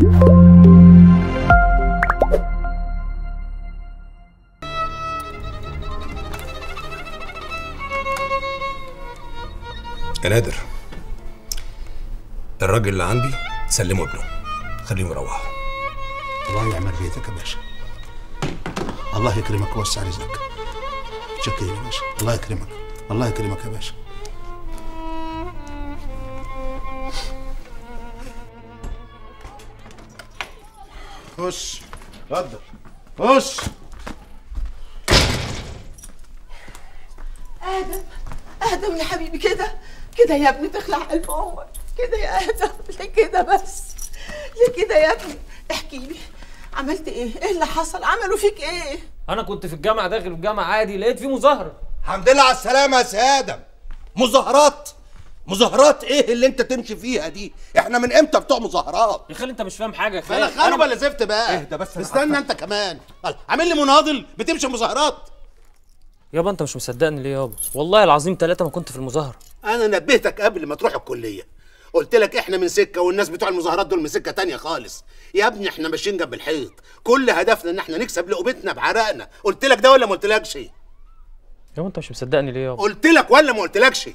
يا نادر، الراجل اللي عندي سلمه ابنه، خليهم يروحوا. الله يعمر بيتك يا باشا، الله يكرمك ويوسع رزقك. شكرا يا باشا، الله يكرمك، الله يكرمك يا باشا. خش اتفضل، خش. ادم يا حبيبي، كده يا ابني تخلع قلب امك كده يا ادم. ليه كده بس؟ ليه كده يا ابني؟ احكي لي، عملت ايه؟ ايه اللي حصل؟ عملوا فيك ايه؟ انا كنت في الجامعه، داخل الجامعه عادي، لقيت في مظاهره. الحمد لله على السلامه يا سي ادم. مظاهرات؟ مظاهرات ايه اللي انت تمشي فيها دي؟ احنا من امتى بتوع مظاهرات؟ يا خالي انت مش فاهم حاجه يا خالي. انا خانوا ولا زفت بقى؟ اهدى بس، استنى انت كمان، عامل لي مناضل بتمشي مظاهرات. يابا انت مش مصدقني ليه يابا؟ والله العظيم 3 ما كنت في المظاهره. انا نبهتك قبل ما تروح الكليه، قلت لك احنا من سكه والناس بتوع المظاهرات دول من سكه تانية خالص. يا ابني احنا ماشيين جنب الحيط، كل هدفنا ان احنا نكسب لقمتنا بعرقنا. قلت لك ده ولا ما قلتلكش؟ يابا انت مش مصدقني ليه يابا؟ قلت لك ولا ما قلتلكش؟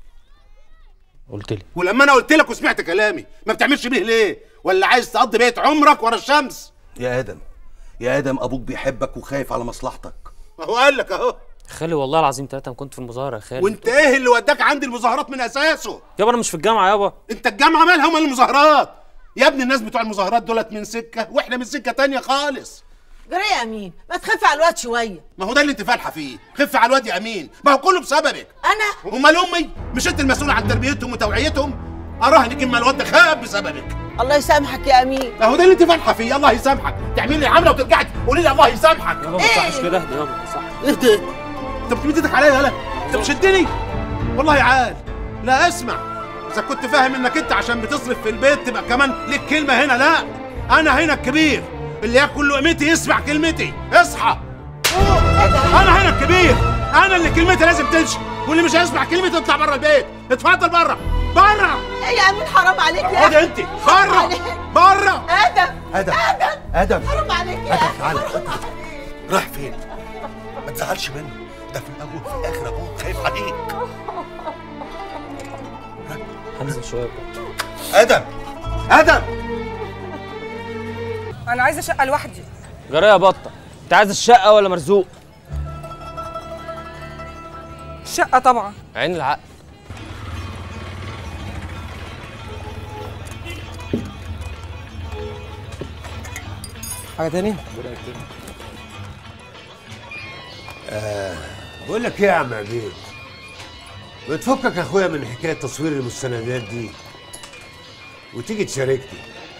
قلت لي. ولما انا قلت لك وسمعت كلامي ما بتعملش بيه ليه؟ ولا عايز تقضي بقية عمرك ورا الشمس؟ يا ادم، يا ادم، ابوك بيحبك وخايف على مصلحتك. اهو قال لك اهو. يا خالي والله العظيم 3 ما كنت في المظاهره يا خالي. وانت ايه اللي وداك عند المظاهرات من اساسه؟ يابا انا مش في الجامعه يابا. انت الجامعه مالها ومال المظاهرات؟ يا ابني الناس بتوع المظاهرات دولت من سكه واحنا من سكه تانية خالص. جرى يا امين، ما تخف على الواد شويه. ما هو ده اللي انت فالحه فيه، خف على الواد يا امين، ما هو كله بسببك. انا؟ امال امي؟ مش انت المسؤول عن تربيتهم وتوعيتهم؟ اراهنك اما الواد ده خاب بسببك. الله يسامحك يا امين. اهو ده اللي انت فالحه فيه، الله يسامحك. تعملي لي عامله وترجعي تقولي لي الله يسامحك. يابا ما تصحش كده، اهدى يابا ما تصحش. اهدى، انت بتمد ايدك عليا يالا؟ انت بتشدني؟ والله عال. لا اسمع، اذا كنت فاهم انك انت عشان بتصرف في البيت تبقى كمان ليك كلمه هنا، لا، انا هنا الكبير، اللي ياكل لقمتي يسمع كلمتي. اصحى، انا هنا الكبير، انا اللي كلمتي لازم تمشي، واللي مش هيسمع كلمتي يطلع بره البيت. اتفضل بره بره. ايه يا امين، حرام عليك يا اقعدي انت بره بره. ادم ادم، ادم، حرام عليك يا ادم، اخي. تعالى. رايح فين؟ ما تزعلش منه، ده في الاول وفي الاخر ابوك خايف عليك. هنزل شويه. ادم، ادم، انا عايزه شقه لوحدي. جرى يا بطه، انت عايز الشقه ولا مرزوق؟ شقه طبعا. عين العقل. حاجه تاني؟ بقول لك ايه يا عم عبيد، بتفكك يا اخويا من حكايه تصوير المستندات دي وتيجي تشاركني.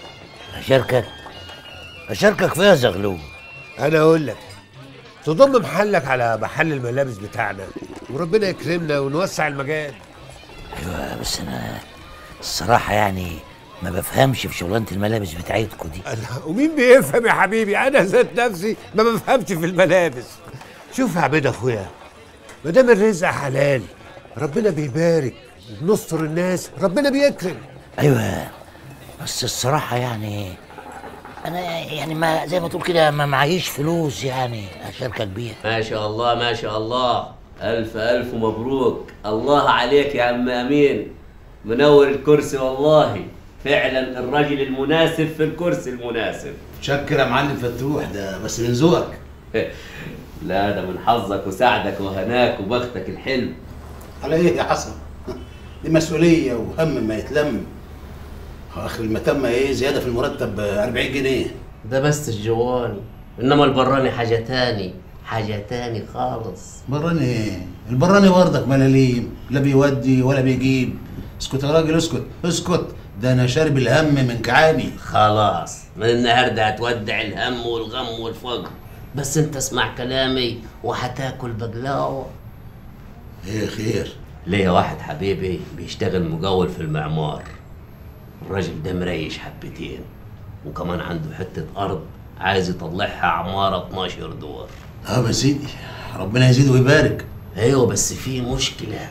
اشاركك فيها زغلول. انا اقول لك تضم محلك على محل الملابس بتاعنا وربنا يكرمنا ونوسع المجال. ايوه بس انا الصراحه يعني ما بفهمش في شغلانه الملابس بتاعتكم دي. ومين بيفهم يا حبيبي؟ انا ذات نفسي ما بفهمش في الملابس. شوف يا عبيد اخويا، ما دام الرزق حلال ربنا بيبارك، وبنستر الناس ربنا بيكرم. ايوه بس الصراحه يعني انا يعني ما زي ما تقول كده ما معيش فلوس يعني اشاركك بيها. ما شاء الله ما شاء الله، الف الف مبروك، الله عليك يا عم امين، منور الكرسي والله، فعلا الراجل المناسب في الكرسي المناسب. شكر يا معلم فتوح، ده بس من ذوقك. لا ده من حظك وسعدك وهناك وبختك الحلو. على ايه يا حسن؟ دي مسؤوليه وهم ما يتلم. اخر المتم ايه زياده في المرتب 40 جنيه. ده بس الجواني، انما البراني حاجه تاني، حاجه تاني خالص. براني ايه؟ البراني برضك ملاليم، لا بيودي ولا بيجيب. اسكت يا راجل، اسكت اسكت، ده انا شارب الهم من كعابي. خلاص من النهارده هتودع الهم والغم والفقر، بس انت اسمع كلامي وهتاكل بقلاوه. ايه خير؟ ليا واحد حبيبي بيشتغل مجول في المعمار، الراجل ده مريش حبتين، وكمان عنده حته ارض عايز يطلعها عماره 12 دور. اه يا سيدي، ربنا يزيد ويبارك. ايوه بس في مشكله،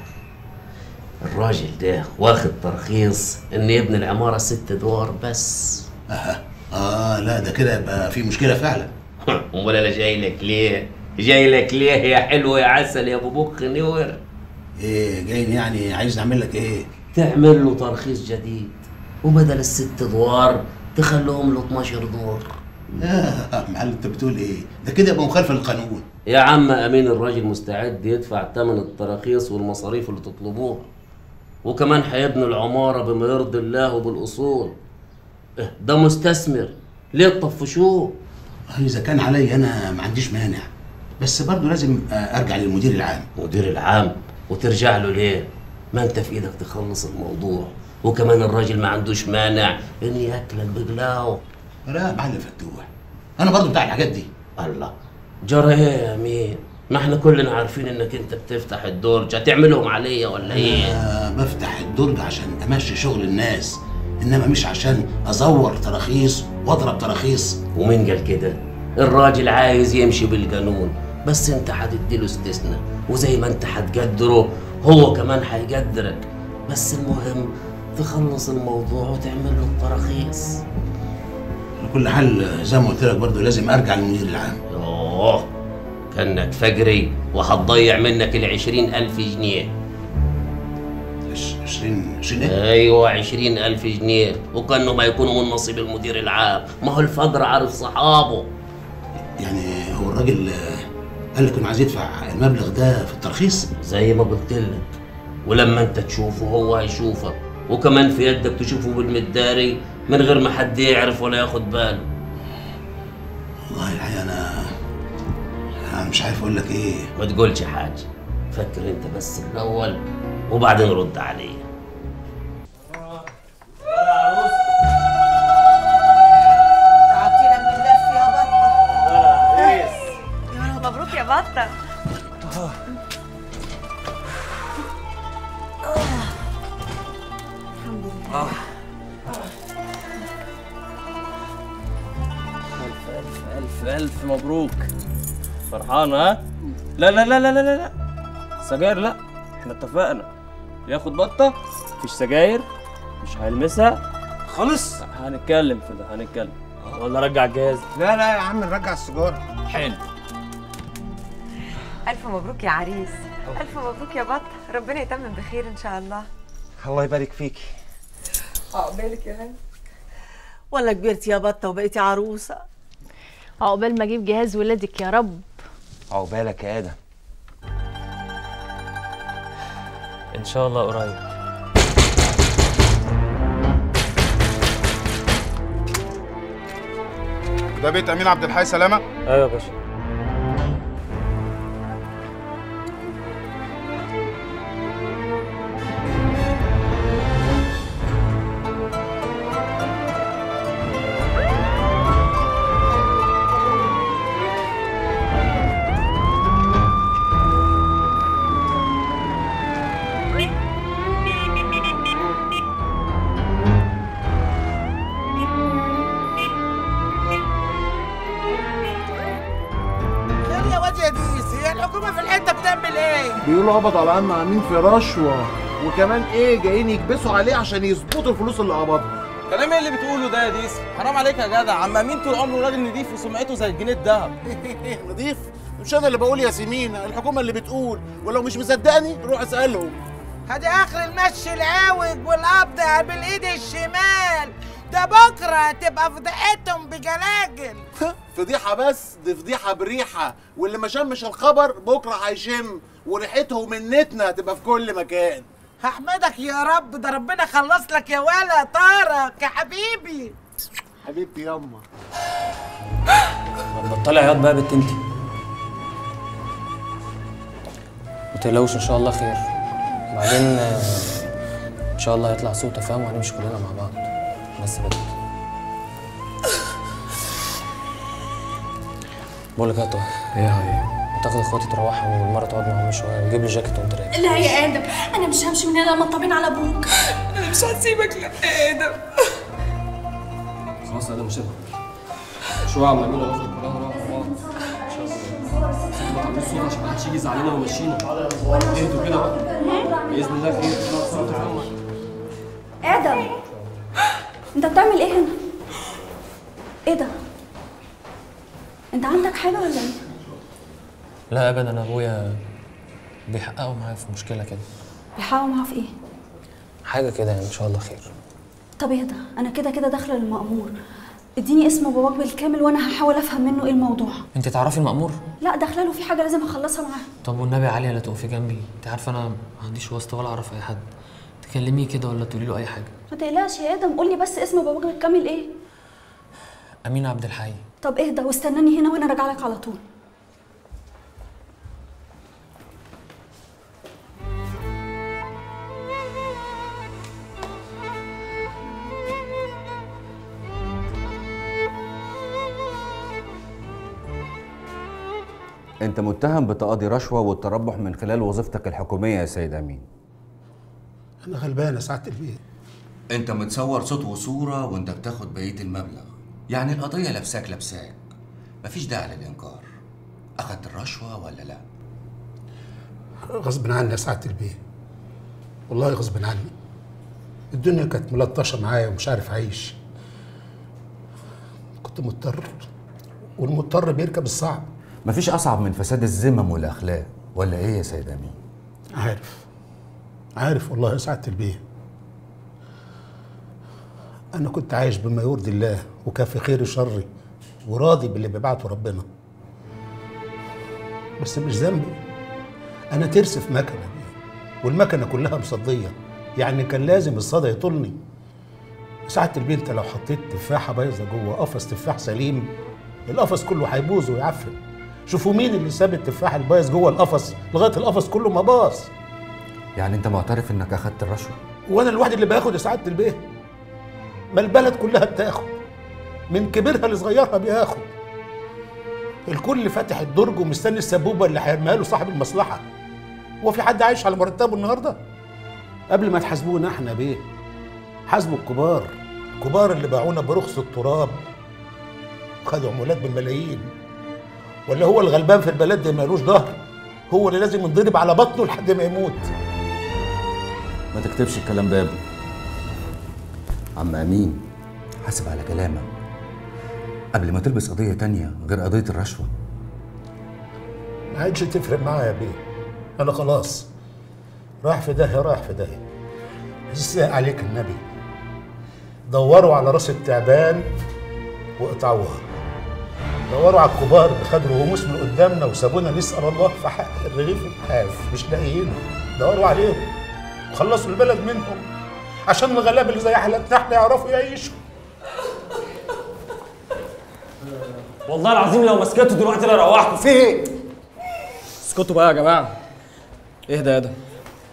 الراجل ده واخد ترخيص ان يبني العماره 6 ادوار بس. لا ده كده يبقى في مشكله فعلا. امال انا جاي لك ليه؟ جاي لك ليه يا حلو يا عسل يا ابو بخ نور؟ ايه جاي يعني عايز نعمل لك ايه؟ تعمل له ترخيص جديد، وبدل ال6 ادوار تخليهم له 12 دور. لا معلم انت بتقول ايه؟ ده كده يبقى مخالفه للقانون. يا عم امين الراجل مستعد يدفع ثمن التراخيص والمصاريف اللي تطلبوها، وكمان هيبني العماره بما يرضي الله وبالاصول. ده مستثمر، ليه تطفشوه؟ اذا كان عليا انا ما عنديش مانع، بس برضه لازم ارجع للمدير العام. مدير العام؟ وترجع له ليه؟ ما انت في ايدك تخلص الموضوع، وكمان الراجل ما عندوش مانع ان ياكلك بجلاو. لا معلم فتوح، انا برضه بتاع الحاجات دي. الله، جرى ايه يا امين؟ ما احنا كلنا عارفين انك انت بتفتح الدرج، هتعملهم عليا ولا ايه؟ بفتح الدرج عشان امشي شغل الناس، انما مش عشان ازور تراخيص واضرب تراخيص. ومين قال كده؟ الراجل عايز يمشي بالقانون، بس انت هتديله استثناء، وزي ما انت هتقدره هو كمان هيقدرك، بس المهم تخلص الموضوع وتعمل له التراخيص. لكل حال زي ما قلت لك برضه لازم ارجع للمدير العام. يوه، كانك فجري وهتضيع منك ال20,000 جنيه. 20 ايه؟ ايوه 20,000 جنيه، وكانه ما يكونوا من نصيب المدير العام، ما هو الفجر عارف صحابه. يعني هو الراجل قال لك انه عايز يدفع المبلغ ده في الترخيص؟ زي ما قلت لك، ولما انت تشوفه هو هيشوفك، وكمان في يدك تشوفه بالمداري من غير ما حد يعرف ولا ياخد باله. والله الحقيقه انا مش عارف اقول لك ايه. ما تقولش حاجه، فكر انت بس الاول وبعدين رد عليا. تعطينا من اللف يا بطه. يا مبروك يا بطه. الحمد لله. ألف مبروك. فرحان ها؟ لا لا لا لا لا لا سجاير لا، احنا اتفقنا ياخد بطة مفيش سجاير، مش هيلمسها خالص. هنتكلم في ده، هنتكلم. ولا رجع الجهاز؟ لا لا يا عم نرجع السيجاره. حلو. ألف مبروك يا عريس. ألف مبروك يا بطه، ربنا يتمم بخير إن شاء الله. الله يبارك فيكي. عقبالك يا هاني. ولا كبرتي يا بطه وبقيتي عروسه. عقبال ما اجيب جهاز ولادك يا رب. عقبالك يا ادم. ان شاء الله قريب. ده بيت امين عبد الحي سلامه؟ ايوه يا باشا. بيقولوا قبض على عم امين في رشوه، وكمان ايه جايين يكبسوا عليه عشان يظبطوا الفلوس اللي قبضها. كلام ايه اللي بتقوله ده يا ديس؟ حرام عليك يا جدع، عم امين طول عمره راجل نضيف وسمعته زي الجنيه الذهب. نضيف؟ مش انا اللي بقول يا سمين، الحكومه اللي بتقول، ولو مش مصدقني روح اسالهم. هدي اخر المشي العوج والقبض بالايد الشمال، ده بكره تبقى فضيحتهم بجلاجل. فضيحه بس، دي فضيحه بريحه، واللي ما شمش الخبر بكره هيشم، وريحته ومنتنا هتبقى في كل مكان. هحمدك يا رب، ده ربنا خلص لك يا ولا طارق يا حبيبي. حبيبتي ياما. بطلي عياط بقى يا بنت انتي. ما تقلقوش ان شاء الله خير. بعدين ان شاء الله هيطلع سوء تفاهم وهنمشي كلنا مع بعض. بس بدري. بقول لك يا طه. ايه يا حبيبي؟ تاخد اخواتي تروحوا والمره تقعد معاهم شويه وتجيب لي جاكيت وانت راجع. لا يا ادم، انا مش همشي من هنا لما اطمن على ابوك. انا مش هسيبك لا يا ادم. خلاص يا ادم سيبها. شويه عم امين واخد كلها نروح مع بعض. ان شاء الله. ما تعملوش صوت عشان محدش يجي يزعلنا ومشينا. اهدوا كده بقى. باذن الله خير. ادم، انت بتعمل ايه هنا؟ ايه ده؟ انت عندك حاجه ولا ايه؟ لا ابدا، انا ابويا بيحققوا معايا في مشكله كده. بيحققوا معاه في ايه؟ حاجه كده يعني، ان شاء الله خير. طب ايه ده؟ انا كده كده داخله للمأمور، اديني اسم باباك بالكامل وانا هحاول افهم منه ايه الموضوع. انت تعرفي المأمور؟ لا داخله له في حاجه لازم اخلصها معاه. طب والنبي عليا لا تقفي جنبي، انت عارفه انا ما عنديش واسطه ولا اعرف اي حد، تكلميه كده ولا تقولي له اي حاجه. ما تقلقش يا ادم، قول لي بس اسم باباك بالكامل ايه؟ امين عبد الحي. طب اهدى واستناني هنا وانا راجعه لك على طول. انت متهم بتقاضي رشوه والتربح من خلال وظيفتك الحكوميه يا سيد امين. انا غلبان يا سعاده البيت. انت متصور صوت وصوره وانت بتاخد بقيه المبلغ، يعني القضيه لابساك. مفيش داعي للانكار. اخدت الرشوه ولا لا؟ غصب عني يا سعاده البيت، والله غصب عني. الدنيا كانت ملطشه معايا ومش عارف اعيش، كنت مضطر، والمضطر بيركب الصعب. مفيش اصعب من فساد الذمم والاخلاق، ولا ايه يا سيد امين؟ عارف والله يا سعاده البيت. انا كنت عايش بما يرضي الله وكافي خيري شري وراضي باللي بيبعته ربنا، بس مش ذنبي. انا ترس في مكنه والمكنه كلها مصديه، يعني كان لازم الصدى يطولني. ساعة البيت انت لو حطيت تفاحه بايظه جوه قفص تفاح سليم، القفص كله هيبوظ ويعفن. شوفوا مين اللي ساب التفاح البايظ جوه القفص لغايه القفص كله ما باظ. يعني انت معترف انك اخدت الرشوه؟ وانا الواحد اللي باخد يا سعاده البيت؟ ما البلد كلها بتاخد، من كبيرها لصغيرها بياخد. الكل فاتح الدرج ومستني السبوبه اللي هيرميها له صاحب المصلحه. هو في حد عايش على مرتبه النهارده؟ قبل ما تحاسبونا احنا بيه، حاسبوا الكبار اللي باعونا برخص التراب خدوا عمولات بالملايين. ولا هو الغلبان في البلد ده مالوش ظهر، هو اللي لازم ينضرب على بطنه لحد ما يموت. ما تكتبش الكلام ده يا ابني. عم امين، حاسب على كلامك قبل ما تلبس قضيه تانية غير قضيه الرشوه. ما عادش تفرق معايا يا بيه، انا خلاص رايح في داهيه. ازاي عليك النبي، دوروا على راس التعبان واقطعوها، دوروا على الكبار اللي خدوا رؤوس من قدامنا وسابونا نسال الله في حق الرغيف الحاف مش لاقيينه. دوروا عليهم وخلصوا البلد منهم عشان الغلابه اللي زي حالتنا احنا يعرفوا يعيشوا. والله العظيم لو ما سكتوا دلوقتي لا روحكم. في ايه؟ اسكتوا بقى يا جماعه. اهدى يا ادم.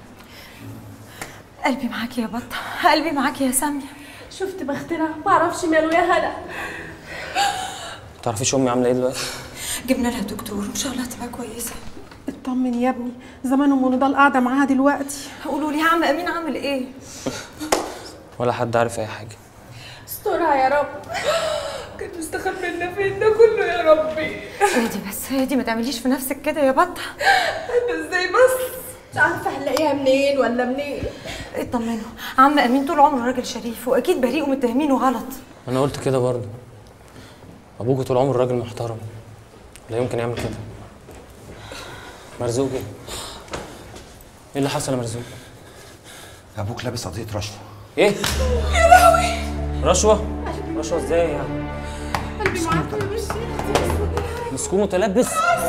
قلبي معاكي يا بطه، قلبي معاكي يا ساميه. شفت بختنا، ما اعرفش ماله يا هلا. تعرفيش امي عامله ايه دلوقتي؟ جبنا لها دكتور وان شاء الله هتبقى كويسه. اطمن يا ابني، زمان ام نضال قاعده معاها دلوقتي. قولوا لي عم امين عامل ايه؟ ولا حد عارف اي حاجه. استرها يا رب. كنت مستخبي لنا فين ده كله يا ربي. اهدي ما تعمليش في نفسك كده يا بطه. انا ازاي بس؟ مش عارفه هنلاقيها منين ولا منين. اطمنوا، عم امين طول عمره راجل شريف واكيد بريء ومتهمينه غلط. انا قلت كده برضه. ابوك طول عمره راجل محترم، لا يمكن يعمل كده. مرزوق ايه اللي حصل يا مرزوق؟ ابوك لابس قضيه رشوه. ايه؟ يا لهوي. رشوه ازاي يعني؟ قلبي معاك يا بشير. مسكون متلبس؟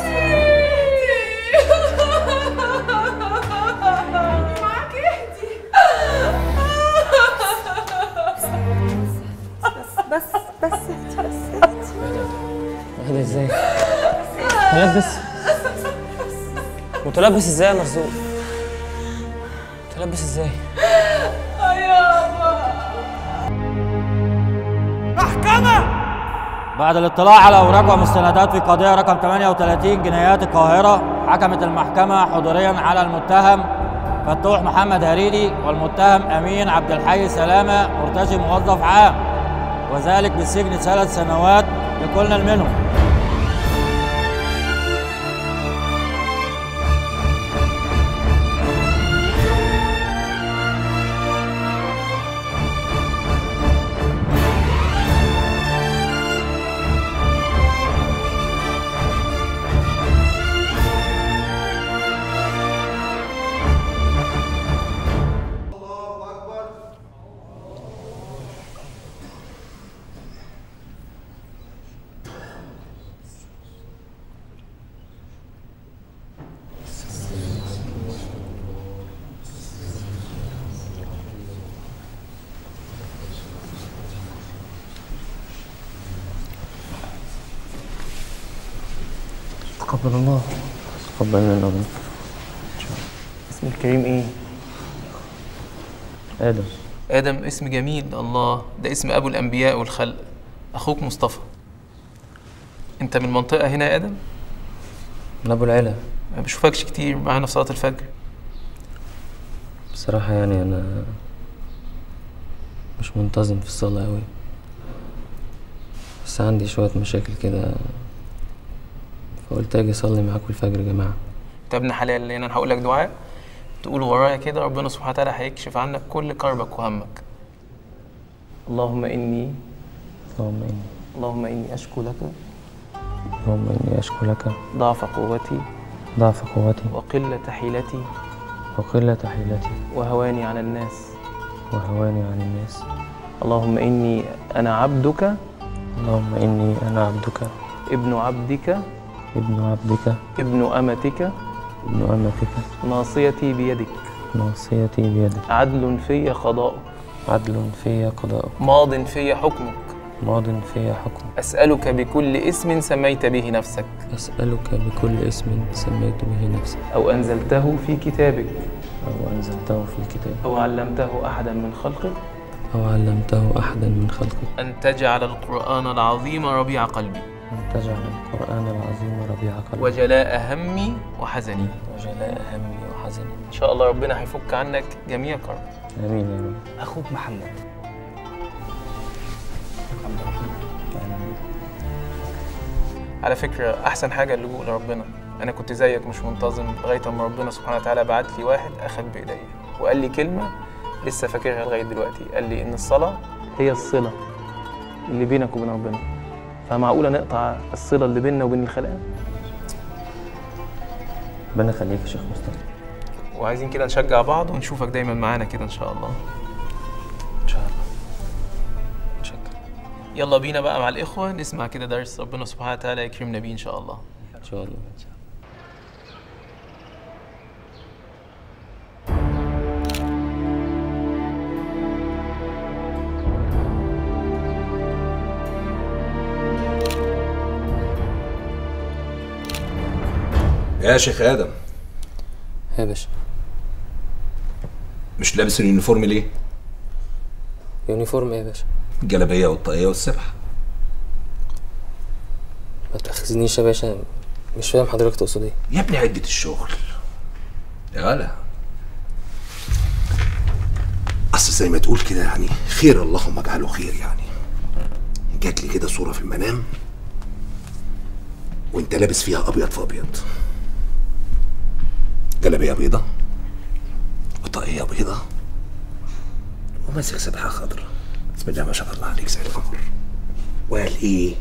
معاكي اهدي. بس اهدي ازاي؟ متلبس ازاي يا مرزوق؟ متلبس ازاي؟ محكمة! بعد الاطلاع على أوراق ومستندات في قضية رقم 38 جنايات القاهرة، حكمت المحكمة حضوريا على المتهم فتوح محمد هريدي والمتهم أمين عبد الحي سلامة مرتشي موظف عام، وذلك بالسجن 3 سنوات لكل منهم. تقبل الله. تقبل منا ومنك. اسم الكريم ايه؟ آدم. آدم اسم جميل. الله، ده اسم أبو الأنبياء والخلق. أخوك مصطفى. أنت من منطقة هنا يا آدم؟ من أبو العلا. ما بشوفكش كتير معانا في صلاة الفجر. بصراحة يعني أنا مش منتظم في الصلاة أوي، بس عندي شوية مشاكل كده، فقلت أجي أصلي معاكم الفجر يا جماعة. أنت ابن حلال، لأن أنا هقول لك دعاء تقول ورايا كده، ربنا سبحانه وتعالى هيكشف عنك كل كربك وهمك. اللهم إني أشكو لك ضعف قوتي وقلة حيلتي وهواني على الناس اللهم إني أنا عبدك ابن عبدك ابن أمتك ناصيتي بيدك عدل في قضاؤك ماض في حكمك أسألك بكل اسم سميت به نفسك أو أنزلته في كتابك أو علمته أحدا من خلقك أن تجعل القرآن العظيم ربيع قلبي وجلاء همي وحزني إن شاء الله ربنا هيفك عنك جميع كرب. آمين يا رب. أخوك محمد. على فكرة أحسن حاجة اللجوء لربنا. أنا كنت زيك مش منتظم لغاية أما ربنا سبحانه وتعالى بعت لي واحد أخذ بإيديا وقال لي كلمة لسه فاكرها لغاية دلوقتي. قال لي إن الصلاة هي الصلة اللي بينك وبين ربنا، فمعقولة نقطع الصلة اللي بيننا وبين الخلق؟ ربنا يخليك يا شيخ مصطفى. وعايزين كده نشجع بعض ونشوفك دايما معانا كده إن شاء الله. إن شاء الله. يلا بينا بقى مع الإخوة نسمع كده درس ربنا سبحانه وتعالى يكرمنا بيه إن شاء الله. إن شاء الله. يا شيخ آدم. يا باشا. مش لابس اليونيفورم ليه؟ يونيفورم ايه يا باشا؟ الجلابية والطاقية والسبحة. ما تأخذنيش يا باشا، مش فاهم حضرتك تقصد ايه؟ يا ابني عدة الشغل يا غلا. أصل زي ما تقول كده يعني خير اللهم اجعله خير. يعني جات لي كده صورة في المنام وانت لابس فيها أبيض في أبيض، جلابية بيضة وطاقية بيضة وماسك سبحة خضراء. بسم الله ما شاء الله عليك زي القمر. وقال ايه؟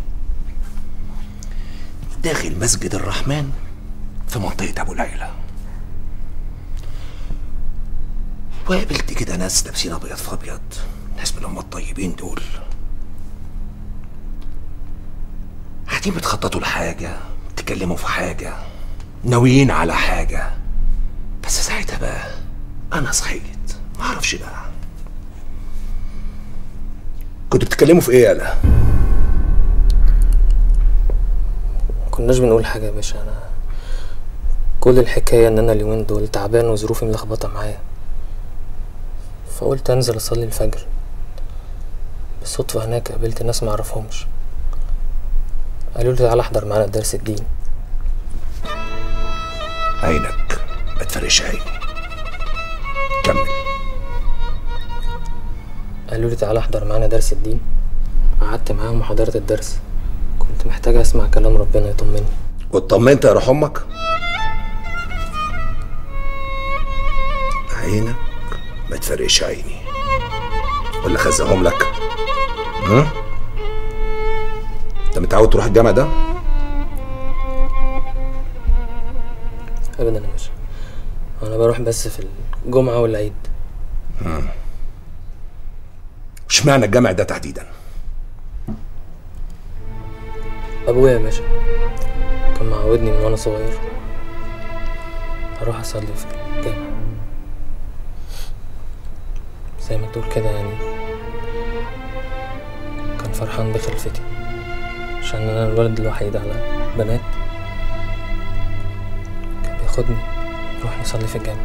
داخل مسجد الرحمن في منطقة أبو العيلة، وقابلت كده ناس لابسين أبيض في أبيض، ناس من هم الطيبين دول، قاعدين بتخططوا لحاجة، بتتكلموا في حاجة، ناويين على حاجة. بس ساعتها بقى أنا صحيت معرفش بقى كنتوا بتتكلموا في إيه يالا؟ كناش بنقول حاجة يا باشا. أنا كل الحكاية إن أنا اليومين دول تعبان وظروفي ملخبطة معايا، فقلت أنزل أصلي الفجر. بالصدفة هناك قابلت ناس معرفهمش، قالوا لي تعالى احضر معانا درس الدين. عينك ما تفرقش عيني، كمل. قالوا لي تعالى احضر معانا درس الدين. قعدت معاهم وحضرت الدرس، كنت محتاج اسمع كلام ربنا يطمني. واطمنت يا روح امك؟ عينك ما تفرقش عيني ولا خزقهم لك؟ انت متعود تروح الجامع ده؟ ابدا يا باشا، انا بروح بس في الجمعه والعيد. اشمعنى الجامع ده تحديدا؟ ابويا يا باشا كان معودني من وانا صغير اروح اصلي في الجامع، زي ما تقول كده يعني كان فرحان بخلفتي عشان انا الولد الوحيد على بنات، ياخدني نروح نصلي في الجامع.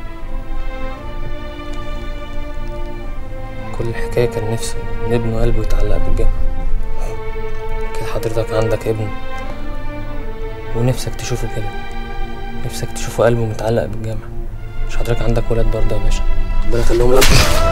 كل الحكاية كان نفسه إن ابنه قلبه يتعلق بالجامع. أكيد حضرتك عندك ابن ونفسك تشوفه كده، نفسك تشوفه قلبه متعلق بالجامع. مش حضرتك عندك ولاد برضه يا باشا؟ ربنا يخليهم لك.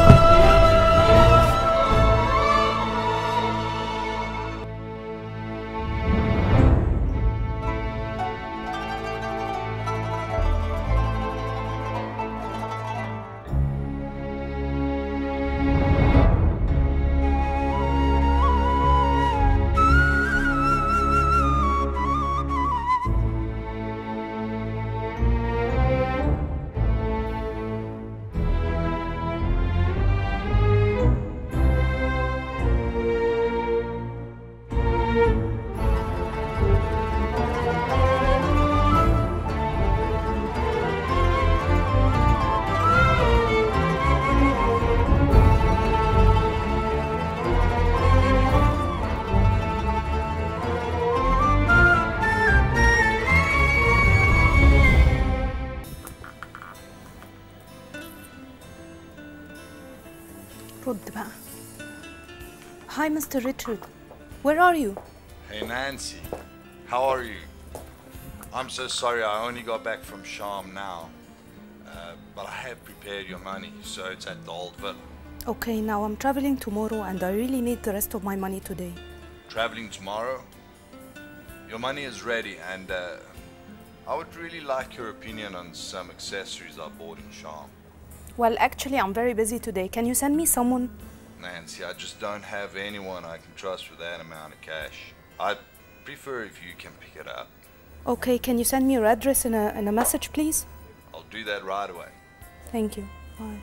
رد بقى. Hi Mr. Richard. Where are you? Hey Nancy, how are you? I'm so sorry I only got back from Sham now. But I have prepared your money, so it's at the old villa. Okay, now I'm traveling tomorrow and I really need the rest of my money today. Traveling tomorrow? Your money is ready and I would really like your opinion on some accessories I bought in Sham. Well, actually, I'm very busy today. Can you send me someone? Nancy, I just don't have anyone I can trust with that amount of cash. I'd prefer if you can pick it up. Okay, can you send me your address in a message, please? I'll do that right away. Thank you. Bye.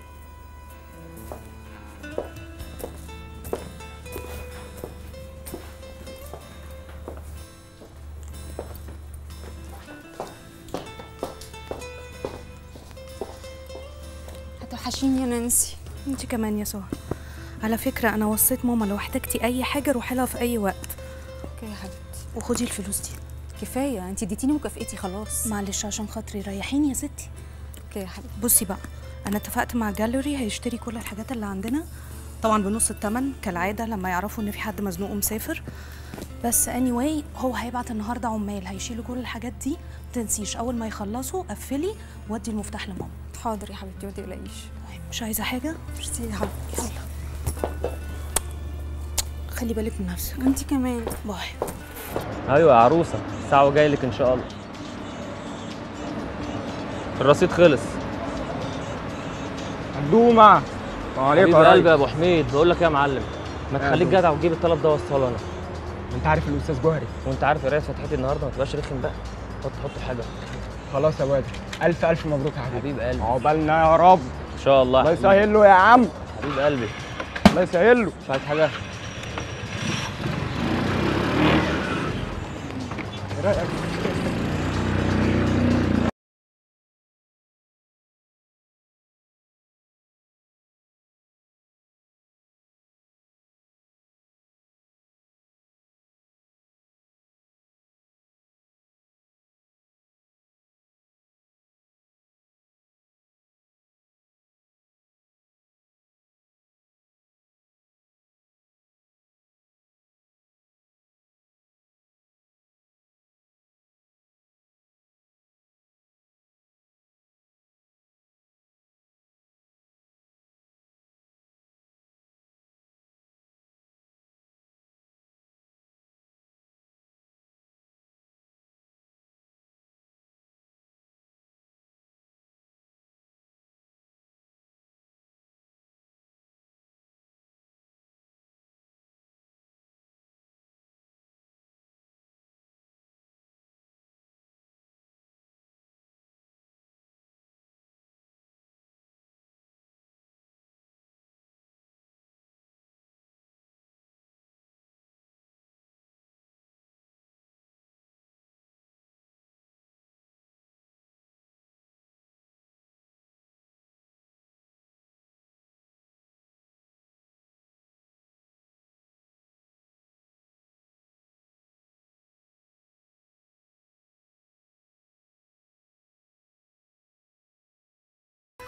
هتوحشيني يا نانسي. انت كمان يا سهى. على فكرة أنا وصيت ماما لو احتجتي أي حاجة روحي لها في أي وقت. اوكي يا حبيبتي. وخدي الفلوس دي. كفايه، انت اديتيني مكافئتي خلاص. معلش عشان خاطري ريحيني يا ستي. اوكي يا حبيبتي. بصي بقى، أنا اتفقت مع جاليري هيشتري كل الحاجات اللي عندنا، طبعا بنص الثمن كالعادة لما يعرفوا إن في حد مزنوق ومسافر. بس anyway هو هيبعت النهارده عمال هيشيلوا كل الحاجات دي. متنسيش أول ما يخلصوا قفلي وادي المفتاح لماما. حاضر يا حبيبتي ما تقلقيش. مش عايزة حاجة؟ ميرسي يا حبيبتي. خلي بالك من نفسك. وانت كمان. باي. ايوه يا عروسه، الساعه وجاي لك ان شاء الله. الرصيد خلص. قدومه. حبيب قلبي يا ابو حميد، بقول لك ايه يا معلم، ما تخليك جدع وتجيب الطلب ده وصله انا. انت عارف الاستاذ جوهري، وانت عارف قرايه فتحتي النهارده، ما تبقاش رخم بقى. حط حاجه. خلاص يا واد، الف الف مبروك يا حبيبي. حبيب قلبي. عقبالنا يا رب ان شاء الله. الله يسهل له يا عم. حبيب قلبي. الله يسهل له. مش عايز حاجه. ايه رايك؟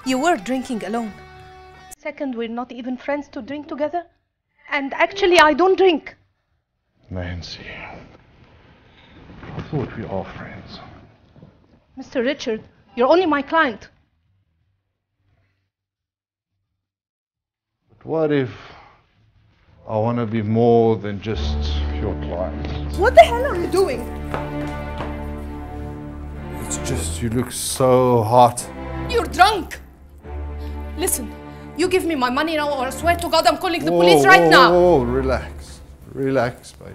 You were drinking alone. Second, we're not even friends to drink together. And actually, I don't drink. Nancy, I thought we are friends. Mr. Richard, you're only my client. But what if I want to be more than just your client? What the hell are you doing? It's just you look so hot. You're drunk. Listen, you give me my money now or I swear to God I'm calling the police right now. Whoa, relax. Relax, baby.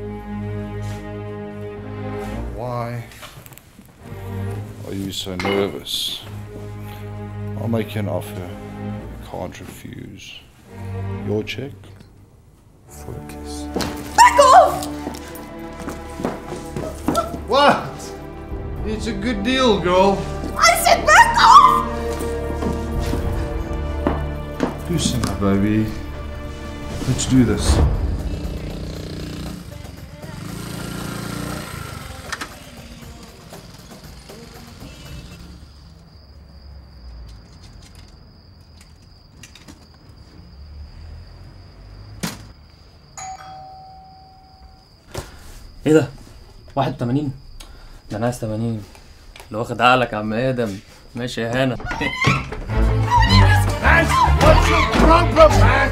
Why are you so nervous? I'll make you an offer you can't refuse. Your check for a kiss. Back off! What? It's a good deal, girl. I said back off! Loosen up, baby. Let's do this. ايه ده؟ 81؟ ده انا عايز 80. اللي واخد عقلك يا عم ادم. ماشي يا هنا. What's your problem, man?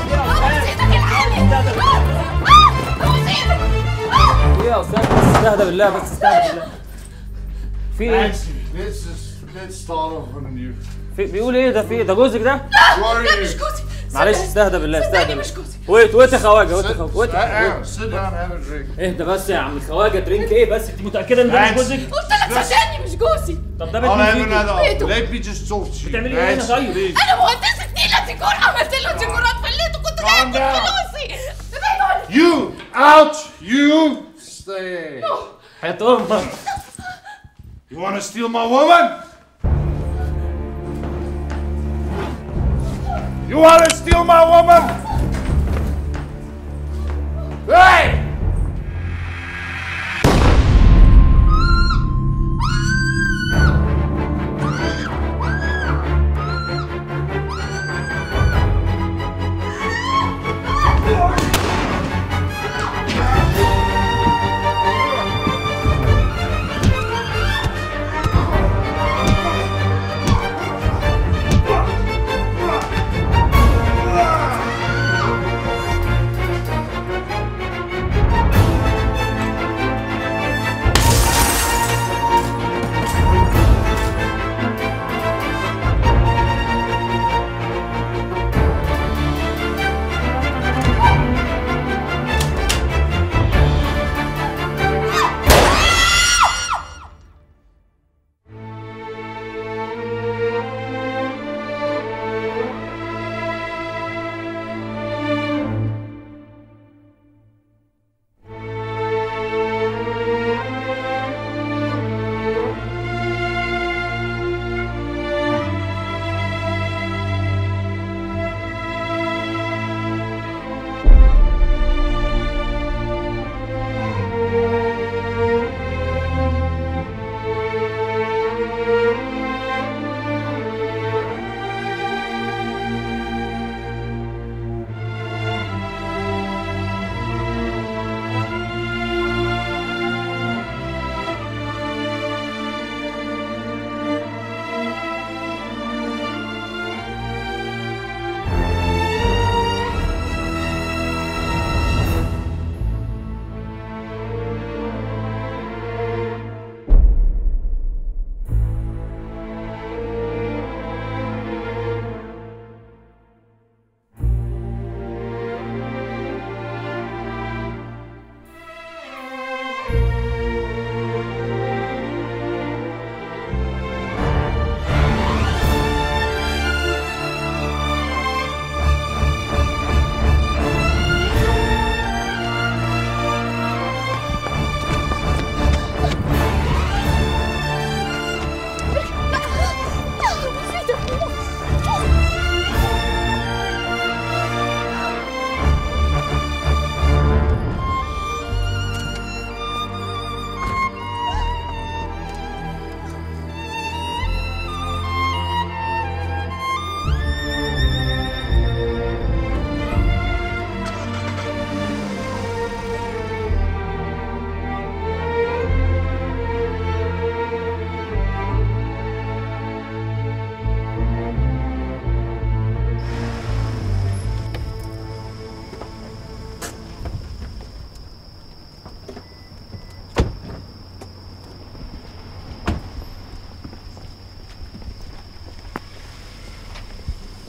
ايه يا استاذ؟ بس استهدى بالله، بس استهدى بالله. في ايه؟ Let's start off on you. بيقول ايه ده؟ في ايه؟ ده جوزك ده؟ لا مش جوزي. معلش استهدى بالله، استهدى بالله. مش جوزي. ويت يا خواجه، ويت. Sit down, have a drink. اهدى بس يا عم الخواجه، درينك ايه بس؟ انت متاكده ان ده مش جوزك؟ قلت لك صدقني مش جوزي. طب ده بيت مين؟ Let me just talk to you. بتعملي ايه هنا طيب؟ انا مهندسة نيلة ديكور، عملت له ديكورات في البيت وكنت جايب فلوسي. You out. You stay. حياة امك. You want to steal my woman? You want to steal my woman? Hey!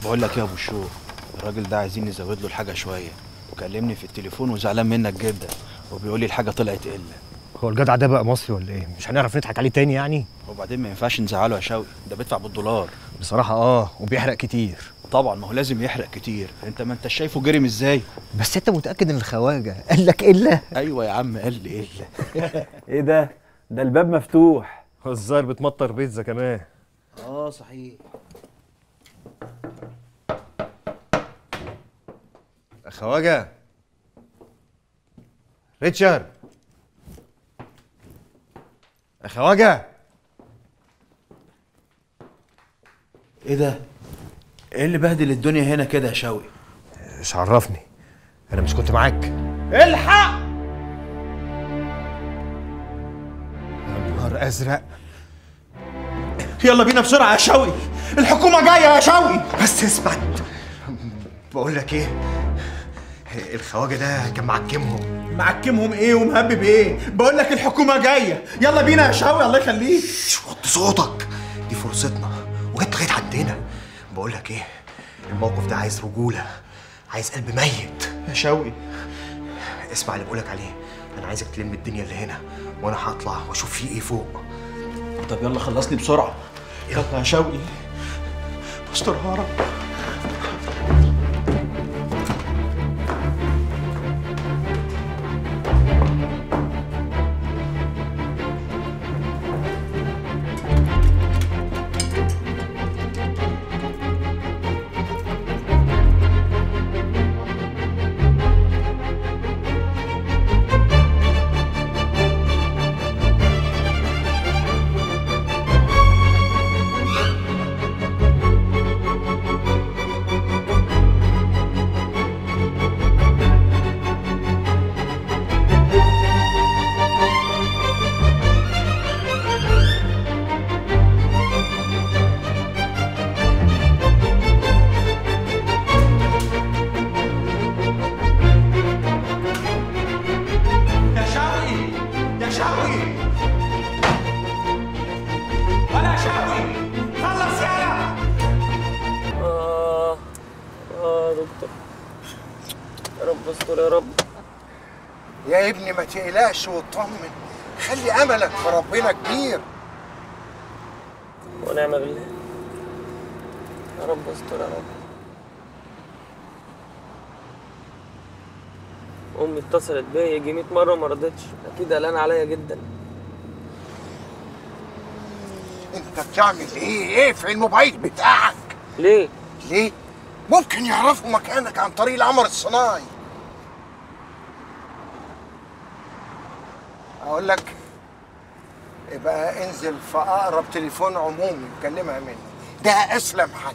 بقول لك يا ابو الشوق، الراجل ده عايزين نزود له الحاجه شويه، وكلمني في التليفون وزعلان منك جدا، وبيقول لي الحاجه طلعت قله. هو الجدع ده بقى مصري ولا ايه؟ مش هنعرف نضحك عليه تاني يعني؟ وبعدين ما ينفعش نزعله يا شوقي، ده بيدفع بالدولار. بصراحه وبيحرق كتير. طبعا، ما هو لازم يحرق كتير، انت ما انتش شايفه جرم ازاي؟ بس انت متاكد ان الخواجه قال لك الا؟ ايوه يا عم قال لي الا. ايه ده؟ ده الباب مفتوح. الظاهر بتمطر بيتزا كمان. صحيح. خواجه ريتشارد، خواجه. ايه ده؟ ايه اللي بهدل الدنيا هنا كده يا شوقي؟ مش عرفني، انا مش كنت معاك؟ الحق! يا نهار ازرق. يلا بينا بسرعه يا شوقي، الحكومه جايه يا شوقي. بس اثبت. بقول لك ايه، الخواجه ده كان معكمهم ايه ومهبب ايه؟ بقول لك الحكومه جايه، يلا بينا يا شوقي الله يخليك. وطي صوتك، دي فرصتنا وجت لغايه عندنا. بقول لك ايه، الموقف ده عايز رجوله، عايز قلب ميت يا شوقي. اسمع اللي بقولك عليه، انا عايزك تلم الدنيا اللي هنا وانا هطلع واشوف فيه ايه فوق. طب يلا خلصني بسرعه. يلا يا شوقي، استرها يا رب. يا ابني ما تقلقش واطمن، خلي املك في ربنا كبير. ونعم بالله. يا رب استر يا رب. امي اتصلت بيا يجي 100 مره وما رضتش، اكيد قلقانه عليا جدا. انت بتعمل ايه في الموبايل بتاعك؟ ليه؟ ممكن يعرفوا مكانك عن طريق القمر الصناعي. اقول لك يبقى انزل في اقرب تليفون عمومي وكلمها مني، ده اسلم حل.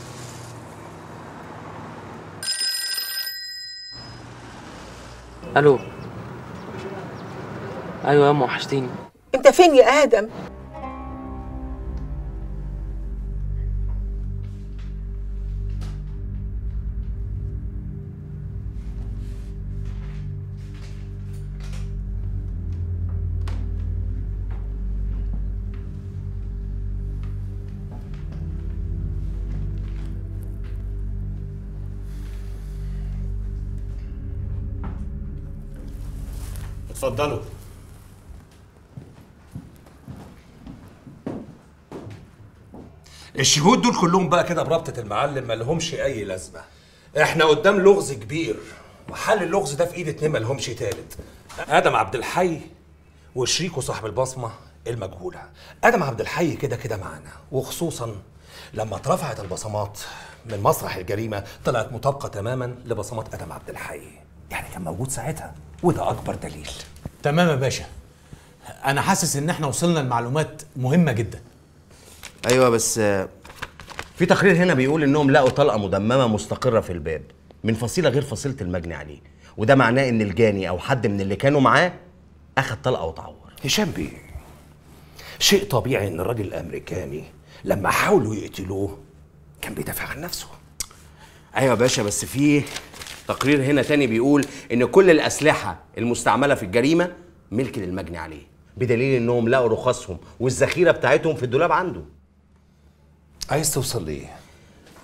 الو. ايوه يا ام، وحشتيني. انت فين يا ادم؟ اتفضلوا. الشهود دول كلهم بقى كده بربطة المعلم ما لهمش أي لازمة. احنا قدام لغز كبير، وحل اللغز ده في ايد اتنين ما لهمش تالت. آدم عبد الحي وشريكه صاحب البصمة المجهولة. آدم عبد الحي كده كده معانا، وخصوصا لما اترفعت البصمات من مسرح الجريمة طلعت مطابقة تماما لبصمات آدم عبد الحي. يعني كان موجود ساعتها، وده أكبر دليل. تمام يا باشا، أنا حاسس إن إحنا وصلنا لمعلومات مهمة جدا. ايوه بس في تقرير هنا بيقول انهم لقوا طلقه مدممه مستقره في الباب من فصيله غير فصيله المجني عليه، وده معناه ان الجاني او حد من اللي كانوا معاه اخد طلقه وتعور. هشام بيه، شيء طبيعي ان الراجل الامريكاني لما حاولوا يقتلوه كان بيدافع عن نفسه. ايوه يا باشا، بس في تقرير هنا تاني بيقول ان كل الاسلحه المستعمله في الجريمه ملك للمجني عليه، بدليل انهم لقوا رخصهم والذخيره بتاعتهم في الدولاب عنده. عايز توصل ليه؟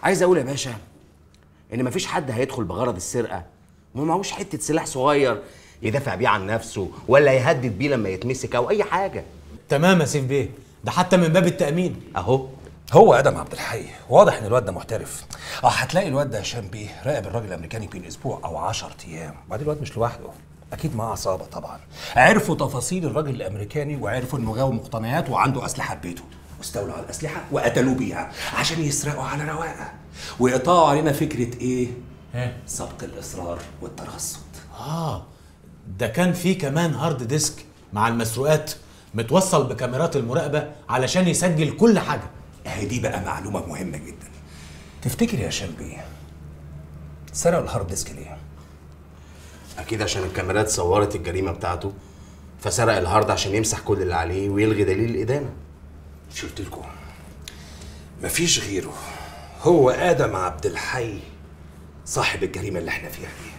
عايز اقول يا باشا ان مفيش حد هيدخل بغرض السرقه وما معهوش حته سلاح صغير يدافع بيه عن نفسه ولا يهدد بيه لما يتمسك او اي حاجه. تمام يا سيف بيه، ده حتى من باب التامين اهو. هو ادم عبد الحي واضح ان الواد ده محترف. هتلاقي الواد ده هشام بيه راقب الراجل الامريكاني بين اسبوع او 10 ايام. وبعدين الواد مش لوحده، اكيد معاه عصابه طبعا. عرفوا تفاصيل الراجل الامريكاني وعرفوا انه غاوي مقتنيات وعنده اسلحه ببيته، واستولوا على الاسلحه وقتلوه بيها عشان يسرقوا على رواقه ويقطعوا علينا فكره ايه؟ سبق الاصرار والترصد. ده كان في كمان هارد ديسك مع المسروقات متوصل بكاميرات المراقبه علشان يسجل كل حاجه. اهي دي بقى معلومه مهمه جدا. تفتكر يا هشام بيه سرقوا الهارد ديسك ليه؟ اكيد عشان الكاميرات صورت الجريمه بتاعته، فسرق الهارد عشان يمسح كل اللي عليه ويلغي دليل الادانه. مش قلت لكم مفيش غيره، هو ادم عبد الحي صاحب الجريمه اللي احنا فيها دي.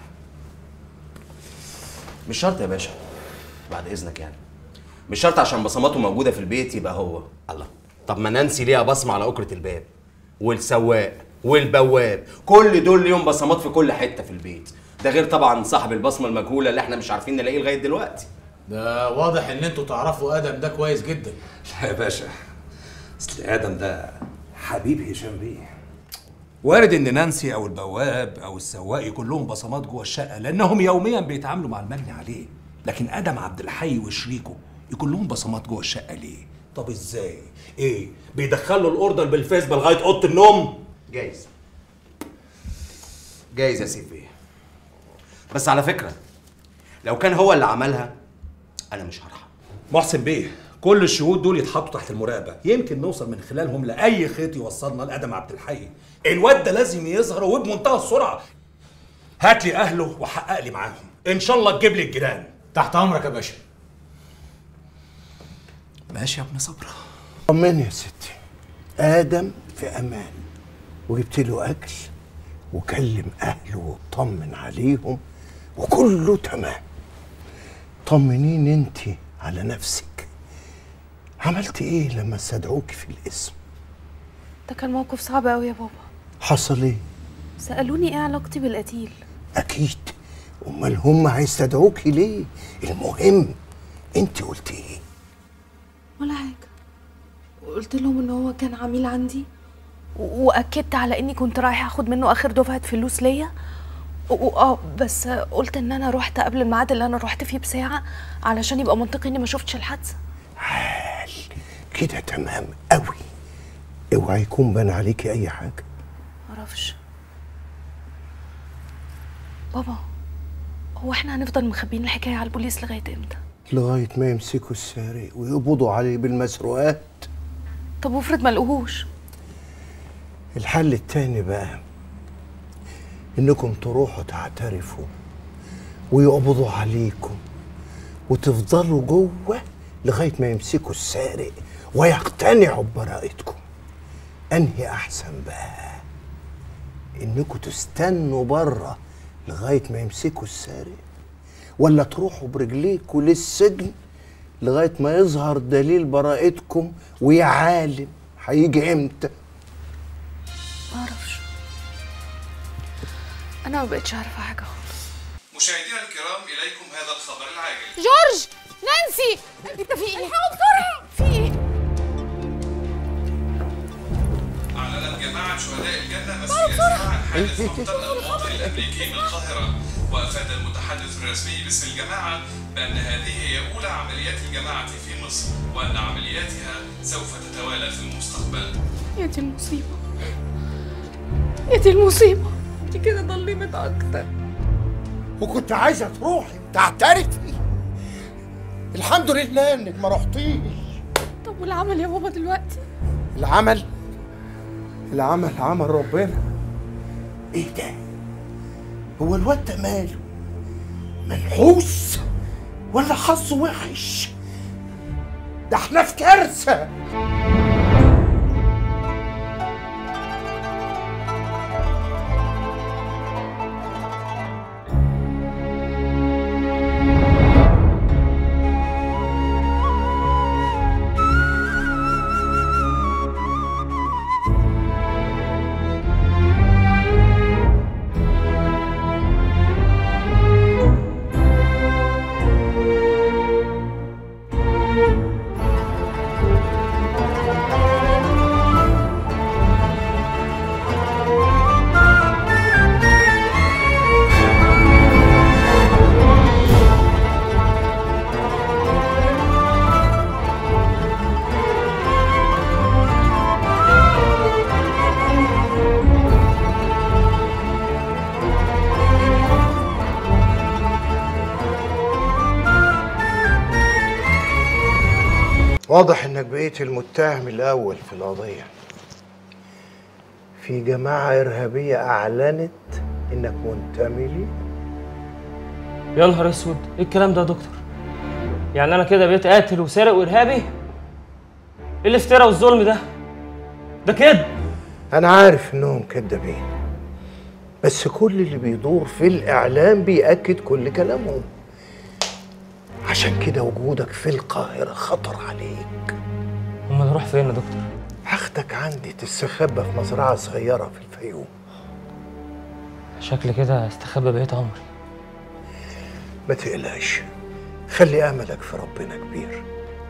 مش شرط يا باشا، بعد اذنك يعني مش شرط عشان بصماته موجوده في البيت يبقى هو. الله، طب ما نانسي ليها بصمه على أكرة الباب والسواق والبواب، كل دول ليهم بصمات في كل حته في البيت، ده غير طبعا صاحب البصمه المجهوله اللي احنا مش عارفين نلاقيه لغايه دلوقتي. ده واضح ان انتوا تعرفوا ادم ده كويس جدا. لا يا باشا، اصل ادم ده حبيب هشام بيه. وارد ان نانسي او البواب او السواق يكون لهم بصمات جوه الشقه لانهم يوميا بيتعاملوا مع المجني عليه، لكن ادم عبد الحي وشريكه يكون لهم بصمات جوه الشقه ليه؟ طب ازاي؟ ايه؟ بيدخلوا الاوردر بالفيسبا لغايه اوضه النوم؟ جايز يا سيف بيه، بس على فكره لو كان هو اللي عملها انا مش هرحم. محسن بيه، كل الشهود دول يتحطوا تحت المراقبه، يمكن نوصل من خلالهم لاي خيط يوصلنا لادم عبد الحي. الواد ده لازم يظهر وبمنتهى السرعه. هات لي اهله وحقق لي معاهم، ان شاء الله تجيب لي الجيران. تحت امرك يا باشا. ماشي يا ابن صبرا. طمني يا ستي، ادم في امان وجبت له اكل وكلم اهله وطمن عليهم وكله تمام. طمنين انت على نفسك، عملت ايه لما استدعوكي في الاسم؟ ده كان موقف صعب قوي يا بابا. حصل ايه؟ سألوني ايه علاقتي بالقتيل. اكيد، امال هم هيستدعوكي ليه؟ المهم انت قلتي ايه؟ ولا حاجة، قلت لهم ان هو كان عميل عندي واكدت على اني كنت رايحه اخد منه اخر دفعه فلوس ليا بس قلت ان انا رحت قبل الميعاد اللي انا رحت فيه بساعه علشان يبقى منطقي اني ما شفتش الحادثه. عال كده تمام قوي. اوعى يكون بان عليكي اي حاجه. معرفش بابا، هو احنا هنفضل مخبيين الحكايه على البوليس لغايه امتى؟ لغايه ما يمسكوا السارق ويقبضوا عليه بالمسروقات. طب وافرض ما لقوهوش؟ الحل التاني بقى انكم تروحوا تعترفوا ويقبضوا عليكم وتفضلوا جوه لغايه ما يمسكوا السارق ويقتنعوا ببراءتكم. انهي احسن بقى؟ انكم تستنوا بره لغايه ما يمسكوا السارق، ولا تروحوا برجليكوا للسجن لغايه ما يظهر دليل براءتكم؟ ويا عالم هيجي امتى؟ معرفش، انا ما بقتش عارفه حاجه خالص. مشاهدينا الكرام، اليكم هذا الخبر العاجل. جورج، نانسي، انت في ايه؟ الحقوا بسرعه، في ايه؟ أعلنت جماعة شهداء الجنة مسؤوليتها عن حادث مقتل المواطن الأمريكي من القاهرة، وأفاد المتحدث الرسمي باسم الجماعة بأن هذه هي أولى عمليات الجماعة في مصر، وأن عملياتها سوف تتوالى في المستقبل. يا دي المصيبه، يا دي المصيبه، دي كده ضلمت اكتر. وكنت عايزه تروحي تعترفي، الحمد لله انك ما رحتيش. طب والعمل يا بابا دلوقتي؟ العمل عمل ربنا. ايه ده؟ هو الواد ده ماله؟ منحوس ولا حظه وحش؟ ده احنا في كارثه. واضح انك بقيت المتهم الاول في القضيه. في جماعه ارهابيه اعلنت انك منتمي لي. يا نهار اسود، ايه الكلام ده يا دكتور؟ يعني انا كده بقيت قاتل وسارق وارهابي؟ ايه الافتراء والظلم ده؟ ده كده. انا عارف انهم كدابين، بس كل اللي بيدور في الاعلام بيأكد كل كلامهم. عشان كده وجودك في القاهره خطر عليك. امال اروح فين يا دكتور؟ هاخدك عندي تستخبى في مزرعه صغيره في الفيوم. شكل كده استخبى بقيت عمري. ما تقلقش، خلي املك في ربنا كبير.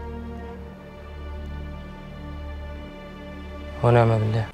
ونعم بالله.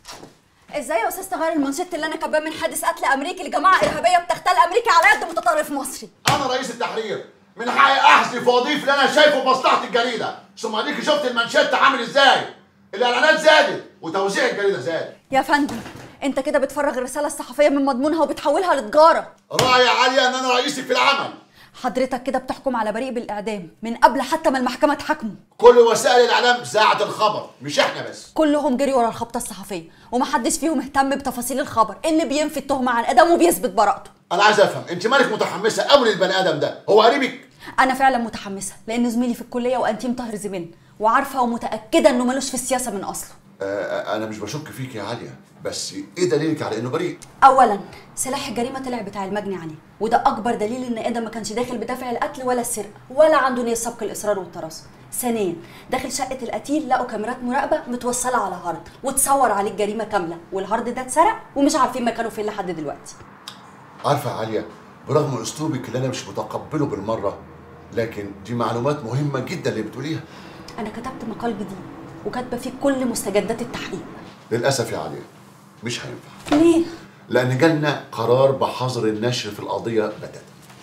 ازاي يا استاذ تغير المانشيت اللي انا كاتباه من حادث قتل امريكي لجماعه ارهابيه بتغتال امريكا على يد متطرف مصري؟ انا رئيس التحرير، من حقي احذف واضيف اللي انا شايفه بمصلحه الجريده. ثم اديك شفت المانشيت عامل ازاي؟ الاعلانات زادت وتوزيع الجريده زاد. يا فندم انت كده بتفرغ الرساله الصحفيه من مضمونها وبتحولها لتجاره. راعي عاليه ان انا رئيسي في العمل. حضرتك كده بتحكم على بريء بالاعدام من قبل حتى ما المحكمه تحاكمه. كل وسائل الاعلام ذاعت الخبر، مش احنا بس. كلهم جري ورا الخبطه الصحفيه ومحدش فيهم اهتم بتفاصيل الخبر اللي بينفي التهمه عن ادم وبيثبت براءته. انا عايز افهم، انت مالك متحمسه قوي للبني ادم ده؟ هو قريبك؟ انا فعلا متحمسه لان زميلي في الكليه وانتيم طاهر زميلنا، وعارفه ومتاكده انه ملوش في السياسه من اصله. انا مش بشك فيك يا عاليه، بس ايه دليلك على انه بريء؟ اولا سلاح الجريمه طلع بتاع المجني عليه، وده اكبر دليل ان ادم ما كانش داخل بدافع القتل ولا السرقه ولا عنده نيه سبق الاصرار والترصد. ثانيا داخل شقه القتيل لقوا كاميرات مراقبه متوصله على هارد وتصور عليه الجريمه كامله، والهارد ده اتسرق ومش عارفين مكانه فين لحد دلوقتي. عارفه يا عاليه، برغم اسلوبك اللي انا مش متقبله بالمره، لكن دي معلومات مهمه جدا اللي بتقوليها. انا كتبت مقال جديد وكاتبه فيه كل مستجدات التحقيق. للاسف يا عاليه مش هينفع. ليه؟ لان جالنا قرار بحظر النشر في القضيه بتاتا.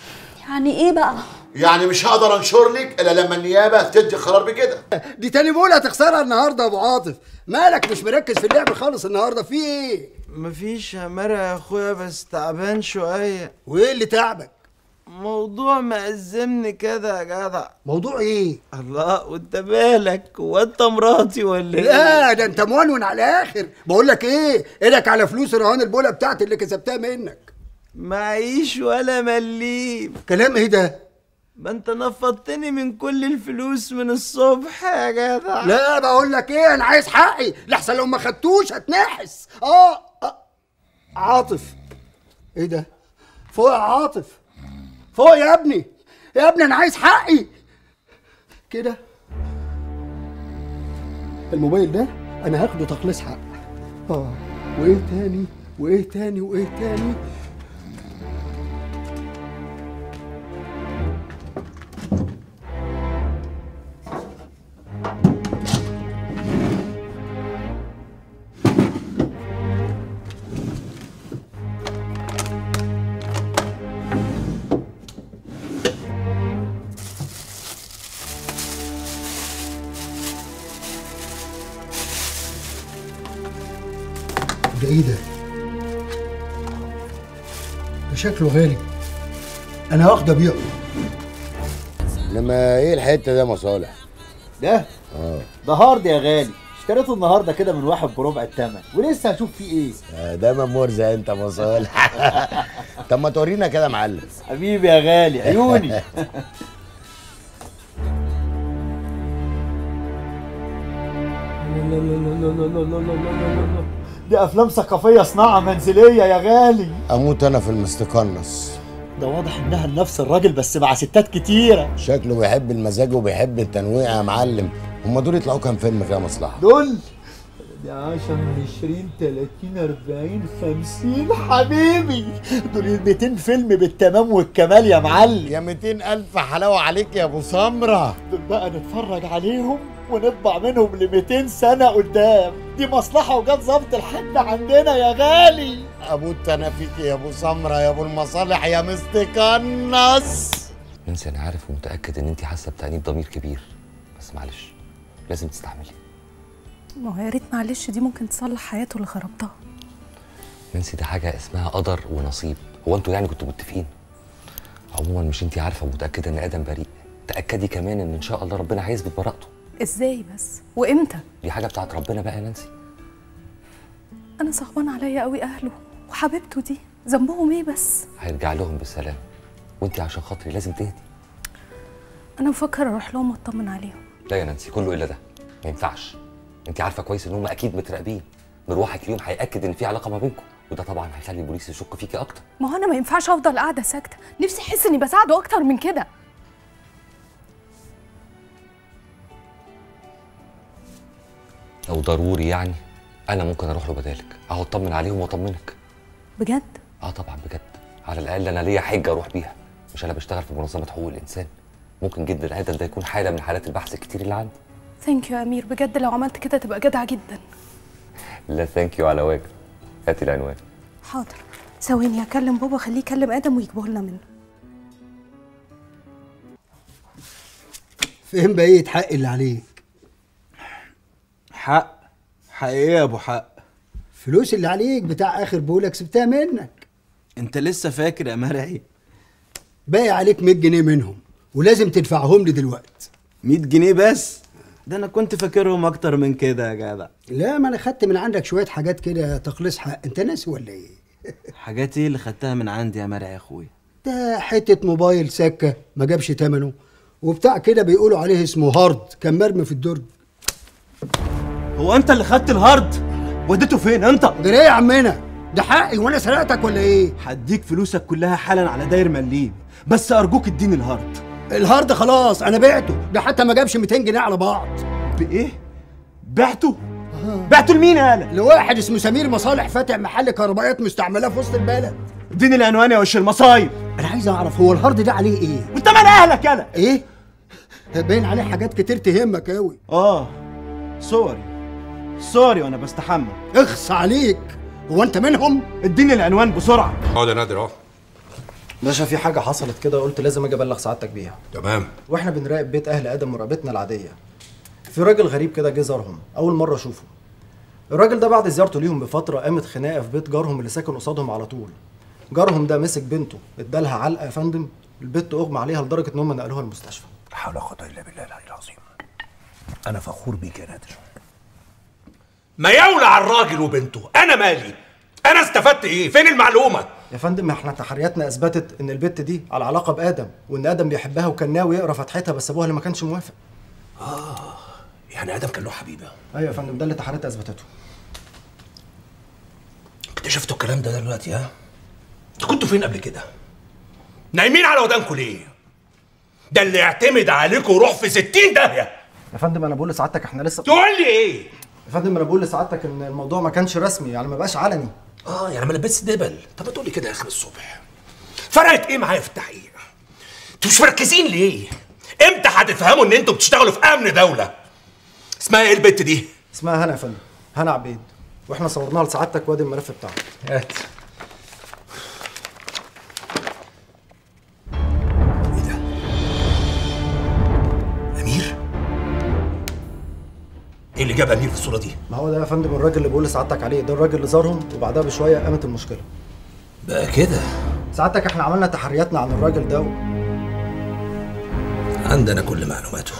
يعني ايه بقى؟ يعني مش هقدر انشر لك الا لما النيابه تدي قرار بكده. دي تاني بقول هتخسرها النهارده يا ابو عاطف. مالك مش مركز في اللعب خالص النهارده؟ في ايه؟ مفيش يا مرة يا اخويا، بس تعبان شويه. وايه اللي تعبك؟ موضوع مأزمني كده يا جدع. موضوع ايه؟ الله، وانت مالك؟ هو انت مراتي ولا ايه؟ لا ده انت مونون على الاخر. بقول لك ايه، ايدك على فلوس رهان البوله بتاعتي اللي كسبتها منك. معيش ولا مليم. كلام ايه ده؟ ما انت نفضتني من كل الفلوس من الصبح يا جدع. لا بقول لك ايه، انا عايز حقي لحسن لو ما خدتوش هتنحس. عاطف، ايه ده؟ فوق يا عاطف، فوق يا ابني، يا ابني انا عايز حقي كده. الموبايل ده انا هاخده تخليص حق. وايه تاني وايه تاني وايه تاني؟ ده ايه ده؟ ده شكله غالي، انا هاخده ابيعه. انما ايه الحته ده مصالح؟ ده؟ ده هارد يا غالي، اشتريته النهارده كده من واحد بربع الثمن ولسه هشوف فيه ايه. ده مرزق انت مصالح. طب ما تورينا كده يا معلم. حبيبي يا غالي، عيوني. دي افلام ثقافيه صناعه منزليه يا غالي. اموت انا في المستقنص. ده واضح انها لنفس الراجل بس مع ستات كتيره. شكله بيحب المزاج وبيحب التنويع يا معلم. هم دول يطلعوا كام فيلم كده مصلحه؟ دول دي 10 20 30 40 50 حبيبي، دول 200 فيلم بالتمام والكمال يا معلم. يا 200,000 حلاوه عليك يا ابو سمره. دول بقى نتفرج عليهم ونطبع منهم ل 200 سنه قدام. دي مصلحه وجت ظبط الحد عندنا يا غالي. اموت انا فيك يا ابو سمره يا ابو المصالح يا مستقنص. نانسي، انا عارف ومتاكد ان انت حاسه بتأنيب ضمير كبير، بس معلش لازم تستحملي. ما هو يا ريت معلش دي ممكن تصلح حياته اللي خربتها. نانسي، ده حاجه اسمها قدر ونصيب. هو انتوا يعني كنتوا متفقين؟ عموما مش انت عارفه ومتاكده ان ادم بريء، تاكدي كمان ان شاء الله ربنا هيثبت براءته. ازاي بس؟ وامتى؟ دي حاجه بتاعت ربنا بقى يا نانسي. انا صعبان عليا قوي اهله وحبيبته دي، ذنبهم ايه بس؟ هيرجع لهم بالسلامه، وانت عشان خاطري لازم تهدي. انا بفكر اروح لهم واطمن عليهم. لا يا نانسي، كله الا ده ما ينفعش. انت عارفه كويس ان هم اكيد متراقبين. مروحك اليوم هياكد ان في علاقه ما بينكم، وده طبعا هيخلي البوليس يشك فيكي اكتر. ما هو انا ما ينفعش افضل قاعده ساكته، نفسي احس اني بساعده اكتر من كده. لو ضروري يعني انا ممكن اروح له بدالك، اهو اطمن عليهم واطمنك. بجد؟ طبعا بجد. على الاقل انا ليا حجه اروح بيها، مش انا بشتغل في منظمه حقوق الانسان. ممكن جدا ادم ده يكون حاله من حالات البحث الكتير اللي عندي. ثانك يو يا امير، بجد لو عملت كده تبقى جدع جدا. لا ثانك يو على واجب. هاتي العنوان. حاضر، ثواني هكلم بابا خليه يكلم ادم ويجيبه لنا منه. فين بقية حق اللي عليك؟ حق ايه يا ابو حق؟ فلوس اللي عليك بتاع اخر بولك سبتها منك. انت لسه فاكر يا مرعي؟ باقي عليك 100 جنيه منهم ولازم تدفعهم لي دلوقتي. 100 جنيه بس؟ ده انا كنت فاكرهم اكتر من كده يا جدع. لا، ما انا خدت من عندك شويه حاجات كده تخليص حق، انت ناسي ولا ايه؟ حاجات ايه اللي خدتها من عندي يا مرعي يا اخويا؟ ده حته موبايل سكه ما جابش ثمنه، وبتاع كده بيقولوا عليه اسمه هارد، كان مرمي في الدرج. هو انت اللي خدت الهارد؟ وديته فين انت؟ ده ايه يا عمنا؟ ده حقي وانا سرقتك ولا ايه؟ هديك فلوسك كلها حالا على داير مليم، بس ارجوك اديني الهارد. الهارد خلاص انا بعته، ده حتى ما جابش 200 جنيه على بعض. بايه؟ بعته؟ بعته لمين يا هلا؟ لواحد اسمه سمير مصالح فاتح محل كهربائيات مستعملاه في وسط البلد. اديني العنوان يا وش المصايب. انا عايز اعرف هو الهارد ده عليه ايه؟ وانت مال اهلك يالا؟ ايه؟ باين عليه حاجات كتير تهمك قوي. سوري وانا بستحمى. اخص عليك، هو انت منهم؟ اديني العنوان بسرعه. اقعد يا نادر اهو. باشا في حاجة حصلت كده قلت لازم اجي ابلغ سعادتك بيها. تمام. واحنا بنراقب بيت اهل ادم مراقبتنا العادية، في راجل غريب كده جه زارهم، اول مرة اشوفه. الراجل ده بعد زيارته ليهم بفترة قامت خناقة في بيت جارهم اللي ساكن قصادهم على طول. جارهم ده مسك بنته ادالها علقة يا فندم، البت اغمى عليها لدرجة ان هم نقلوها المستشفى. لا حول ولا قوة الا بالله العلي العظيم. انا فخور بيك يا نادر. ما يولع الراجل وبنته، انا مالي؟ انا استفدت ايه؟ فين المعلومه؟ يا فندم احنا تحرياتنا اثبتت ان البت دي على علاقه بادم، وان ادم بيحبها وكان ناوي يقرا فتحتها، بس ابوها اللي ما كانش موافق. يعني ادم كان له حبيبه؟ ايوه يا فندم، ده اللي تحرياتنا اثبتته. اكتشفتوا الكلام ده دلوقتي؟ ها؟ انتوا كنتوا فين قبل كده؟ نايمين على ودانكم ليه؟ ده اللي يعتمد عليكم روح في 60 داهيه. يا فندم انا بقول لسعادتك احنا لسه. تقول لي ايه؟ يا فندم انا بقول لسعادتك ان الموضوع ما كانش رسمي، يعني ما بقاش علني. يعني ما لبست دبل. طب ما تقولي كده يا اخي الصبح. فرقت ايه معايا في التحقيق؟ انتوا مش مركزين ليه؟ امتى هتفهموا ان انتوا بتشتغلوا في امن دوله؟ اسمها ايه البت دي؟ اسمها هنا يا فندم، هنا عبيد، واحنا صورناها لسعادتك وادي الملف بتاعها. هات. ايه اللي جاب امير في الصوره دي؟ ما هو ده يا فندم الراجل اللي بقول لسعادتك عليه، ده الراجل اللي زارهم وبعدها بشويه قامت المشكله. بقى كده؟ سعادتك احنا عملنا تحرياتنا عن الراجل ده عندنا كل معلوماته.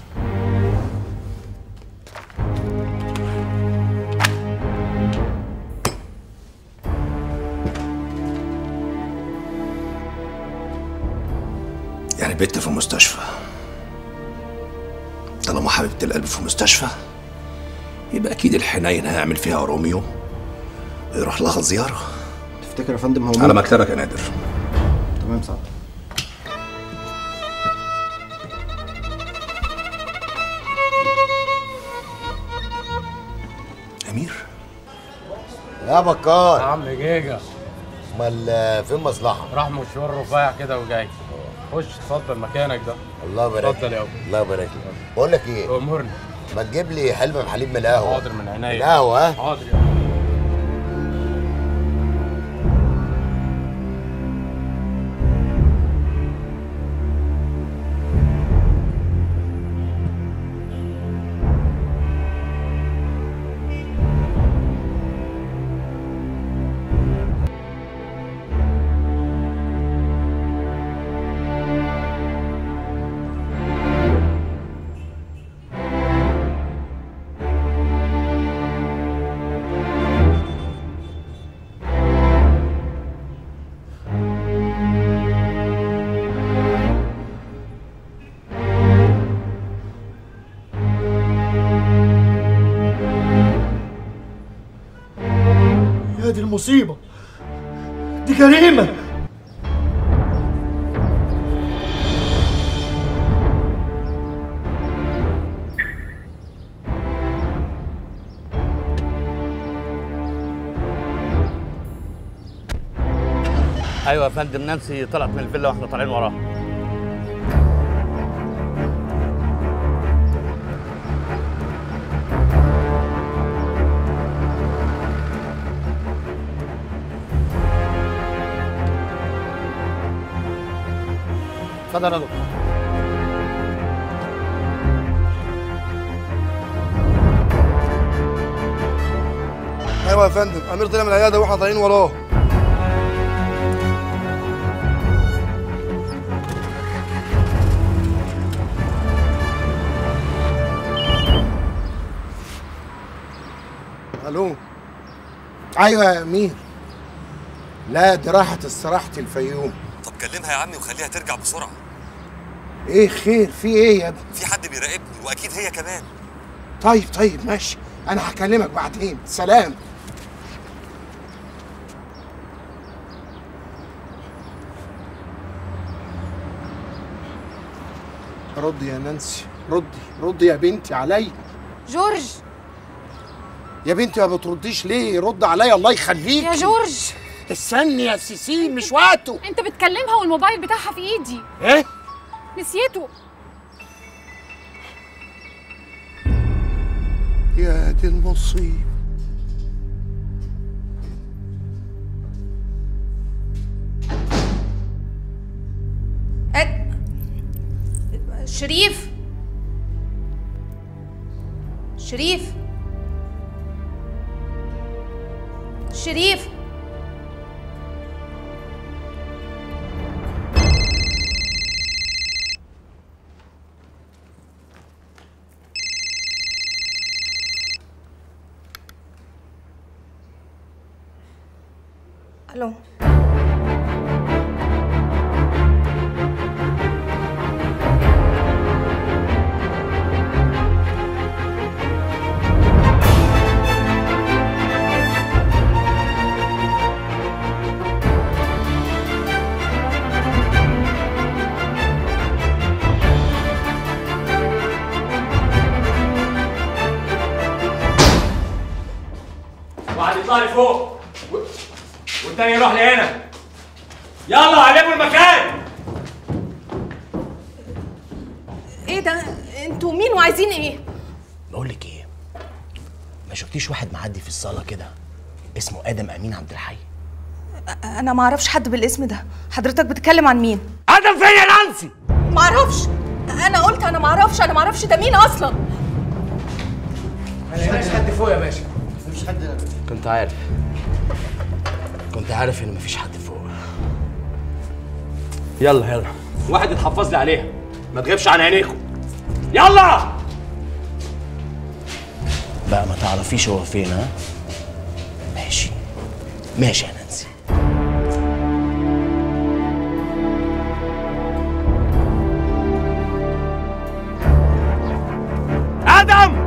يعني بنت في المستشفى، طالما حبيبة القلب في المستشفى يبقى اكيد الحنين هيعمل فيها روميو ويروح لها زياره. تفتكر يا فندم هو على مكتبك يا نادر. تمام سعادتك. امير يا بكار. يا عم جيجا. امال فين مصلحه؟ راح مشوار رفيع كده وجاي. خش اتفضل مكانك ده. الله يبارك. اتفضل يا ابو. الله يبارك لك. بقول لك ايه؟ امرني. ما تجيب لي حلبة بحليب من القهوه. حاضر من عينيا. القهوه. حاضر يا مصيبه، دي جريمه. ايوه يا فندم، نانسي طلعت من الفيلا واحنا طالعين وراها. اتفضل يا دكتور. ايوه يا فندم، امير طلع من العياده واحنا طالعين وراه. الو. ايوه يا امير. لا دي راحت استراحة الفيوم. طب كلمها يا عمي وخليها ترجع بسرعه. ايه خير؟ في ايه يا ابني؟ في حد بيراقبني واكيد هي كمان. طيب ماشي، انا هكلمك بعدين. سلام. ردي يا نانسي، ردي يا بنتي عليا. جورج يا بنتي ما بترديش ليه؟ رد عليا الله يخليكي. يا جورج استني يا سيسين، مش وقته. انت بتكلمها والموبايل بتاعها في ايدي. ايه؟ نسيته. يا دي المصيبة. شريف شريف شريف الو. واحد يطلع لي فوق والتاني يروح لهنا. يلا علموا المكان. ايه ده؟ انتوا مين وعايزين ايه؟ بقول لك ايه، ما شفتيش واحد معدي في الصاله كده اسمه ادم امين عبد الحي؟ انا ما اعرفش حد بالاسم ده. حضرتك بتتكلم عن مين؟ ادم فين يا نانسي؟ ما اعرفش. انا قلت انا ما اعرفش ده مين اصلا. ما لقيناش حد فوق يا باشا. مفيش حد. كنت عارف ان مفيش حد فوق. يلا واحد يتحفظ لي عليها ما تغيبش عن عينيكم. يلا بقى ما تعرفيش هو فين. ها ماشي يا نانسي. ادم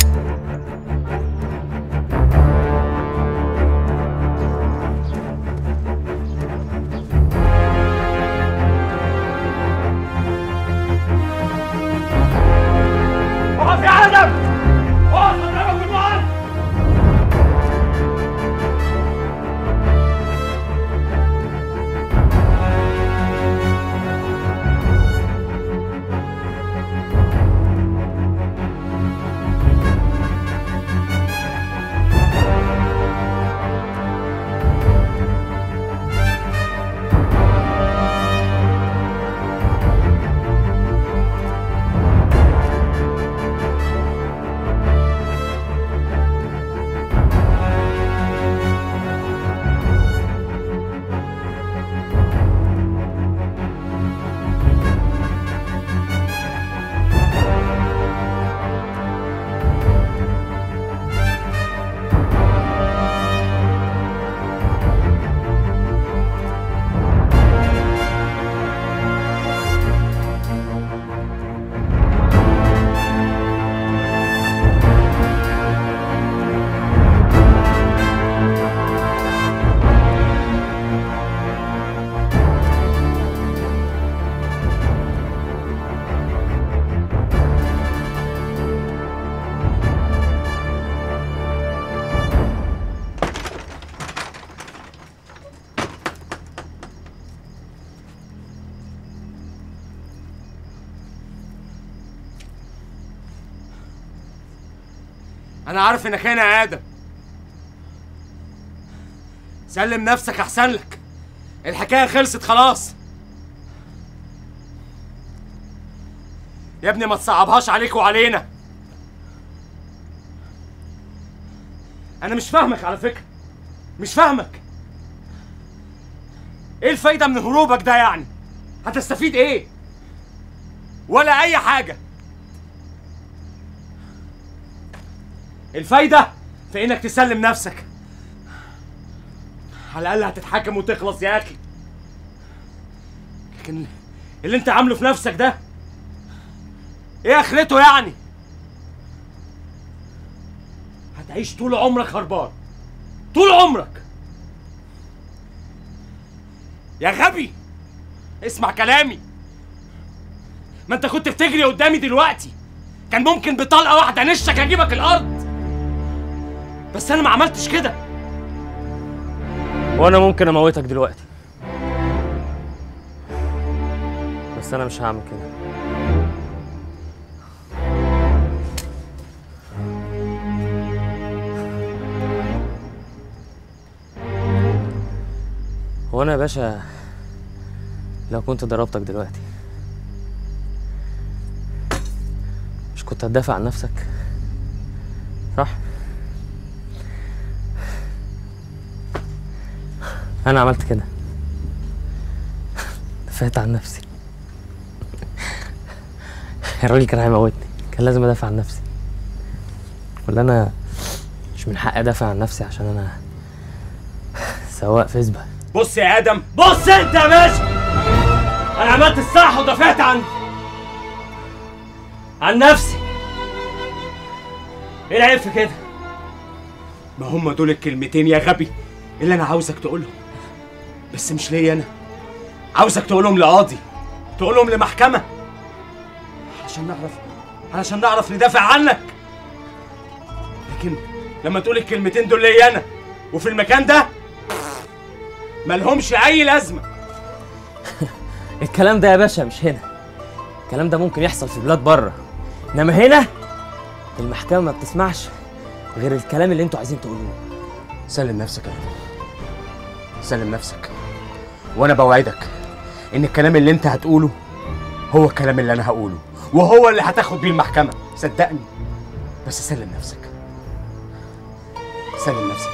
اقف يا ادم، اقف اضربك بالمعلم. انا عارف انك هنا يا ادم. سلم نفسك احسن لك، الحكايه خلصت خلاص. يا ابني ما تصعبهاش عليك وعلينا. انا مش فاهمك على فكره، مش فاهمك. ايه الفايده من هروبك ده يعني؟ هتستفيد ايه؟ ولا اي حاجه. الفايده في انك تسلم نفسك، على الاقل هتتحاكم وتخلص يا اخي. لكن اللي انت عامله في نفسك ده ايه اخرته يعني؟ هتعيش طول عمرك هربان، طول عمرك. يا غبي اسمع كلامي، ما انت كنت بتجري قدامي دلوقتي، كان ممكن بطلقه واحده نشك اجيبك الارض، بس انا ما عملتش كده. وانا ممكن اموتك دلوقتي، بس انا مش هعمل كده. هو انا يا باشا لو كنت ضربتك دلوقتي مش كنت هتدافع عن نفسك؟ صح؟ انا عملت كده، دافعت عن نفسي. الراجل كان هيموتني، كان لازم ادافع عن نفسي. ولا انا مش من حقي ادافع عن نفسي عشان انا سواق فيسبا؟ بص يا ادم، بص انت يا باشا، انا عملت الصح ودافعت عن نفسي. ايه العيب في كده؟ ما هم دول الكلمتين يا غبي اللي انا عاوزك تقولهم، بس مش ليا انا، عاوزك تقولهم لقاضي، تقولهم لمحكمة، علشان نعرف ندافع عنك. لكن لما تقول الكلمتين دول ليا انا وفي المكان ده مالهمش اي لازمه. الكلام ده يا باشا مش هنا، الكلام ده ممكن يحصل في بلاد بره، انما هنا المحكمه ما بتسمعش غير الكلام اللي انتوا عايزين تقولوه. سلم نفسك يا ابني، سلم نفسك، وانا بوعدك ان الكلام اللي انت هتقوله هو الكلام اللي انا هقوله، وهو اللي هتاخد بيه المحكمه، صدقني. بس سلم نفسك، سلم نفسك.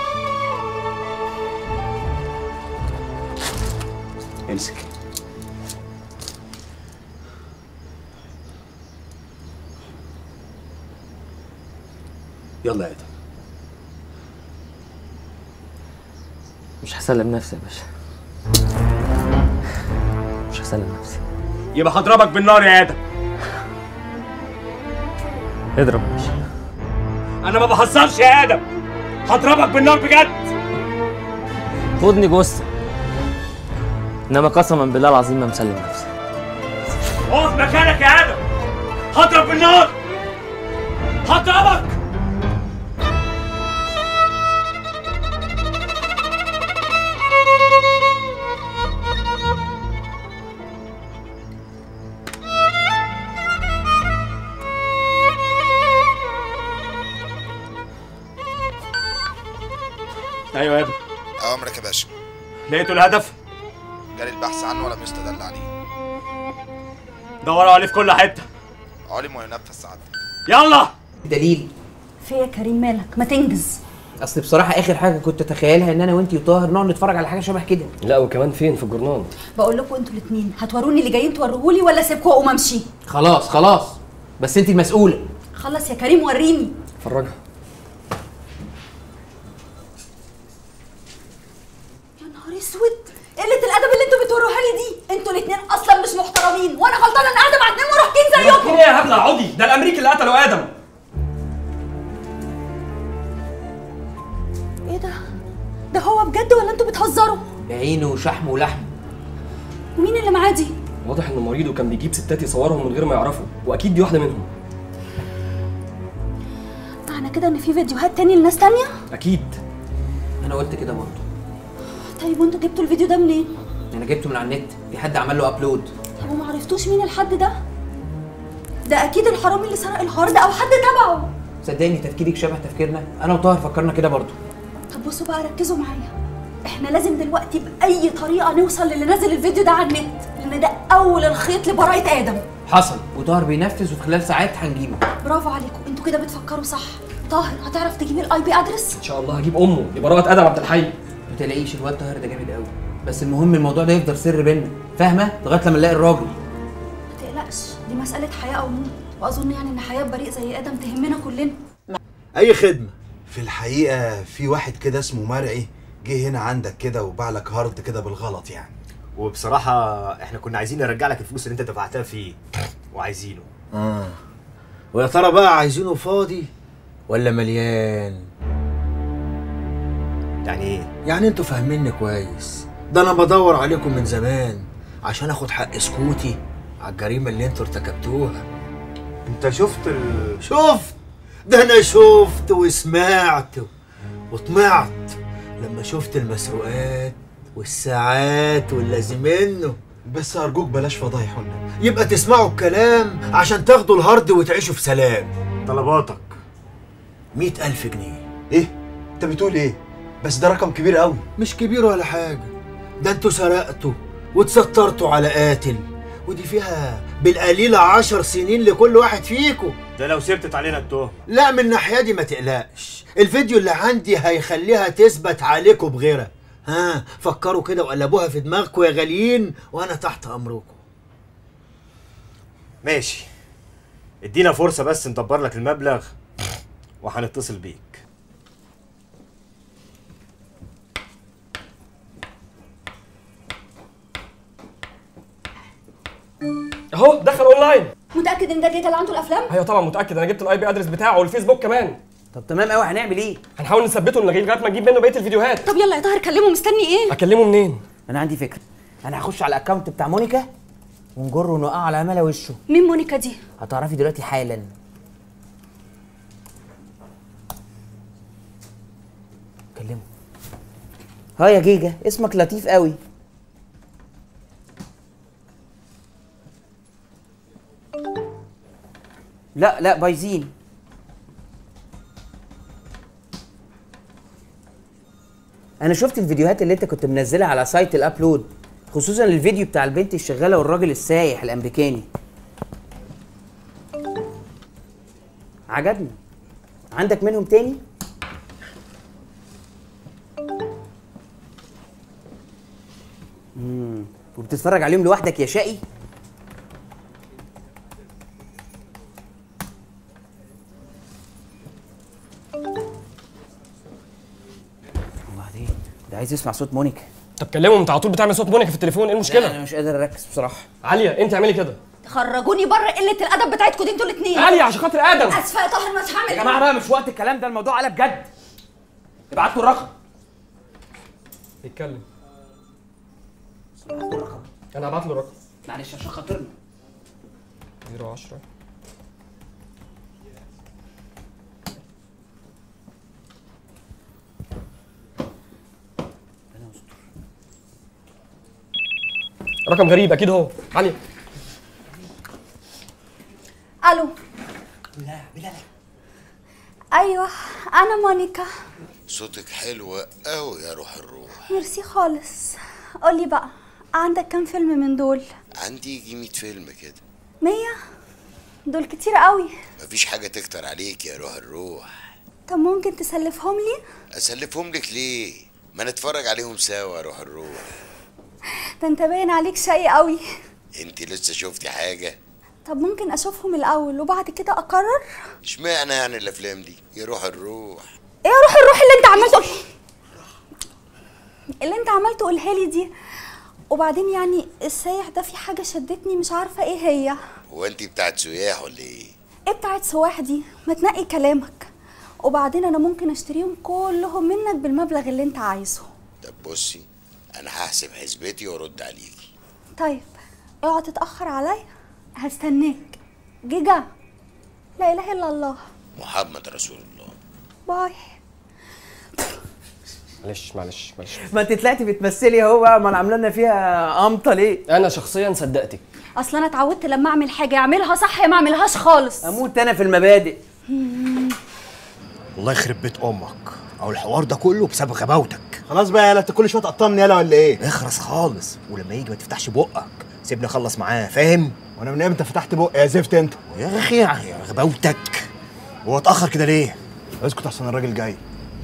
امسك. يلا يا ادم. مش هسلم نفسي يا باشا، مش هسلم نفسي. يبقى هضربك بالنار يا ادم. اضرب يا باشا. انا ما بهزرش يا ادم، هضربك بالنار بجد. خدني جثه، انما قسما بالله العظيم ما مسلم نفسي. اقف مكانك يا ادم، هضرب بالنار، هضربك. ايوه يا ابني. اوامرك يا باشا. لقيتوا الهدف؟ جاري البحث عنه ولا مستدل عليه؟ دوروا عليه في كل حته. علم وينفذ سعادتك. يلا. دليل في يا كريم مالك؟ ما تنجز. اصل بصراحه اخر حاجه كنت اتخيلها ان انا وانتي وطاهر نقعد نتفرج على حاجه شبه كده. لا وكمان فين؟ في الجورنال. بقول لكم انتوا الاثنين هتوروني اللي جايين توروهولي ولا اسيبكم واقوم امشي؟ خلاص خلاص، بس انتي المسؤوله. خلص يا كريم وريني. فرجها. يا نهار اسود، قله الادب اللي انتوا بتوروها لي دي. انتوا الاثنين اصلا مش محترمين، وانا غلطانه ان قاعده مع اتنين مراهقين زيكم. ايه يا هبله عودي؟ ده الامريكي اللي قتلوا ادم. ايه ده؟ ده هو بجد ولا انتوا بتهزروا؟ بعينه وشحم ولحم. ومين اللي معاه دي؟ واضح انه مريض وكان بيجيب ستات يصورهم من غير ما يعرفوا، واكيد دي واحده منهم. معنى كده ان في فيديوهات تاني لناس تانية؟ اكيد. انا قلت كده برضه. طيب وانتوا جبتوا الفيديو ده منين؟ انا جبته من على النت، في حد عمل له ابلود. طب وما عرفتوش مين الحد ده؟ ده اكيد الحرامي اللي سرق الهارد او حد تبعه. صدقني تفكيرك شبه تفكيرنا، انا وطاهر فكرنا كده برضه. طب بصوا بقى ركزوا معايا، احنا لازم دلوقتي باي طريقه نوصل للي نازل الفيديو ده على النت، لان ده اول الخيط لبراءه ادم. حصل، وطاهر بينفذ وفي خلال ساعات هنجيبه. برافو عليكم، انتوا كده بتفكروا صح. طاهر هتعرف تجيب الاي بي ادرس؟ ان شاء الله هجيب امه لبراءه ادم عبد الحي. ما تلاقيش الواد طاهر ده جامد قوي، بس المهم الموضوع ده يفضل سر بينا، فاهمه؟ لغايه لما نلاقي الراجل. ما تقلقش، دي مساله حياه او موت، واظن يعني ان حياه بريء زي ادم تهمنا كلنا. اي خدمه. في الحقيقه في واحد كده اسمه مرعي جه هنا عندك كده وباع لك هارد كده بالغلط يعني. وبصراحه احنا كنا عايزين نرجع لك الفلوس اللي انت دفعتها فيه وعايزينه. ويا ترى بقى عايزينه فاضي ولا مليان؟ يعني ايه؟ يعني انتوا فاهميني كويس، ده انا بدور عليكم من زمان عشان اخد حق سكوتي على الجريمه اللي انتوا ارتكبتوها. انت شفت شفت؟ ده انا شفت وسمعت وطمعت لما شفت المسروقات والساعات واللازم منه. بس ارجوك بلاش فضايح هنا، يبقى تسمعوا الكلام عشان تاخدوا الهارد وتعيشوا في سلام. طلباتك 100,000 جنيه. ايه؟ انت بتقول ايه؟ بس ده رقم كبير قوي. مش كبير ولا حاجه، ده انتوا سرقتوا وتسترتوا على قاتل، ودي فيها بالقليله 10 سنين لكل واحد فيكم. ده لو ثبتت علينا التهم. لا من الناحيه دي ما تقلقش، الفيديو اللي عندي هيخليها تثبت عليكم بغيرها. ها فكروا كده وقلبوها في دماغكم يا غاليين، وانا تحت امركم. ماشي، ادينا فرصه بس ندبر لك المبلغ وهنتصل بيك. اهو دخل اونلاين. متاكد ان ده الجيجا اللي عنده الافلام؟ ايوه طبعا متاكد، انا جبت الاي بي ادرس بتاعه والفيسبوك كمان. طب تمام قوي، هنعمل ايه؟ هنحاول نثبته لغايه ما نجيب منه بقيه الفيديوهات. طب يلا يا طاهر كلمه، مستني ايه؟ اكلمه منين؟ انا عندي فكره، انا هخش على الاكونت بتاع مونيكا ونجره ونوقعه على عماله وشه. مين مونيكا دي؟ هتعرفي دلوقتي حالا. كلمه. ها يا جيجا، اسمك لطيف قوي. لا بايظين. انا شفت الفيديوهات اللي انت كنت منزلها على سايت الابلود، خصوصا الفيديو بتاع البنت الشغاله والراجل السايح الامريكاني. عجبني. عندك منهم تاني؟ وبتتفرج عليهم لوحدك يا شقي؟ وبعدين ده عايز يسمع صوت مونيكا. طب كلمه، انت على طول بتعمل صوت مونيكا في التليفون، ايه المشكله؟ انا مش قادر اركز بصراحه. عاليه انت اعملي كده. خرجوني بره قله الادب بتاعتكم دي انتوا الاثنين. عاليه عشان خاطر ادم. اسفه يا طاهر، مش هعمل. يا جماعه بقى مش وقت الكلام ده، الموضوع قلب جد. ابعت له الرقم. يتكلم. ابعت له الرقم. انا هبعت له الرقم. معلش عشان خاطرنا. 010 رقم غريب اكيد هو. علي. الو. بلال. ايوه انا مونيكا. صوتك حلو قوي يا روح الروح. ميرسي خالص. قولي بقى، عندك كام فيلم من دول؟ عندي يجي 100 فيلم كده. 100؟ دول كتير قوي. مفيش حاجه تكتر عليك يا روح الروح. طب ممكن تسلفهم لي؟ اسلفهم لك ليه؟ ما نتفرج عليهم سوا يا روح الروح. ده انت باين عليك شقي قوي. انت لسه شفتي حاجه؟ طب ممكن اشوفهم الاول وبعد كده اقرر؟ اشمعنى يعني الافلام دي يا روح الروح؟ ايه يا روح الروح اللي انت عملته قولها لي دي؟ وبعدين يعني السايح ده في حاجه شدتني مش عارفه ايه هي. هو انت بتاعت سياح ولا ايه؟ ايه بتاعت سواح دي؟ ما تنقي كلامك. وبعدين انا ممكن اشتريهم كلهم منك بالمبلغ اللي انت عايزه. طب بصي، انا هحسب حسبتي وارد عليكي. طيب اوعى تتاخر عليا، هستناك. جيجا. لا اله الا الله محمد رسول الله. باي. معلش ما انت طلعتي بتمثلي اهو بقى، ما عامله لنا فيها قمطه ليه؟ انا شخصيا صدقتك. اصل انا اتعودت لما اعمل حاجه اعملها صح يا ما اعملهاش خالص. اموت انا في المبادئ. الله يخرب بيت امك، او الحوار ده كله بسبب غباوتك. خلاص بقى يالا، انت كل شويه تقطمني يالا ولا ايه؟ اخرس خالص، ولما يجي ما تفتحش بقك، سيبني اخلص معاه، فاهم؟ وانا من امتى فتحت بقي يا زفت انت؟ يا اخي يا غباوتك. هو اتاخر كده ليه؟ اسكت احسن الراجل جاي.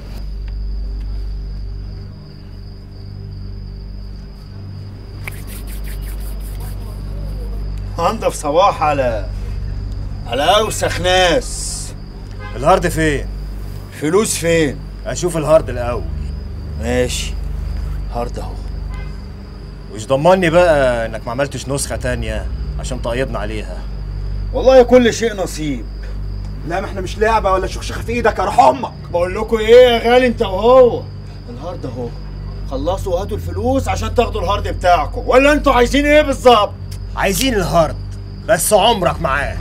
هنضف صباح على اوسخ ناس. الهارد فين؟ فلوس فين؟ اشوف الهارد الاول. ماشي، هارد اهو. وش ضمني بقى انك ما عملتش نسخه تانية عشان تقيضنا عليها؟ والله كل شيء نصيب. لا ما احنا مش لعبه ولا شخشخه في ايدك، ارحم امك. بقول لكم ايه يا غالي انت وهو، الهارد اهو، خلصوا وهاتوا الفلوس عشان تاخدوا الهارد بتاعكم، ولا انتوا عايزين ايه بالظبط؟ عايزين الهارد بس عمرك معاه.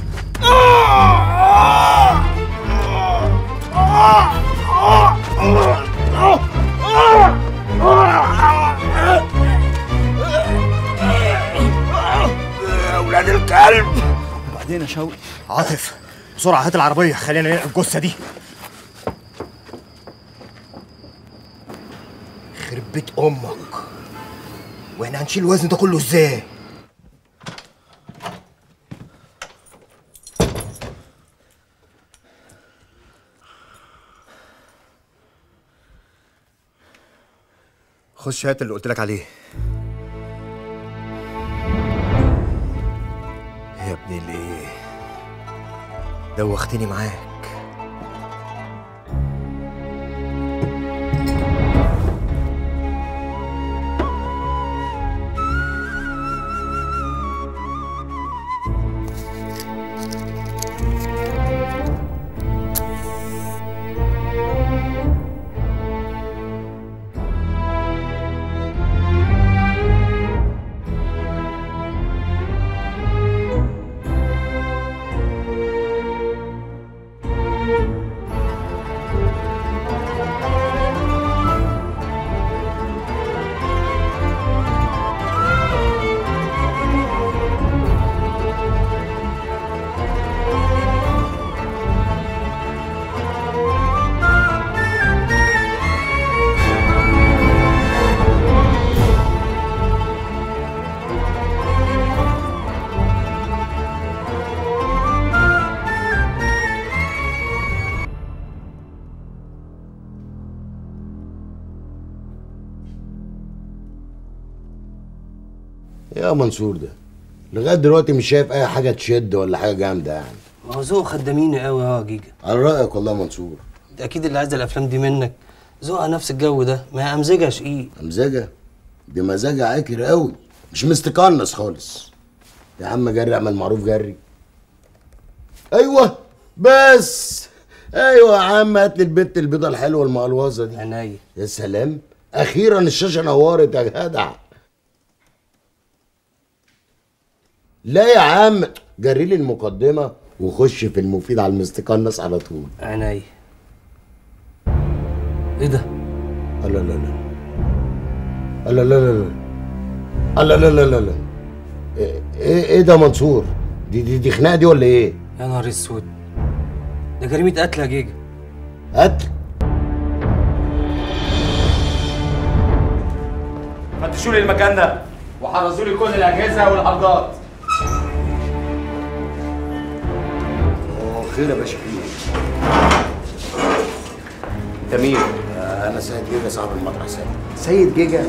يا ولاد الكلب. وبعدين يا شوقي؟ عاطف بسرعه هات العربيه، خلينا ننقل الجثه دي. يخرب بيت امك، واحنا هنشيل الوزن ده كله ازاي؟ خش هات اللي قلت لك عليه. يا ابني ليه دوختني معاك؟ يا منصور ده لغايه دلوقتي مش شايف اي حاجه تشد ولا حاجه جامده يعني. ما هو ذوق خداميني قوي يا جيجا. على رايك والله يا منصور. انت اكيد اللي عايز الافلام دي منك ذوقها نفس الجو ده، ما هي امزجه شقيق. امزجه؟ دي مزاجه عاكر قوي، مش مستقنص خالص. يا عم جري، اعمل معروف جري. ايوه بس، ايوه يا عم هات لي البت البيضه الحلوه المقلوظه دي. عينيا. يا سلام، اخيرا الشاشه نورت يا جدع. لا يا عم جري لي المقدمه وخش في المفيد على المستقنص على طول. عينيا. ايه ده؟ لا لا لا لا لا لا لا لا لا لا لا. ايه ده منصور؟ دي خناقه دي ولا ايه؟ يا نهار اسود، ده جريمه قتل يا جيجا. قتل؟ فتشوا لي المكان ده وحرزوا لي كل الاجهزه والعرضات. خير يا باشا فيه. انت مين؟ انا سيد جيجا صاحب المطرح. سيد جيجا؟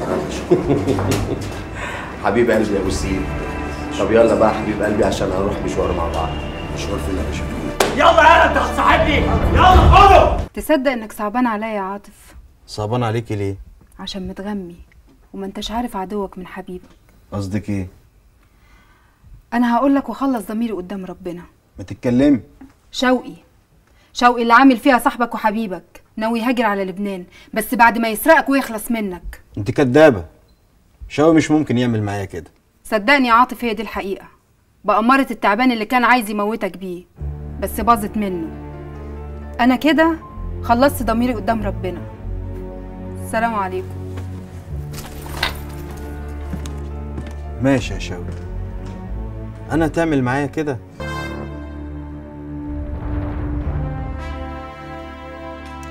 حبيب قلبي يا ابو السيد. طب يلا بقى حبيب قلبي عشان هنروح مشوار مع بعض. مشوار فين يا باشا فيه؟ يلا يلا انت هتصاحبني، يلا خده. تصدق انك صعبان عليا يا عاطف؟ صعبان عليكي ليه؟ عشان متغمي وما انتش عارف عدوك من حبيبك. قصدك ايه؟ انا هقولك واخلص ضميري قدام ربنا. ما تتكلمي. شوقي اللي عامل فيها صاحبك وحبيبك ناوي يهاجر على لبنان، بس بعد ما يسرقك ويخلص منك. انت كدابه، شوقي مش ممكن يعمل معايا كده. صدقني يا عاطف، هي دي الحقيقه. بأمارة التعبان اللي كان عايز يموتك بيه، بس باظت منه. انا كده خلصت ضميري قدام ربنا. السلام عليكم. ماشي يا شوقي، انا تعمل معايا كده؟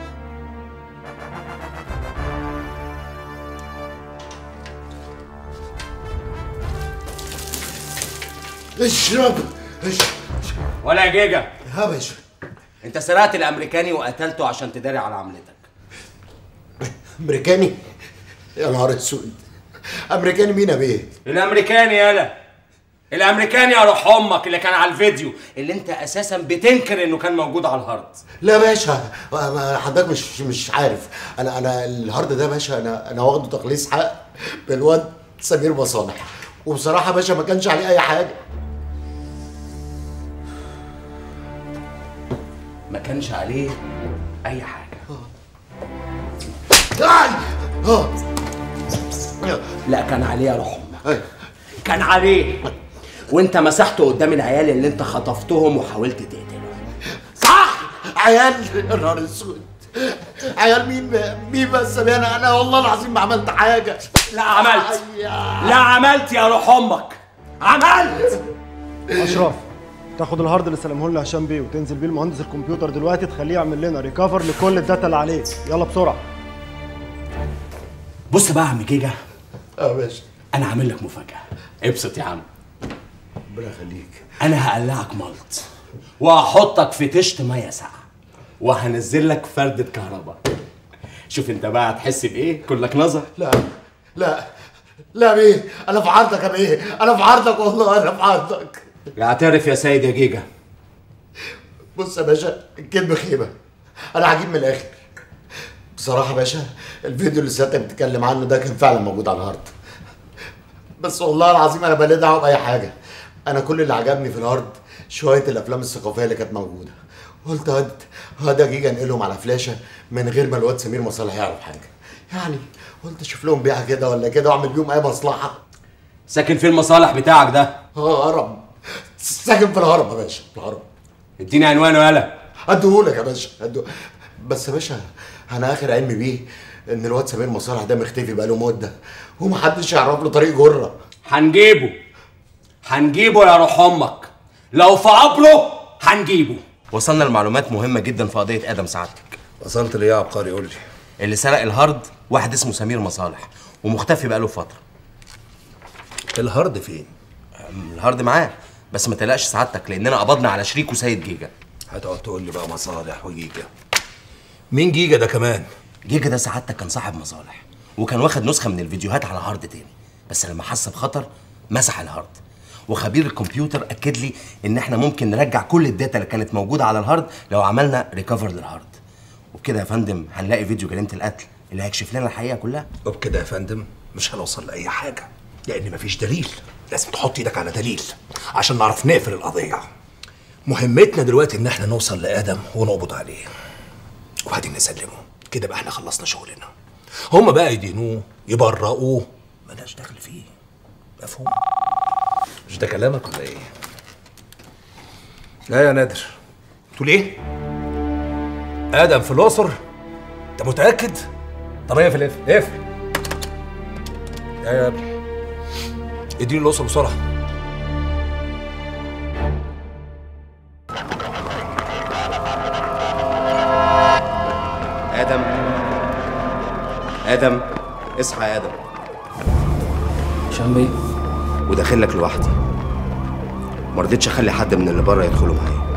اشرب. ولا يا جيجا يا باشا، انت سرقت الامريكاني وقتلته عشان تداري على عملتك. امريكاني؟ يا نهار اسود، امريكاني مين يا بيه؟ الامريكاني يالا، الامريكاني يا روح امك اللي كان على الفيديو اللي انت اساسا بتنكر انه كان موجود على الهارد. لا يا باشا، حضرتك مش عارف، انا الهارد ده يا باشا انا واخده تخليص حق بالواد سمير مصالح، وبصراحه يا باشا ما كانش عليه اي حاجه. ما كانش عليه اي حاجه. لا كان عليه يا روح امك، كان عليه، وانت مسحته قدام العيال اللي انت خطفتهم وحاولت تقتلهم. صح، عيال. يا نهار اسود، عيال مين بس؟ انا والله العظيم ما عملت حاجه. لا عملت، لا عملت يا روح امك، عملت. اشرف، تاخد الهارد اللي سلمه لنا هشام بيه وتنزل بيه المهندس الكمبيوتر دلوقتي، تخليه يعمل لنا ريكفر لكل الداتا اللي عليه. يلا بسرعه. بص بقى يا عم جيجا، يا باشا انا عامل لك مفاجاه، ابسط يا عم. ربنا يخليك. انا هقلعك ملط وهحطك في طشت ميه ساقعه وهنزل لك فردة كهرباء. شوف انت بقى هتحس بايه؟ كلك نظر. لا بيه، انا في عرضك يا بيه، انا في عرضك والله، انا في عرضك. اعترف يا سيد يا جيجا. بص يا باشا، الكذب خيبه، انا هجيب من الاخر. بصراحه يا باشا، الفيديو اللي سيادتك بتتكلم عنه ده كان فعلا موجود على الهارد، بس والله العظيم انا مالي دعوه باي حاجه. انا كل اللي عجبني في الهارد شويه الافلام الثقافيه اللي كانت موجوده، قلت هاد جيجا انقلهم على فلاشه من غير ما الواد سمير مصالح يعرف حاجه، يعني قلت اشوف لهم بيعه كده ولا كده واعمل بيهم اي مصلحه. ساكن فين المصالح بتاعك ده؟ هرم، ساكن في الهرم يا باشا، في الهرم. اديني عنوانه يالا. اديهولك يا باشا، بس يا باشا انا اخر علمي بيه ان الواد سمير مصالح ده مختفي بقاله مده ومحدش يعرف له طريق جره. هنجيبه يا روح امك، لو في عبره هنجيبه. وصلنا لمعلومات مهمه جدا في قضيه ادم سعادتك. وصلت ليه يا عبقري؟ قول لي. اللي سرق الهارد واحد اسمه سمير مصالح ومختفي بقاله فتره. الهارد فين؟ الهارد معاه، بس ما تقلقش سعادتك لاننا قبضنا على شريكه سيد جيجا. هتقعد تقول لي بقى مصالح وجيجا؟ مين جيجا ده كمان؟ جيجا ده سعادتك كان صاحب مصالح وكان واخد نسخه من الفيديوهات على هارد تاني، بس لما حس بخطر مسح الهارد، وخبير الكمبيوتر اكد لي ان احنا ممكن نرجع كل الداتا اللي كانت موجوده على الهارد لو عملنا ريكفر للهارد. وبكده يا فندم هنلاقي فيديو جريمه القتل اللي هيكشف لنا الحقيقه كلها. وبكده يا فندم مش هنوصل لاي حاجه، لان مفيش دليل. لازم تحط ايدك على دليل عشان نعرف نقفل القضيه. مهمتنا دلوقتي ان احنا نوصل لادم ونقبض عليه وبعدين نسلمه، كده بقى احنا خلصنا شغلنا. هما بقى يدينوه يبرئوه مالناش دخل فيه. مفهوم؟ مش ده كلامك ولا ايه؟ لا يا نادر. تقول ايه؟ ادم في الاقصر؟ انت متاكد؟ طب اقفل. يا ابني اديني الاقصر بسرعه. ادم اصحى يا ادم. هشام بيه، وداخل لك لوحدي، ما رضيتش اخلي حد من اللي بره يدخلوا معايا.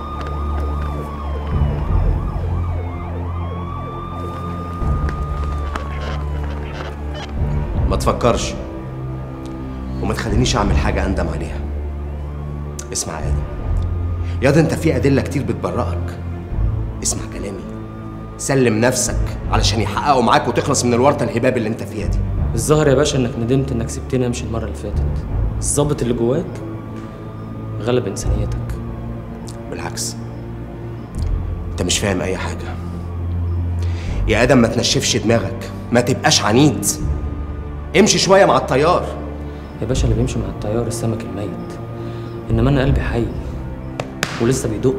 ما تفكرش وما تخلينيش اعمل حاجه اندم عليها. اسمع يا ادم، ياض انت في ادله كتير بتبرئك. اسمع كلامي، سلم نفسك علشان يحققوا معاك وتخلص من الورطه الهباب اللي انت فيها دي. الظاهر يا باشا انك ندمت انك سبتني امشي المره اللي فاتت. الظابط اللي جواك غلب انسانيتك. بالعكس، انت مش فاهم اي حاجه يا ادم. ما تنشفش دماغك، ما تبقاش عنيد، امشي شويه مع التيار. يا باشا اللي بيمشي مع التيار السمك الميت، انما انا قلبي حي ولسه بيدق.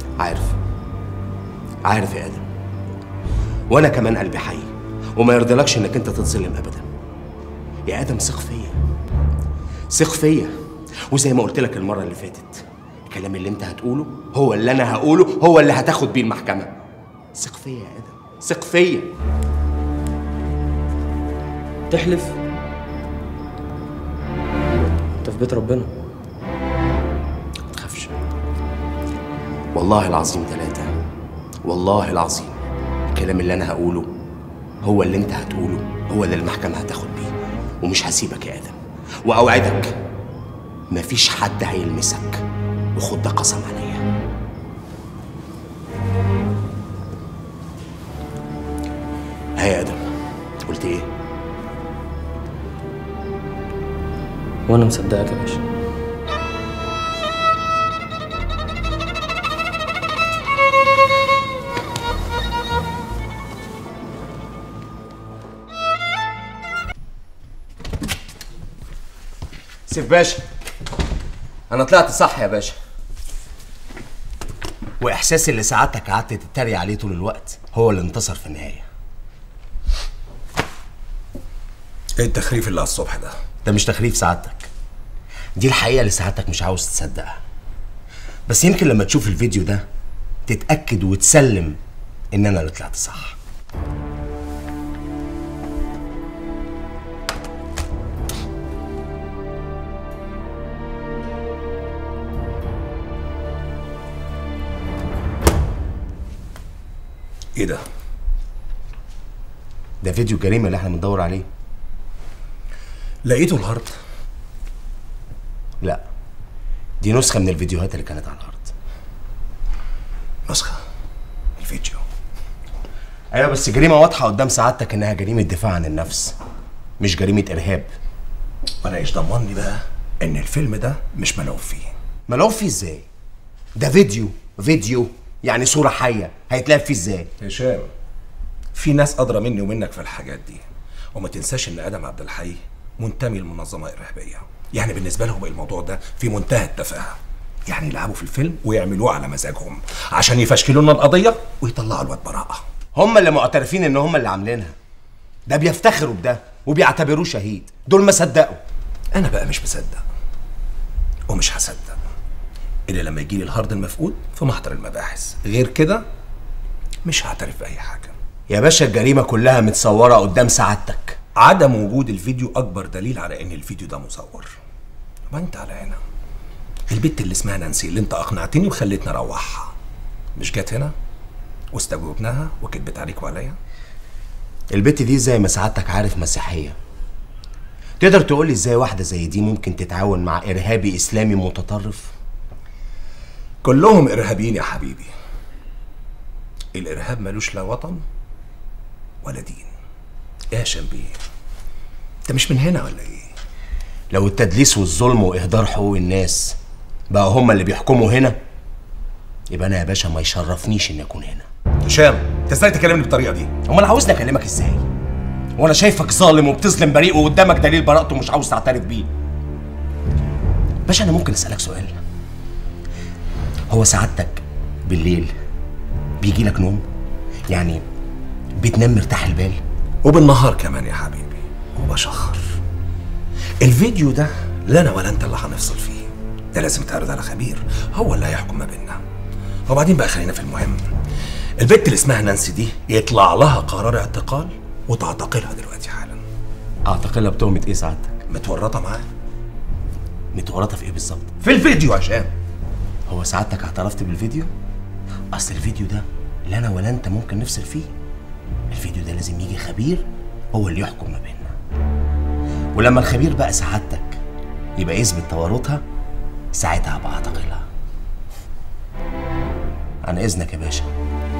عارف يا ادم، وانا كمان قلبي حي وما يرضيلكش انك انت تتظلم ابدا. يا ادم ثق فيا، وزي ما قلت لك المره اللي فاتت، الكلام اللي انت هتقوله هو اللي انا هقوله، هو اللي هتاخد بيه المحكمه. ثق فيا يا ادم، ثق فيا. تحلف؟ انت في بيت ربنا. والله العظيم 3. والله العظيم الكلام اللي انا هقوله هو اللي انت هتقوله، هو اللي المحكمة هتاخد بيه، ومش هسيبك يا ادم، واوعدك مفيش حد هيلمسك، وخد ده قسم عليا. ها يا ادم، قلت ايه؟ وانا مصدقك يا باشا. سيف باشا، انا طلعت صح يا باشا، واحساسي اللي سعادتك قعدت تتريق عليه طول الوقت هو اللي انتصر في النهايه. ايه التخريف اللي على الصبح ده؟ ده مش تخريف سعادتك، دي الحقيقه اللي سعادتك مش عاوز تصدقها، بس يمكن لما تشوف الفيديو ده تتاكد وتسلم ان انا اللي طلعت صح. ايه ده؟ ده فيديو الجريمه اللي احنا بندور عليه. لقيته الهارد؟ لا، دي نسخه من الفيديوهات اللي كانت على الهارد. نسخه؟ الفيديو؟ ايوه، بس جريمه واضحه قدام سعادتك انها جريمه دفاع عن النفس، مش جريمه ارهاب. وانا ايش ضمني بقى ان الفيلم ده مش ملعوب فيه؟ ملعوب فيه ازاي؟ ده فيديو يعني صوره حيه، هيتلعب فيه ازاي؟ هشام، في ناس ادرى مني ومنك في الحاجات دي، وما تنساش ان ادم عبد الحي منتمي لمنظمه ارهابيه، يعني بالنسبه لهم الموضوع ده في منتهى التفاهه، يعني يلعبوا في الفيلم ويعملوه على مزاجهم عشان يفشكلوا لنا القضيه ويطلعوا الواد براءه. هم اللي معترفين ان هم اللي عاملينها، ده بيفتخروا بده وبيعتبروه شهيد، دول ما صدقوا. انا بقى مش مصدق ومش هصدق الا لما يجي لي الهارد المفقود في محضر المباحث، غير كده مش هعترف باي حاجه. يا باشا الجريمه كلها متصوره قدام سعادتك. عدم وجود الفيديو اكبر دليل على ان الفيديو ده مصور. ما انت على هنا البت اللي اسمها نانسي اللي انت اقنعتني وخليتني اروحها، مش جت هنا واستجوبناها وكدبت عليك وعليا؟ البت دي زي ما سعادتك عارف مسيحيه، تقدر تقولي ازاي واحده زي دي ممكن تتعاون مع ارهابي اسلامي متطرف؟ كلهم ارهابيين يا حبيبي. الارهاب ملوش لا وطن ولا دين. ايه يا شنبيه، انت مش من هنا ولا ايه؟ لو التدليس والظلم واهدار حقوق الناس بقى هما اللي بيحكموا هنا، يبقى انا يا باشا ما يشرفنيش اني اكون هنا. هشام، انت ازاي تكلمني بالطريقه دي؟ امال عاوزني اكلمك ازاي؟ وانا شايفك ظالم وبتظلم بريء وقدامك دليل براءته ومش عاوز تعترف بيه. باشا انا ممكن اسالك سؤال؟ هو سعادتك بالليل بيجي لك نوم؟ يعني بتنام مرتاح البال؟ وبالنهار كمان يا حبيبي، وبشخر. الفيديو ده لا انا ولا انت اللي هنفصل فيه، ده لازم تعرض على خبير هو اللي هيحكم ما بيننا. وبعدين بقى خلينا في المهم، البت اللي اسمها نانسي دي يطلع لها قرار اعتقال وتعتقلها دلوقتي حالا. اعتقلها بتهمه ايه سعادتك؟ متورطه معاه. متورطه في ايه بالظبط؟ في الفيديو يا هشام. هو سعادتك اعترفت بالفيديو؟ اصل الفيديو ده لا انا ولا انت ممكن نفصل فيه، الفيديو ده لازم يجي خبير هو اللي يحكم ما بيننا، ولما الخبير بقى سعادتك يبقى يثبت تورطها، ساعتها هبقى اعتقلها. عن اذنك يا باشا.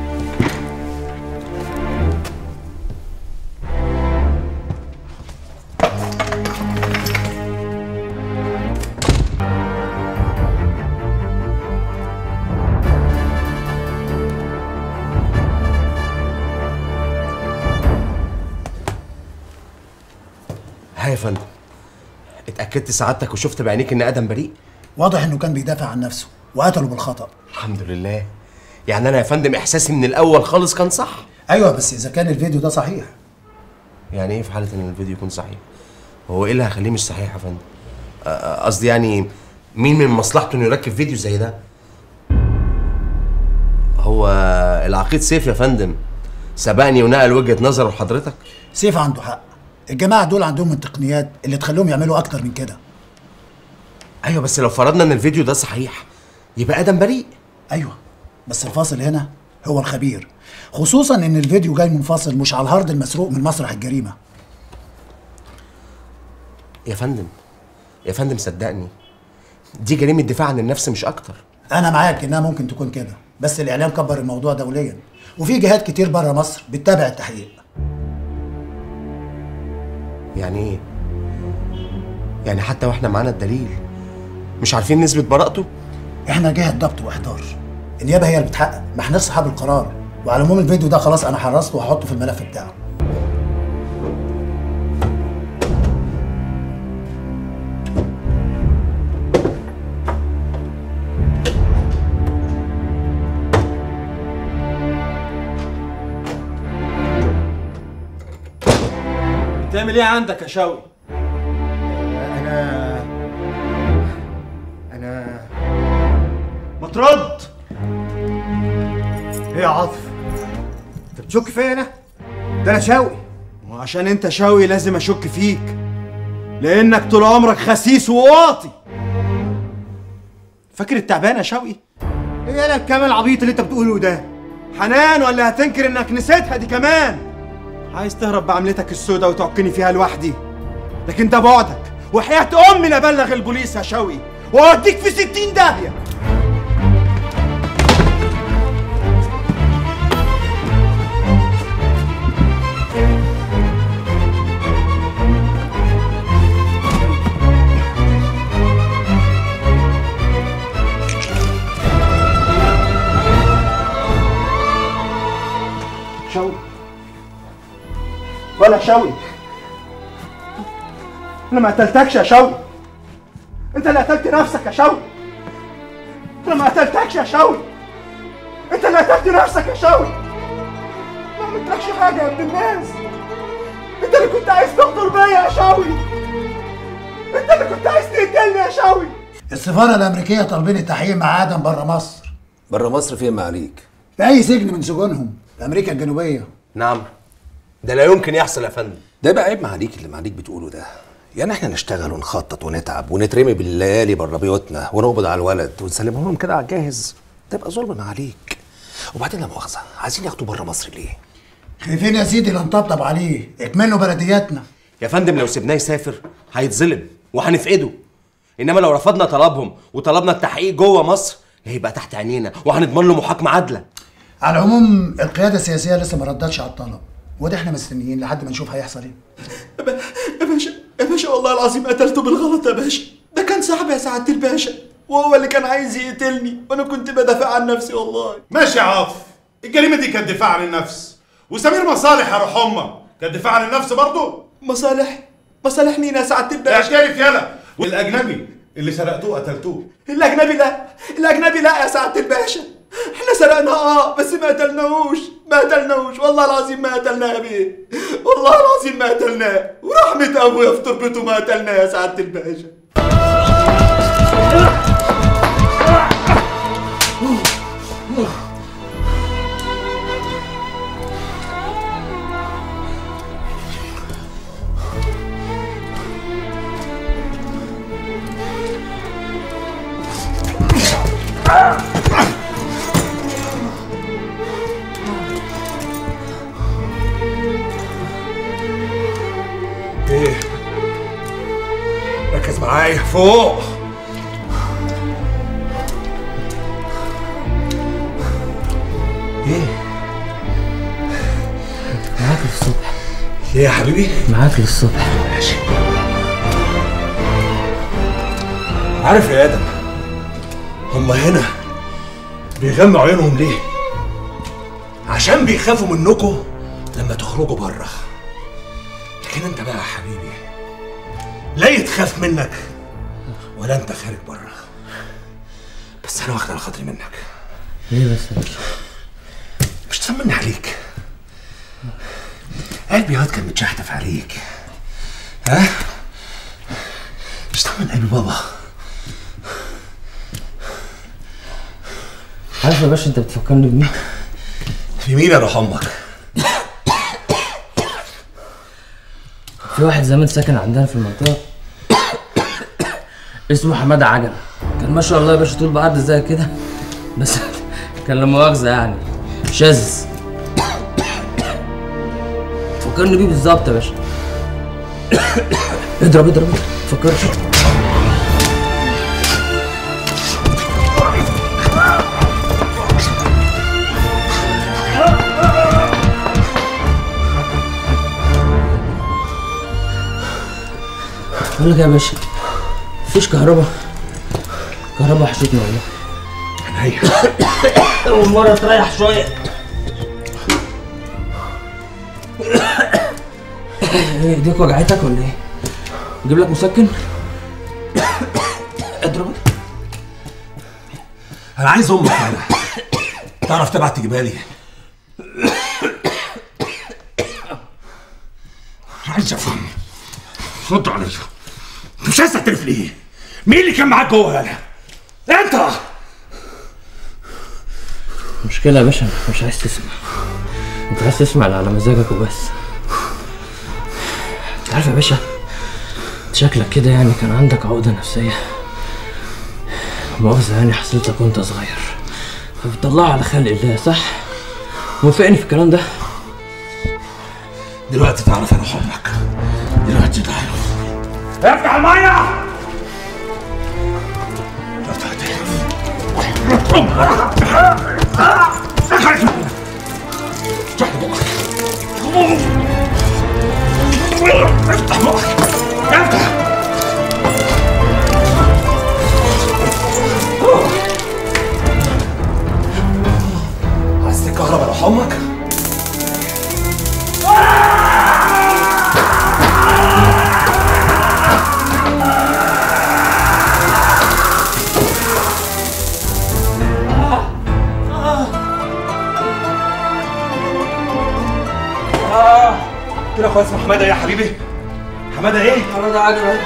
ها يا فندم، اتأكدت سعادتك وشفت بعينيك ان ادم بريء؟ واضح انه كان بيدافع عن نفسه وقتله بالخطأ. الحمد لله. يعني انا يا فندم احساسي من الاول خالص كان صح. ايوه بس اذا كان الفيديو ده صحيح. يعني ايه في حالة ان الفيديو يكون صحيح؟ هو ايه اللي هيخليه مش صحيح يا فندم؟ قصدي يعني مين من مصلحته انه يركب فيديو زي ده؟ هو العقيد سيف يا فندم سبقني ونقل وجهة نظره لحضرتك؟ سيف عنده حق، الجماعة دول عندهم التقنيات اللي تخليهم يعملوا أكتر من كده. أيوه بس لو فرضنا إن الفيديو ده صحيح يبقى آدم بريء. أيوه بس الفاصل هنا هو الخبير، خصوصا ان الفيديو جاي منفصل مش على الهارد المسروق من مسرح الجريمه. يا فندم صدقني، دي جريمه دفاع عن النفس مش اكتر. انا معاك انها ممكن تكون كده، بس الاعلام كبر الموضوع دوليا، وفي جهات كتير بره مصر بتتابع التحقيق. يعني ايه؟ يعني حتى واحنا معانا الدليل مش عارفين نثبت براءته؟ احنا جهه ضبط واحضار، النيابه هي اللي بتحقق، ما احنا اصحاب القرار. وعلى العموم الفيديو ده خلاص انا حرصته وهحطه في الملف بتاعه. بتعمل ايه عندك يا شوقي؟ انا ما ترد. ايه يا عاطف؟ انت بتشك فيا انا؟ ده انا شوقي. وعشان انت شوقي لازم اشك فيك، لانك طول عمرك خسيس وواطي. فاكر التعبان يا شوقي؟ ايه انا الكلام العبيط اللي انت بتقوله ده؟ حنان ولا هتنكر انك نسيتها دي كمان؟ عايز تهرب بعملتك السوداء وتعكني فيها لوحدي، لكن ده بعدك، وحياة امي لابلغ البوليس يا شوقي واوديك في 60 داهية. شوقي ولا شوقي، انا ما قتلتكش يا شوقي، انت اللي قتلت نفسك يا شوقي. انا ما قتلتكش يا شوقي، انت اللي قتلت نفسك يا شوقي. ما عملتلكش حاجه يا ابن الناس، انت اللي كنت عايز تغدر بيا يا شوقي، انت اللي كنت عايز تقتلني يا شوقي. السفاره الامريكيه طالبين التحقيق مع ادم بره مصر. بره مصر فين معاليك؟ في اي سجن من سجونهم في امريكا الجنوبيه. نعم، ده لا يمكن يحصل يا فندم. ده بقى عيب معاليك اللي معاليك بتقوله ده. يعني احنا نشتغل ونخطط ونتعب ونترمي بالليالي بره بيوتنا ونقبض على الولد ونسلمه لهم كده على الجاهز، ده يبقى ظلم معاليك. وبعدين لا مؤاخذه، عايزين ياخدوا بره مصر ليه؟ خايفين يا سيدي لا نطبطب عليه، اكملوا بلدياتنا. يا فندم لو سيبناه يسافر هيتظلم وهنفقده، انما لو رفضنا طلبهم وطلبنا التحقيق جوه مصر هيبقى تحت عينينا وهنضمن له محاكمه عادله. على العموم القياده السياسيه لسه ما ردتش على الطلب، وده احنا مستنيين لحد ما نشوف هيحصل ايه. يا باشا والله العظيم قتلته بالغلط يا باشا، ده كان صاحبي يا سعاده الباشا، وهو اللي كان عايز يقتلني وانا كنت بدافع عن نفسي والله. ماشي يا عاطف، الجريمه دي كانت دفاع عن النفس، وسمير مصالح يا روح امك كانت دفاع عن النفس برضه. مصالح مين يا سعاده الباشا؟ اعترف يلا. والاجنبي اللي سرقتوه قتلتوه. الاجنبي لا يا سعاده الباشا، احنا سرقنا بس ما قتلناهوش والله العظيم ما قتلناه يا بيه، والله العظيم ما قتلناه، ورحمة ابويا في تربته ما قتلناه يا سعادة الباشا. ايه؟ ركز معايا فوق. ايه؟ معاك للصبح. ليه يا حبيبي؟ معاك للصبح. ماشي. عارف يا ادم، هما هنا بيغموا عيونهم ليه؟ عشان بيخافوا منكم لما تخرجوا بره. لكن انت بقى يا حبيبي لا يتخاف منك ولا انت خارج بره. بس انا واخد على خاطري منك. ليه بس يا باشا؟ مش تطمني عليك؟ قلبي ياض كان متشحتف عليك. ها؟ مش تطمن قلبي بابا؟ عارف يا باشا انت بتفكرني بمين؟ في مين يا روح امك؟ في واحد زمان ساكن عندنا في المنطقة اسمه حمادة عجل، كان ما شاء الله يا باشا طول بعرض زي كده، بس كان لا مؤاخذة يعني شاذ. فكرني بيه بالظبط يا باشا. اضرب اضرب فكرش. بقول لك يا باشا مفيش كهرباء. كهرباء وحشتني والله. عينيا. أول مرة تريح شوية. ايديك وجعتك ولا ايه؟ اجيب لك مسكن؟ اضرب. انا عايز امك انا. تعرف تبعت تجيبها لي؟ عايز افهم. رد عليا. انت مش عايز تعترف ليه؟ مين اللي كان معاك جوه هنا؟ انت. المشكلة يا باشا مش عايز تسمع. انت عايز تسمع اللي على مزاجك وبس. انت عارف يا باشا شكلك كده يعني كان عندك عقدة نفسية. مؤاخذة يعني حصلتك وانت صغير فبتطلعها على خلق الله، صح؟ موافقني في الكلام ده؟ دلوقتي تعرف انا حبك. دلوقتي تعرف. افتح المية! افتح افتح بقك. افتح. عايز تكهرب على حمك؟ قلت لك اسمه حماده ايه يا حبيبي؟ حماده ايه؟ حماده عجبك.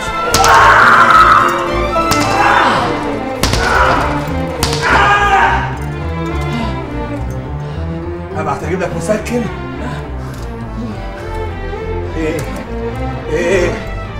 ابعت اجيب لك مسكن؟ ايه؟ ايه؟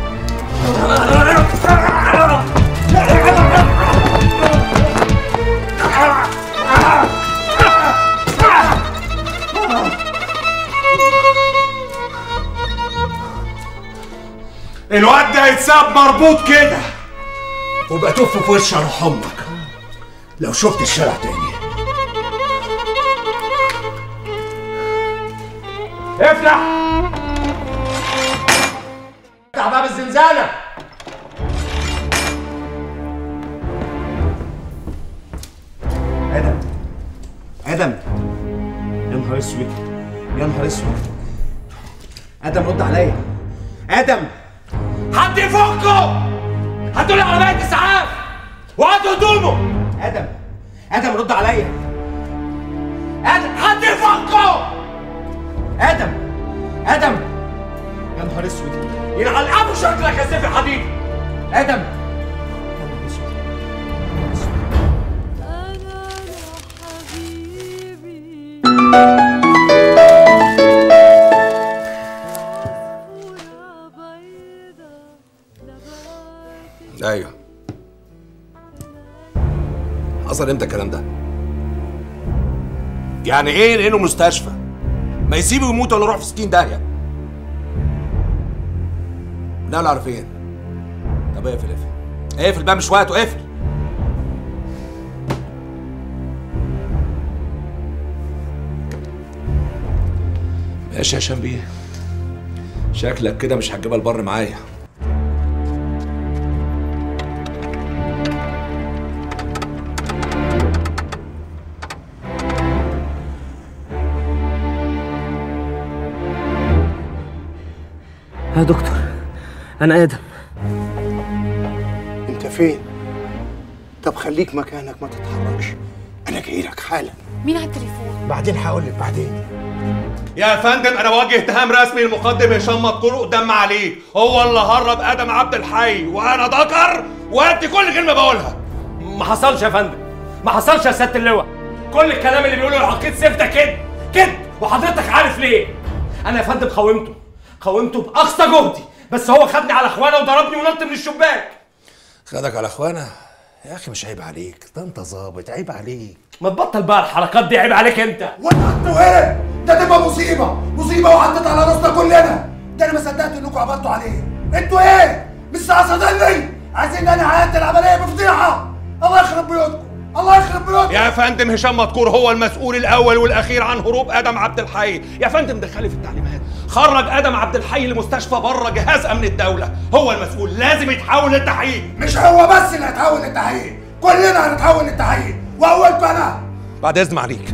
الواد ده هيتساب مربوط كده وبقى تف في وش روح امك لو شفت الشارع تاني. افتح! افتح باب الزنزانة! ادم ادم يا نهار اسود يا نهار اسود. ادم رد عليا. ادم حد يفكه! هاتولي عربية اسعاف وهاتوا هدومه! ادم رد عليا. ادم حد يفكه! ادم يا نهار اسود يلعن ابو شكلك يا سيف الحديد. ادم ايوه حصل امتى الكلام ده؟ يعني ايه نقله مستشفى؟ ما يسيبه يموت ولا يروح في 60 داهيه. نقله على فين؟ طب اقفل اقفل بقى مش وقته اقفل. ماشي يا هشام بيه، شكلك كده مش هتجيبها البر معايا. يا دكتور انا ادم. انت فين؟ طب خليك مكانك ما تتحركش، انا جاي لك حالا. مين على التليفون؟ بعدين هقول لك بعدين. يا فندم انا بوجه اتهام رسمي للمقدم هشام مذكور قدام عليه، هو اللي هرب ادم عبد الحي وانا ذكر وادي كل كلمه بقولها. ما حصلش يا فندم، ما حصلش يا سياده اللواء. كل الكلام اللي بيقوله العقيد سيف ده كده وحضرتك عارف ليه. انا يا فندم قاومته باقصى جهدي، بس هو خدني على اخوانا وضربني ونط من الشباك. خدك على اخوانا؟ يا اخي مش عيب عليك، ده انت ظابط، عيب عليك. ما تبطل بقى الحركات دي، عيب عليك انت. وانتوا ايه؟ ده تبقى مصيبه وعدت على راسنا كلنا. ده انا ما صدقت انكم عبطتوا عليه. انتوا ايه؟ مش صدقني؟ عايزين انا عيادة العمليه بفضيحه. الله يخرب بيوتكم، الله يخرب بيوتكم. يا فندم هشام مدكور هو المسؤول الاول والاخير عن هروب ادم عبد الحي. يا فندم ده خالف التعليمات، خرج ادم عبد الحي لمستشفى بره جهاز امن الدوله، هو المسؤول، لازم يتحول للتحقيق. مش هو بس اللي هيتحول للتحقيق، كلنا هنتحول للتحقيق واولكم انا. بعد اذن عليك.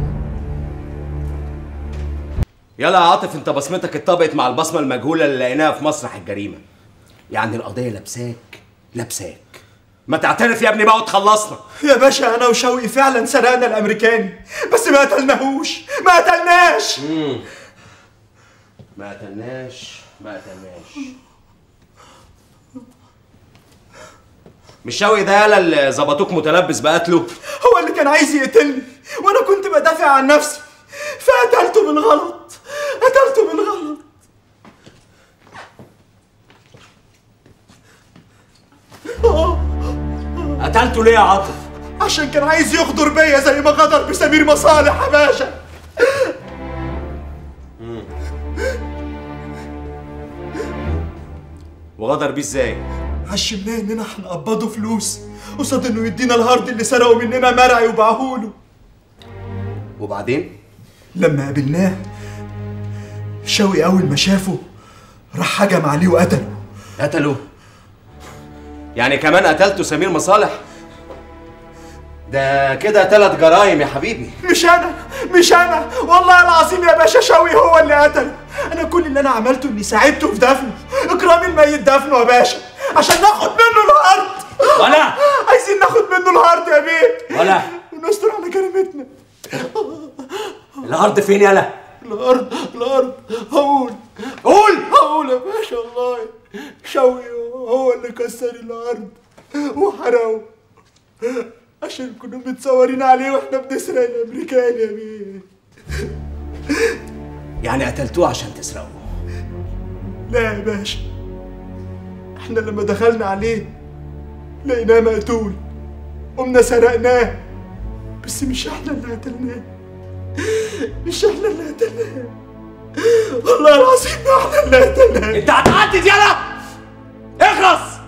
يلا يا عاطف، انت بصمتك اتطبقت مع البصمه المجهوله اللي لقيناها في مسرح الجريمه. يعني القضيه لابساك. ما تعترف يا ابني بقى وتخلصنا. يا باشا انا وشوقي فعلا سرقنا الامريكاني، بس ما قتلناهوش، ما قتلناش. ما قتلناش. مش شوقي ده يالا اللي ظبطوك متلبس بقتله؟ هو اللي كان عايز يقتلني وانا كنت بدافع عن نفسي، فقتلته بالغلط. قتلته ليه يا عاطف؟ عشان كان عايز يغدر بيا زي ما غدر بسمير مصالح يا باشا. وغدر بيه ازاي؟ عشمناه اننا هنقبضه فلوس قصاد انه يدينا الهارد اللي سرقه مننا مرعي وباعهوله. وبعدين؟ لما قابلناه شوقي اول ما شافه راح هجم عليه وقتله. قتله؟ يعني كمان قتلته سمير مصالح؟ ده كده 3 جرايم يا حبيبي. مش انا والله العظيم يا باشا، شوقي هو اللي قتله. انا كل اللي انا عملته اني ساعدته في دفنه، اكرام الميت دفنه يا باشا، عشان ناخد منه الهارد. ولا عايزين ناخد منه الهارد يا بيه ولا ونستر على جريمتنا. الهارد فين يالا؟ الارض هقول يا باشا. والله شوقي هو اللي كسر الارض وحرقه عشان كنا متصورين عليه واحنا بنسرق الامريكان يا بيه. يعني قتلتوه عشان تسرقوه؟ لا يا باشا، احنا لما دخلنا عليه لقيناه مقتول، قمنا سرقناه، بس مش احنا اللي قتلناه. والله العظيم ما احنا اللي قتلناه. انت هتعدد يالا، اخلص.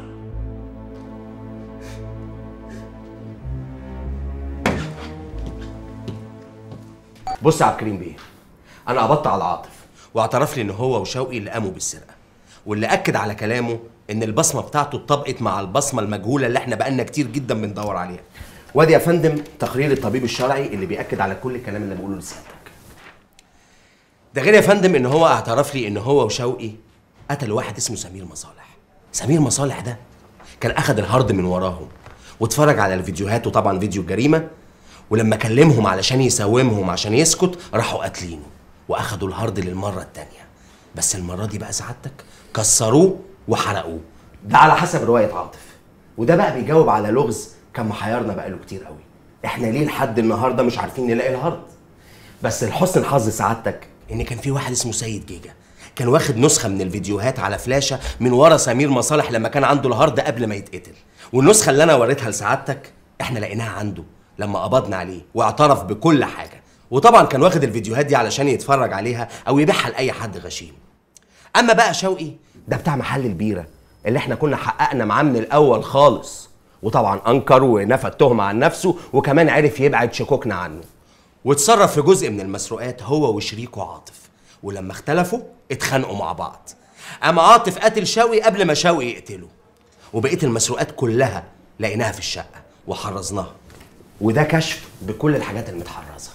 بص يا عبد الكريم بيه، انا قبضت على عاطف واعترف لي ان هو وشوقي اللي قاموا بالسرقه، واللي اكد على كلامه ان البصمه بتاعته اتطبقت مع البصمه المجهوله اللي احنا بقالنا كتير جدا بندور عليها. وادي يا فندم تقرير الطبيب الشرعي اللي بياكد على كل الكلام اللي بقوله لسيادتك. ده غير يا فندم ان هو اعترف لي ان هو وشوقي قتلوا واحد اسمه سمير مصالح. سمير مصالح ده كان اخد الهارد من وراهم واتفرج على الفيديوهات، وطبعا فيديو الجريمه، ولما كلمهم علشان يساومهم عشان يسكت راحوا قاتلينه واخدوا الهارد للمره التانيه. بس المره دي بقى سعادتك كسروه وحرقوه. ده على حسب روايه عاطف، وده بقى بيجاوب على لغز كان محيرنا بقاله كتير قوي. احنا ليه لحد النهارده مش عارفين نلاقي الهارد؟ بس لحسن الحظ سعادتك ان كان في واحد اسمه سيد جيجا كان واخد نسخه من الفيديوهات على فلاشه من ورا سمير مصالح لما كان عنده الهارد قبل ما يتقتل، والنسخه اللي انا وريتها لسعادتك احنا لقيناها عنده لما قبضنا عليه واعترف بكل حاجه. وطبعا كان واخد الفيديوهات دي علشان يتفرج عليها او يبيعها لاي حد غشيم. اما بقى شوقي ده بتاع محل البيره اللي احنا كنا حققنا معاه من الاول خالص، وطبعا انكر ونفى التهمه عن نفسه، وكمان عرف يبعد شكوكنا عنه، واتصرف في جزء من المسروقات هو وشريكه عاطف، ولما اختلفوا اتخانقوا مع بعض. اما عاطف قتل شوقي قبل ما شوقي يقتله، وبقيه المسروقات كلها لقيناها في الشقه وحرزناها، وده كشف بكل الحاجات المتحرزه.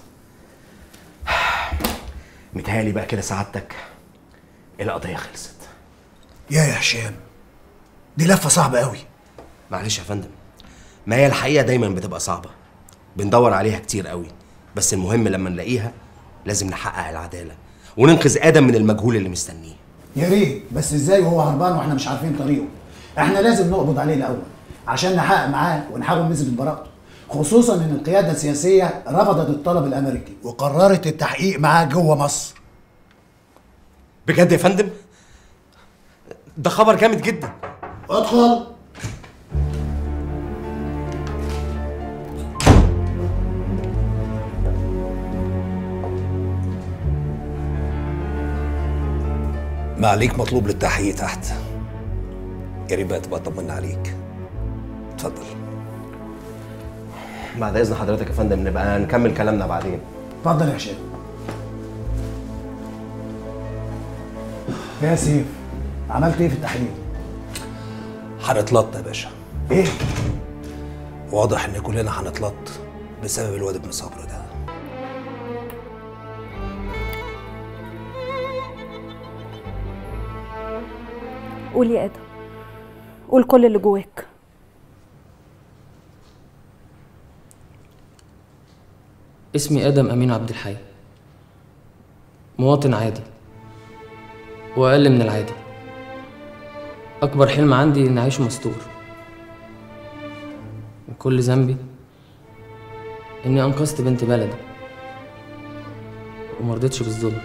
متهيألي بقى كده سعادتك القضيه خلصت. يا هشام، دي لفه صعبه قوي. معلش يا فندم، ما هي الحقيقه دايما بتبقى صعبه، بندور عليها كتير قوي، بس المهم لما نلاقيها لازم نحقق العداله وننقذ ادم من المجهول اللي مستنيه. يا ريت، بس ازاي وهو هربان واحنا مش عارفين طريقه؟ احنا لازم نقبض عليه الاول عشان نحقق معاه ونحاول نثبت براءته، خصوصا ان القياده السياسيه رفضت الطلب الامريكي وقررت التحقيق معاه جوه مصر. بجد يا فندم؟ ده خبر جامد جدا. ادخل. ما عليك مطلوب للتحقيق تحت. يا ريت بقى تبقى طمنا عليك. اتفضل. بعد اذن حضرتك يا فندم نبقى نكمل كلامنا بعدين. اتفضل يا هشام. يا سيف، عملت ايه في التحليل؟ هنتلط يا باشا. ايه؟ واضح ان كلنا هنتلط بسبب الواد ابن صبر ده. قول يا ادم، قول كل اللي جواك. اسمي ادم امين عبد الحي، مواطن عادي واقل من العادي. اكبر حلم عندي اني اعيش مستور. كل ذنبي اني انقذت بنت بلدي ومرضتش بالظلم.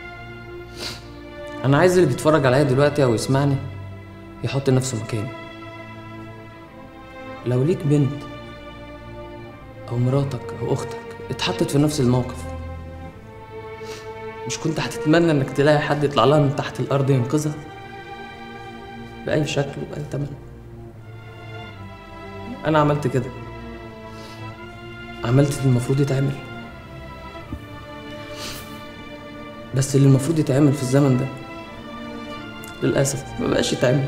انا عايز اللي بيتفرج عليا دلوقتي او يسمعني يحط نفسه مكاني. لو ليك بنت او مراتك او اختك اتحطت في نفس الموقف، مش كنت هتتمنى انك تلاقي حد يطلع لها من تحت الارض ينقذها باي شكل وباي تمن؟ انا عملت كده، عملت اللي المفروض يتعمل، بس اللي المفروض يتعمل في الزمن ده للاسف ما بقاش يتعمل.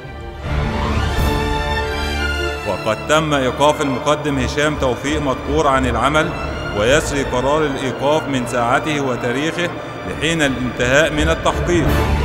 وقد تم ايقاف المقدم هشام توفيق مدقور عن العمل، ويسري قرار الايقاف من ساعته وتاريخه لحين الانتهاء من التحقيق.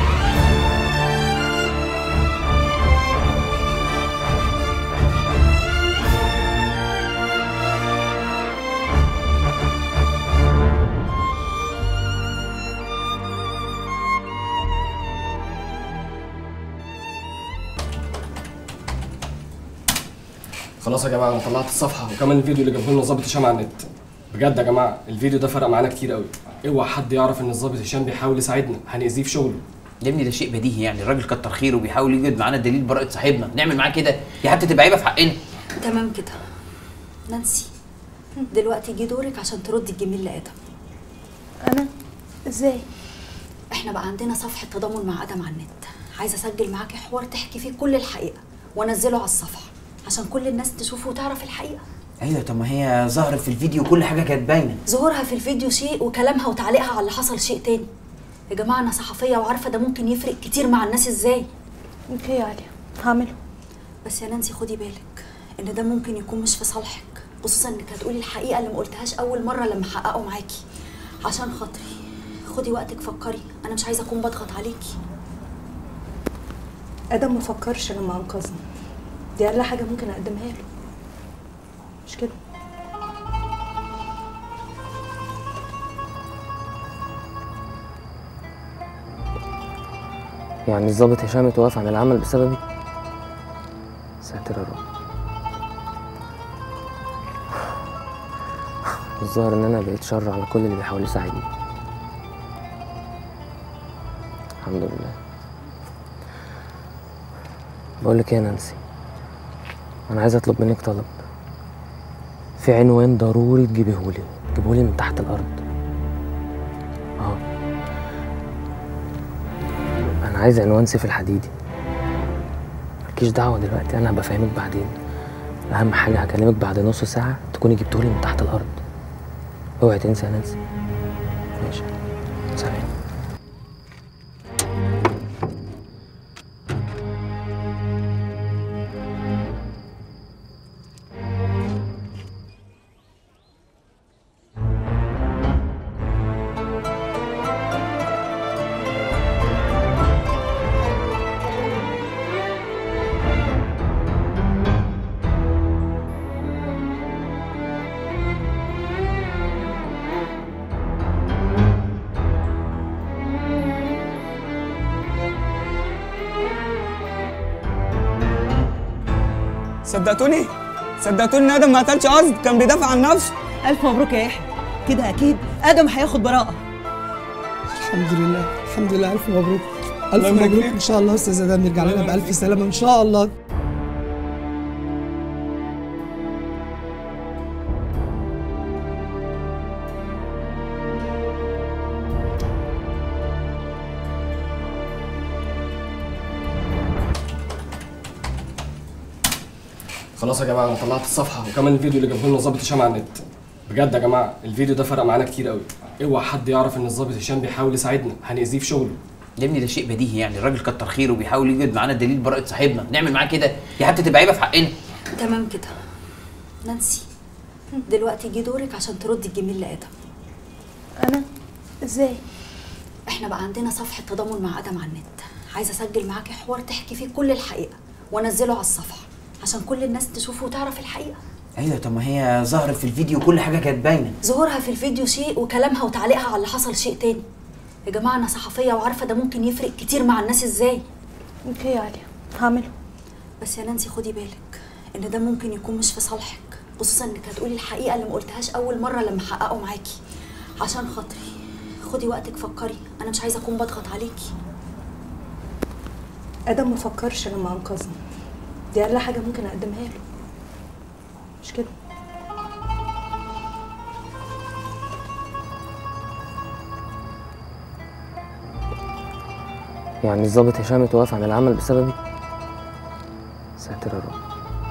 خلاص يا جماعه انا طلعت الصفحه وكمان الفيديو اللي جابه لنا الظابط هشام على النت. بجد يا جماعه الفيديو ده فرق معانا كتير قوي. اوعى حد يعرف ان الظابط هشام بيحاول يساعدنا، هنأذيه في شغله. يا ابني ده شيء بديهي، يعني الراجل كتر خيره وبيحاول يوجد معانا دليل براءة صاحبنا، نعمل معاه كده؟ دي حتى تبقى عيبه في حقنا. تمام كده. نانسي دلوقتي جه دورك عشان تردي الجميل لآدم. انا؟ ازاي؟ احنا بقى عندنا صفحة تضامن مع آدم على النت، عايزة اسجل معاكي حوار تحكي فيه كل الحقيقة وانزله على الصفحة عشان كل الناس تشوفه وتعرف الحقيقة. ايوه، طب ما هي ظهرت في الفيديو كل حاجه كانت باينه. ظهورها في الفيديو شيء وكلامها وتعليقها على اللي حصل شيء تاني. يا جماعة انا صحفية وعارفة ده ممكن يفرق كتير مع الناس ازاي. اوكي يا عليا هعمله، بس يا نانسي خدي بالك ان ده ممكن يكون مش في صالحك، خصوصا انك هتقولي الحقيقة اللي ما قلتهاش اول مرة لما حققوا معاكي. عشان خاطري خدي وقتك فكري، انا مش عايزة اكون بضغط عليكي. ادم ما فكرش لما انقذني، دي اقل حاجة ممكن اقدمها له، مش كده؟ يعني الظابط هشام اتوقف عن العمل بسببي؟ ساتر يا رب. الظاهر ان انا بقيت شر على كل اللي بيحاول يساعدني. الحمد لله. بقول لك ايه يا نانسي، انا عايز اطلب منك طلب. في عنوان ضروري تجيبيهولي من تحت الارض. انا عايز عنوان سيف الحديدي. مالكيش دعوه دلوقتي، انا هبقى فاهمك بعدين. اهم حاجه هكلمك بعد نص ساعه تكوني جبتهولي من تحت الارض. اوعي تنسي يا نانسي. ماشي، سلام. صدقتوني ان ادم ما قتلش قصد، كان بيدافع عن نفسه. الف مبروك يا يحيى، كده اكيد ادم هياخد براءه. الحمد لله الحمد لله، الف مبروك. الف مبروك ان شاء الله. استاذ ادم يرجع لنا بالف سلامه ان شاء الله. خلاص يا جماعه انا طلعت الصفحه وكمان الفيديو اللي جابه لنا الظابط هشام على النت. بجد يا جماعه الفيديو ده فرق معانا كتير قوي. اوعى حد يعرف ان الظابط هشام بيحاول يساعدنا، هنأذيه في شغله. يا ابني ده شيء بديهي يعني، الراجل كتر خيره وبيحاول يوجد معانا دليل براءة صاحبنا، نعمل معاه كده؟ دي حتى تبقى عيبه في حقنا. تمام كده. نانسي دلوقتي جه دورك عشان تردي الجميل لآدم. انا؟ ازاي؟ احنا بقى عندنا صفحة تضامن مع آدم على النت، عايزة اسجل معاكي حوار تحكي فيه كل الحقيقة وانزله على الصفحة عشان كل الناس تشوفه وتعرف الحقيقة. ايوه طب ما هي ظهرت في الفيديو وكل حاجه كانت باينه. ظهورها في الفيديو شيء وكلامها وتعليقها على اللي حصل شيء تاني. يا جماعة انا صحفية وعارفة ده ممكن يفرق كتير مع الناس ازاي. اوكي يا عليا هعمله. بس يا نانسي خدي بالك ان ده ممكن يكون مش في صالحك، خصوصا انك هتقولي الحقيقة اللي ما قلتهاش اول مرة لما حققوا معاكي. عشان خاطري خدي وقتك فكري، انا مش عايزة اكون بضغط عليكي. ادم ما فكرش لما انقذني، دي اقل حاجة ممكن اقدمها له، مش كده؟ يعني الظابط هشام اتوقف عن العمل بسببي؟ ساتر يا رب.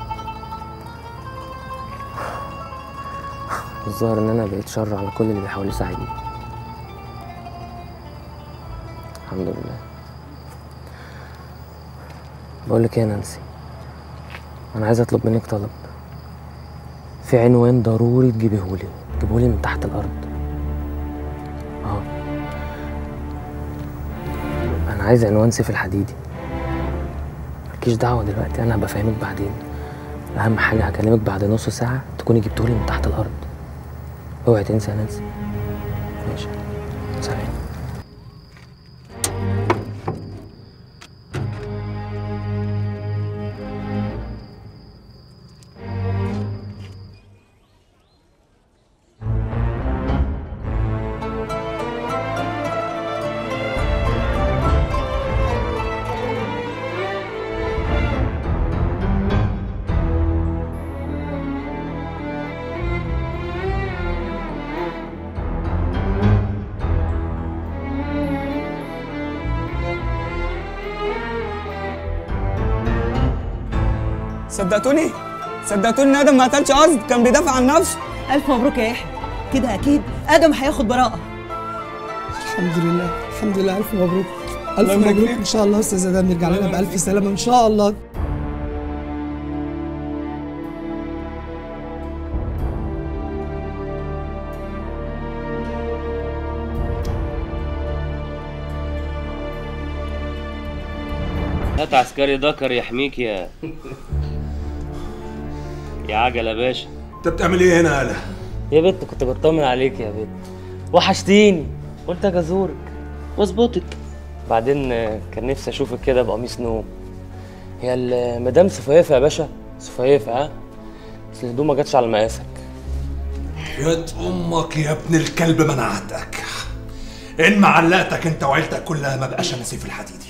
الظاهر ان انا بقيت شر على كل اللي بيحاول يساعدني. الحمد لله. بقول لك ايه يا نانسي، انا عايز اطلب منك طلب. في عنوان ضروري تجيبيهولي من تحت الارض. انا عايز عنوان سيف الحديدي. مالكيش دعوه دلوقتي، انا هبقى فاهمك بعدين. اهم حاجه هكلمك بعد نص ساعه تكوني جبتهولي من تحت الارض. اوعي تنسي يا نانسي. ماشي، سلام. صدقتوني ان ادم ما قتلش قصد، كان بيدافع عن نفسه. الف مبروك يا يحيى، كده اكيد ادم هياخد براءه. الحمد لله الف مبروك. الف مبروك ان شاء الله استاذ ادم يرجع لنا بالف سلامه ان شاء الله. هات عسكري ذكر يحميك يا عجل يا باشا. انت بتعمل ايه هنا يالا؟ يا بنت كنت بطمن عليك يا بنت، وحشتيني، قلت اجي ازورك واظبطك. بعدين كان نفسي اشوفك كده بقميص نوم. هي المدام صفيفه يا باشا، صفيفه ها؟ بس الهدوم ما جاتش على مقاسك. يا امك يا ابن الكلب منعتك. ان ما علقتك انت وعيلتك كلها ما بقاش انا سيف الحديدي.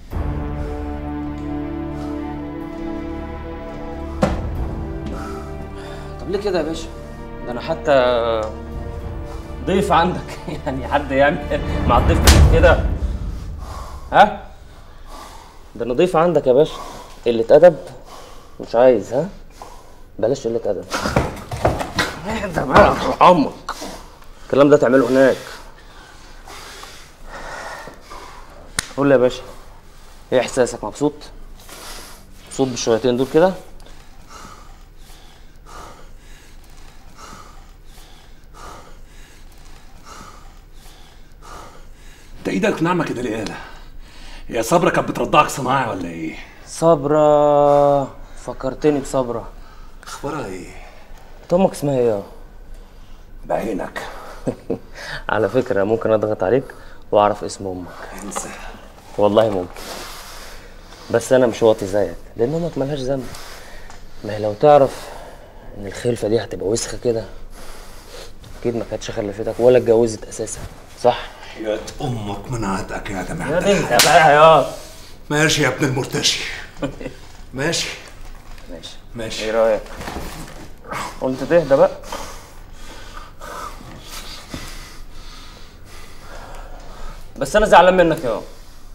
طب ليه كده يا باشا؟ ده انا حتى ضيف عندك يعني حد يعمل مع الضيف كده؟ ها؟ ده انا ضيف عندك يا باشا. قلة أدب مش عايز، ها؟ بلاش قلة أدب. اهدى بقى عمك، الكلام ده تعمله هناك. قول لي يا باشا، ايه احساسك؟ مبسوط؟ مبسوط بالشويتين دول كده؟ انت ايدك ناعمه كده ليه يالا؟ يا صبرا كانت بترضعك صناعي ولا ايه؟ صبرا، فكرتني بصبرا. اخبارها ايه؟ امك اسمها ايه؟ بعينك. على فكره ممكن اضغط عليك واعرف اسم امك. انسى. والله ممكن، بس انا مش واطي زيك، لان امك ملهاش ذنب. ما هي لو تعرف ان الخلفه دي هتبقى وسخه كده اكيد ما كانتش خلفتك ولا اتجوزت اساسا، صح؟ يا امك منعتك يا جماعه. يا دي انت بقى يا ماشي يا ابن المرتشي. ماشي ايه رايك؟ قلت تهدى بقى. بس انا زعلان منك يا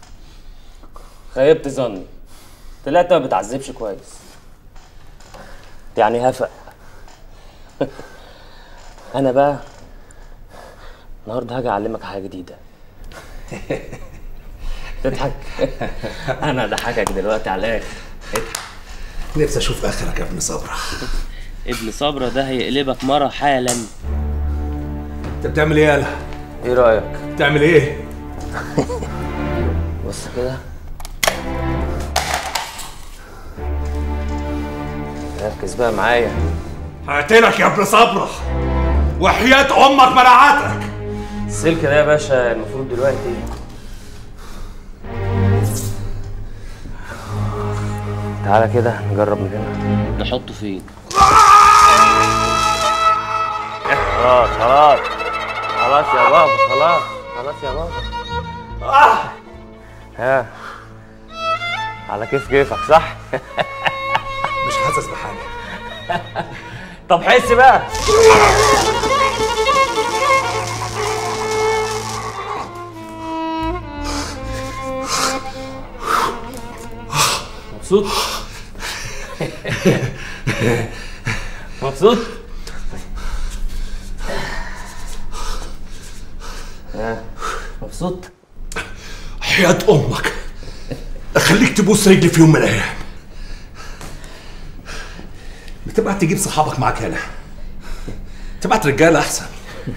خيبت ظني، طلعت ما بتعذبش كويس. يعني هفق. انا بقى النهارده هاجي اعلمك حاجه جديده. تضحك؟ انا اضحكك دلوقتي على الاخر. نفسي اشوف اخرك يا ابن صبرة. ابن صبرة ده هيقلبك مرة حالا. انت بتعمل ايه يالا؟ ايه رايك؟ بتعمل ايه؟ بص كده، ركز بقى معايا. هقتلك يا ابن صبرة وحياة امك منعتك. السلك ده يا باشا المفروض دلوقتي تعالى كده نجرب من هنا. نحطه فين؟ خلاص خلاص خلاص يا بابا، خلاص خلاص يا بابا. ها على كيفك صح؟ مش حاسس بحاجة. طب حس بقى. مبسوط؟ مبسوط؟ مبسوط؟ حياة امك اخليك تبوس رجلي في يوم من الايام. بتبعت تجيب صحابك معاك هنا، تبعت رجاله احسن.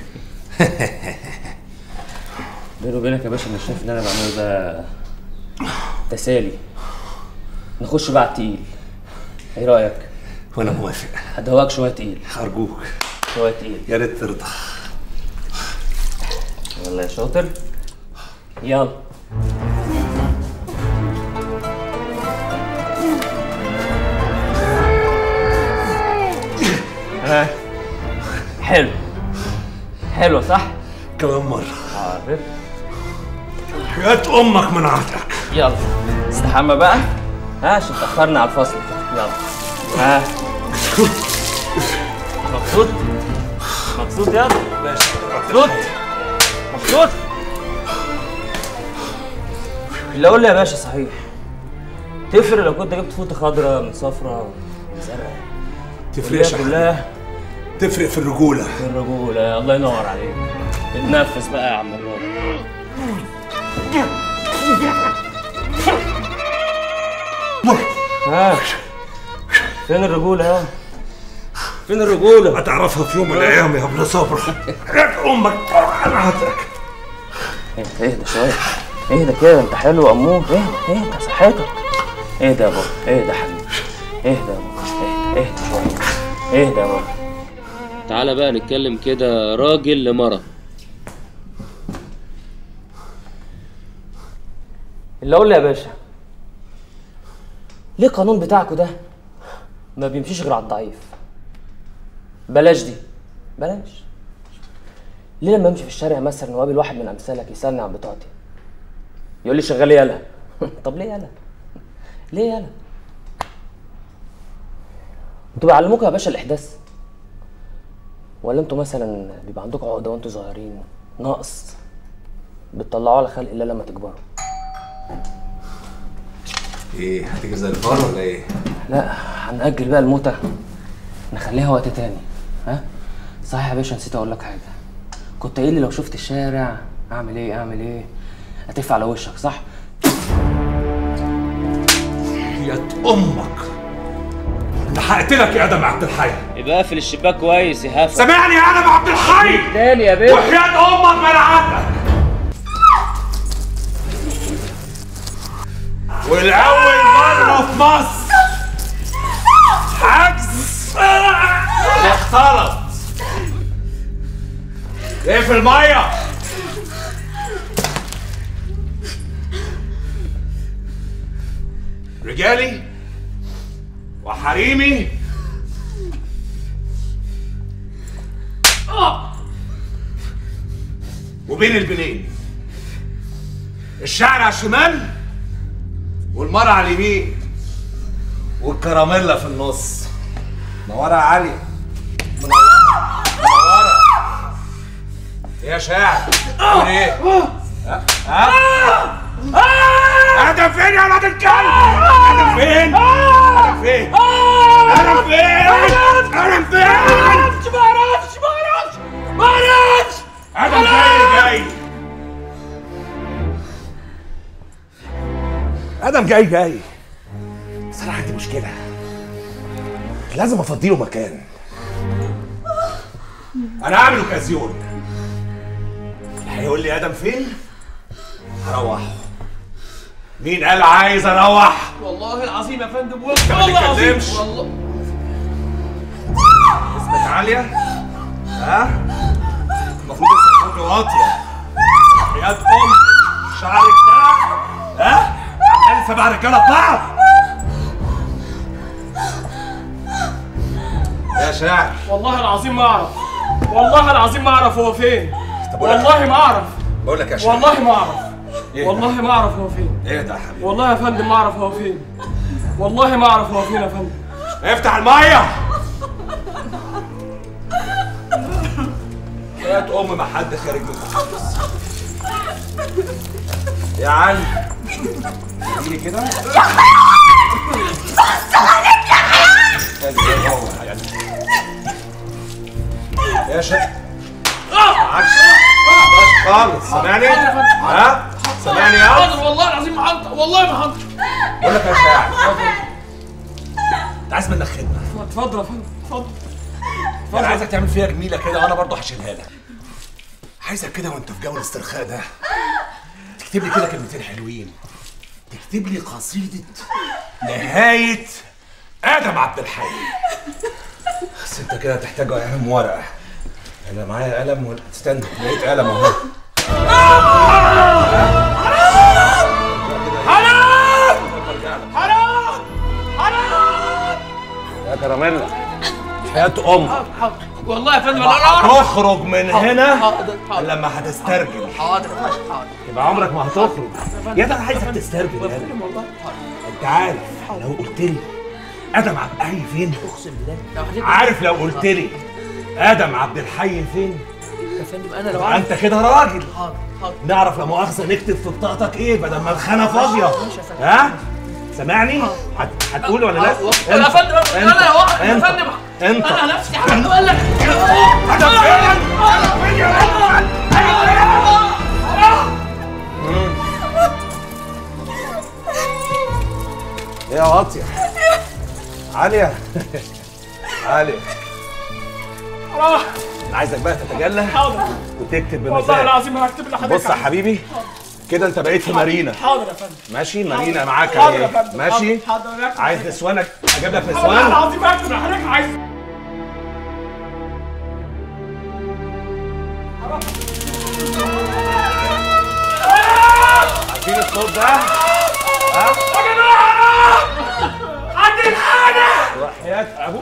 بيني وبينك يا باشا انا شايف اللي انا بعمله ده تسالي. نخش بقى على التقيل. ايه رايك؟ وانا موافق. هدوقك شويه تقيل. ارجوك شويه تقيل. يا ريت ترضى. يلا يا شاطر، يلا. ها حلو حلو صح؟ كمان مرة. حاضر. حياة امك منعتك. يلا استحمى بقى، ها عشان تأخرنا على الفصل. يلا ها. مبسوط؟ مبسوط يلا؟ مبسوط؟ مبسوط؟ اللي اقول لي يا باشا صحيح، تفرق لو كنت جبت فوطه خضراء من صفراء من زرقاء؟ تفرقش كلها تفرق في الرجولة. في الرجولة. الله ينور عليك. اتنفس بقى يا عم الراجل. ها فين الرجولة يا؟ فين الرجولة؟ هتعرفها في يوم من الايام يا ابن صبرة. حياة امك منعتك. اهدى شوية، اهدى كده، انت حلو يا امور. اهدى صحتك. اهدى يا بابا، اهدى يا حبيبي، اهدى يا بابا، اهدى شوية، اهدى يا بابا. تعالى بقى نتكلم كده راجل لمرة. اللي اقول لي يا باشا، ليه القانون بتاعكوا ده ما بيمشيش غير على الضعيف؟ بلاش دي، بلاش. ليه لما امشي في الشارع مثلا وقابل واحد من امثالك يسالني عن بطاقتي يقول لي شغال يالا؟ طب ليه يالا؟ ليه يالا؟ انتوا بيعلموكوا يا باشا الاحداث؟ ولا انتوا مثلا بيبقى عندكم عقده وانتوا صغيرين ناقص بتطلعوه على خلق الله لما تكبروا؟ ايه هتيجي زي الفار ولا ايه؟ لا هنأجل بقى الموتة، نخليها وقت تاني. ها؟ صحيح يا باشا نسيت اقول لك حاجة. كنت قايل لي لو شفت الشارع اعمل ايه اعمل ايه؟ هتقف على وشك صح؟ يا امك انا هقتلك يا ادم عبد الحي. يبقى اقفل الشباك كويس يا هفا. سامعني يا ادم عبد الحي تاني يا باشا. وحياة امك منعتك. والأول مرة في مصر حجز اختلط. ايه في المية؟ رجالي وحريمي وبين البنين. الشعر على الشمال والمرة على اليمين والكراميلا في النص. منورة يا علي، منورة منورة. ايه يا شاعر؟ عامل ايه؟ ها؟ ادم فين يا ولاد الكلب؟ ادم فين؟ ادم ادم فين؟ ادم فين؟ ادم فين؟ ما اعرفش ادم جاي ادم جاي. بصراحه عندي مشكله، لازم افضيله مكان. انا هعمل اوكازيون، اللي هيقول لي ادم فين هروحه. مين قال عايز اروح؟ والله العظيم يا فندم، ما تتكلمش. والله اسمك عالية؟ ها؟ المفروض اسمك صوتي واطية. حياة أم شعرك ده ها؟ عمال 7 رجالة في بعض. يا شاعر والله العظيم ما اعرف، والله العظيم ما اعرف هو فين. والله ما اعرف. بقول لك يا شاعر والله ما اعرف. إيه والله ما اعرف هو فين. ايه ده يا حبيبي؟ والله يا فندم ما اعرف هو فين. والله ما اعرف هو فين يا فندم. افتح المية. حياة أم ما حد خارج من الحبس. يا علي اجيلي كده. بص عليك يا حياة. يا شيخ معكش خالص. سامعني؟ ها؟ سامعني يا حاضر والله العظيم ما هنطق، والله ما هنطق. بقول لك يا شاعر انت عايز منك خدمه. اتفضل يا فندم، اتفضل. انا عايزك تعمل فيها جميله كده وانا برضه هشيلها لك. عايزك كده وانت في جو الاسترخاء ده تكتب لي كده كلمتين حلوين. تكتب لي قصيده نهايه ادم عبد الحي. بس انت كده هتحتاج قلم ورقه. انا معايا قلم استنى لقيت قلم اهو. حرام يا كراميلا حياة أمك والله يا فندم انا هتخرج من هنا لما هتسترجل. حاضر. يبقى عمرك ما هتخرج. يا ده انا عايزك تسترجل يا انت عارف لو قلت لي ادم عبد الحي فين؟ اقسم بالله عارف لو قلت لي ادم عبد الحي فين؟ يا فندم انا لو انت كده راجل. حاضر نعرف لا مؤاخذه نكتب في بطاقتك ايه بدل ما الخانه فاضيه. ها؟ سامعني؟ هتقول ولا لا؟ يا فندم انا يا واحد يا فندم انت انا نفسي هقول لك يا واطيه عاليه عاليه. انا عايزك بقى تتجلى وتكتب بمزاج. والله العظيم هكتب لحضرتك. بص يا حبيبي كده انت بقيت في مارينا. حاضر يا فندم. ماشي مارينا معاك حاضر يا اهي. فندم. ماشي حاضر يا فندم. عايز نسوانك اجيب لك والله نسوان. العظيم هكتب لحضرتك. عايز عارفين الصوت ده؟ ها؟ يا جماعه عندي الحاجه وحياة ابوك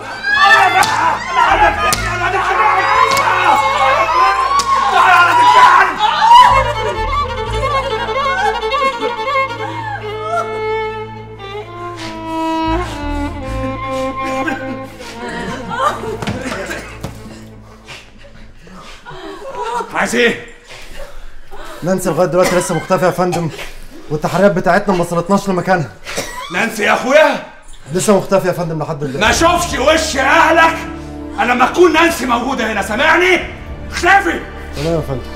عايز ايه؟ نانسي لغايه دلوقتي لسه مختفيه يا فندم، والتحريات بتاعتنا ما وصلتناش لمكانها. نانسي يا اخويا لسه مختفيه يا فندم لحد دلوقتي. ما اشوفش وش اهلك انا لما تكون نانسي موجوده هنا. سامعني؟ اختفي. تمام يا فندم.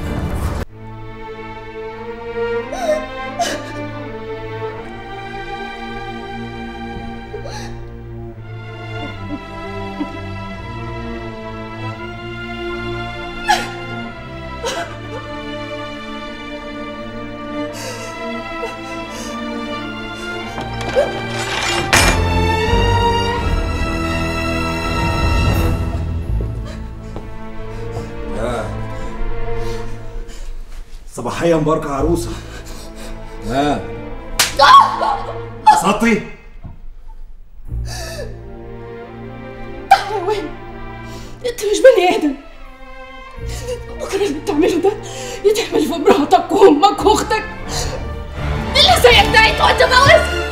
صباحيا مباركة عروسة. ها انبسطتي؟ حيوان، انت مش بني ادم. بكره اللي بتعمله ده يتعمل في مراتك وامك واختك اللي زيك ده يتقعد تجوزها.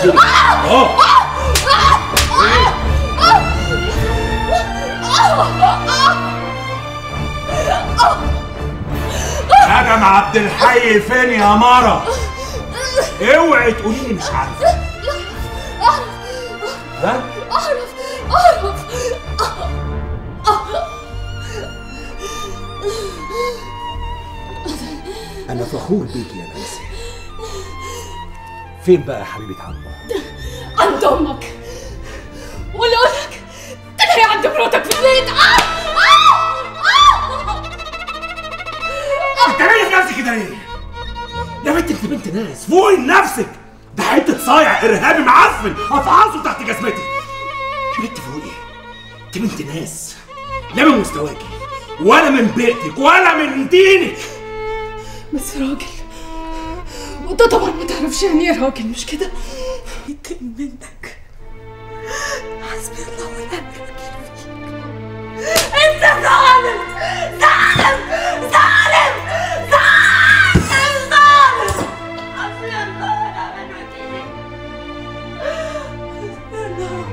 ادم عبد الحي فين يا مارا؟ اوعي تقولي لي مش عارفه. ها؟ اعرف. انا فخور بيكي يا نانسي. فين بقى يا حبيبه عمو؟ عند امك. ولا اقولك تلاقي عند مراتك في البيت. بتعملي في نفسك كده ليه؟ يا بنت انت بنت ناس، فوقي لنفسك. ده حته صايع ارهابي معفن افعصه تحت جزمتي. يا بنت فوقي، انت بنت ناس، لا من مستواكي ولا من بيئتك ولا من دينك. بس راجل، وانت طبعا ما تعرفش يعني ايه راجل، مش كده؟ يتقل منك. حسبي الله ونعم الوكيل فيك. انت ظالم ظالم ظالم ظالم ظالم. حسبي الله ونعم الوكيل. حسبي الله.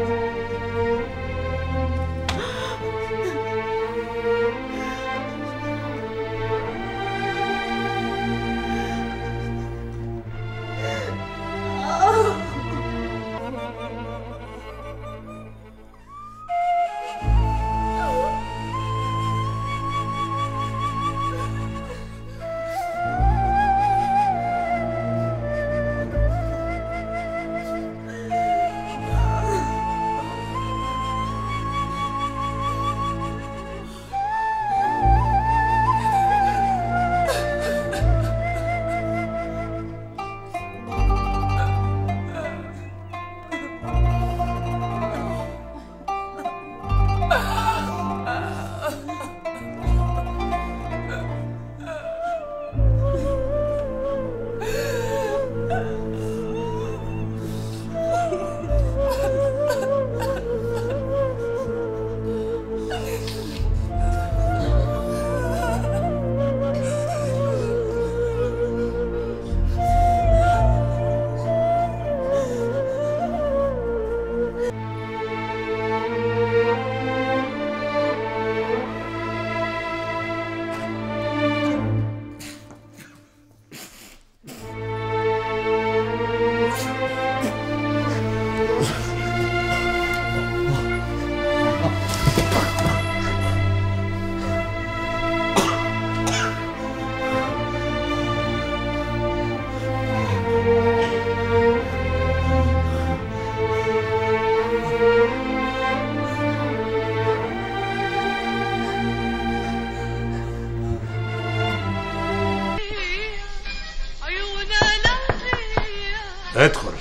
ادخل.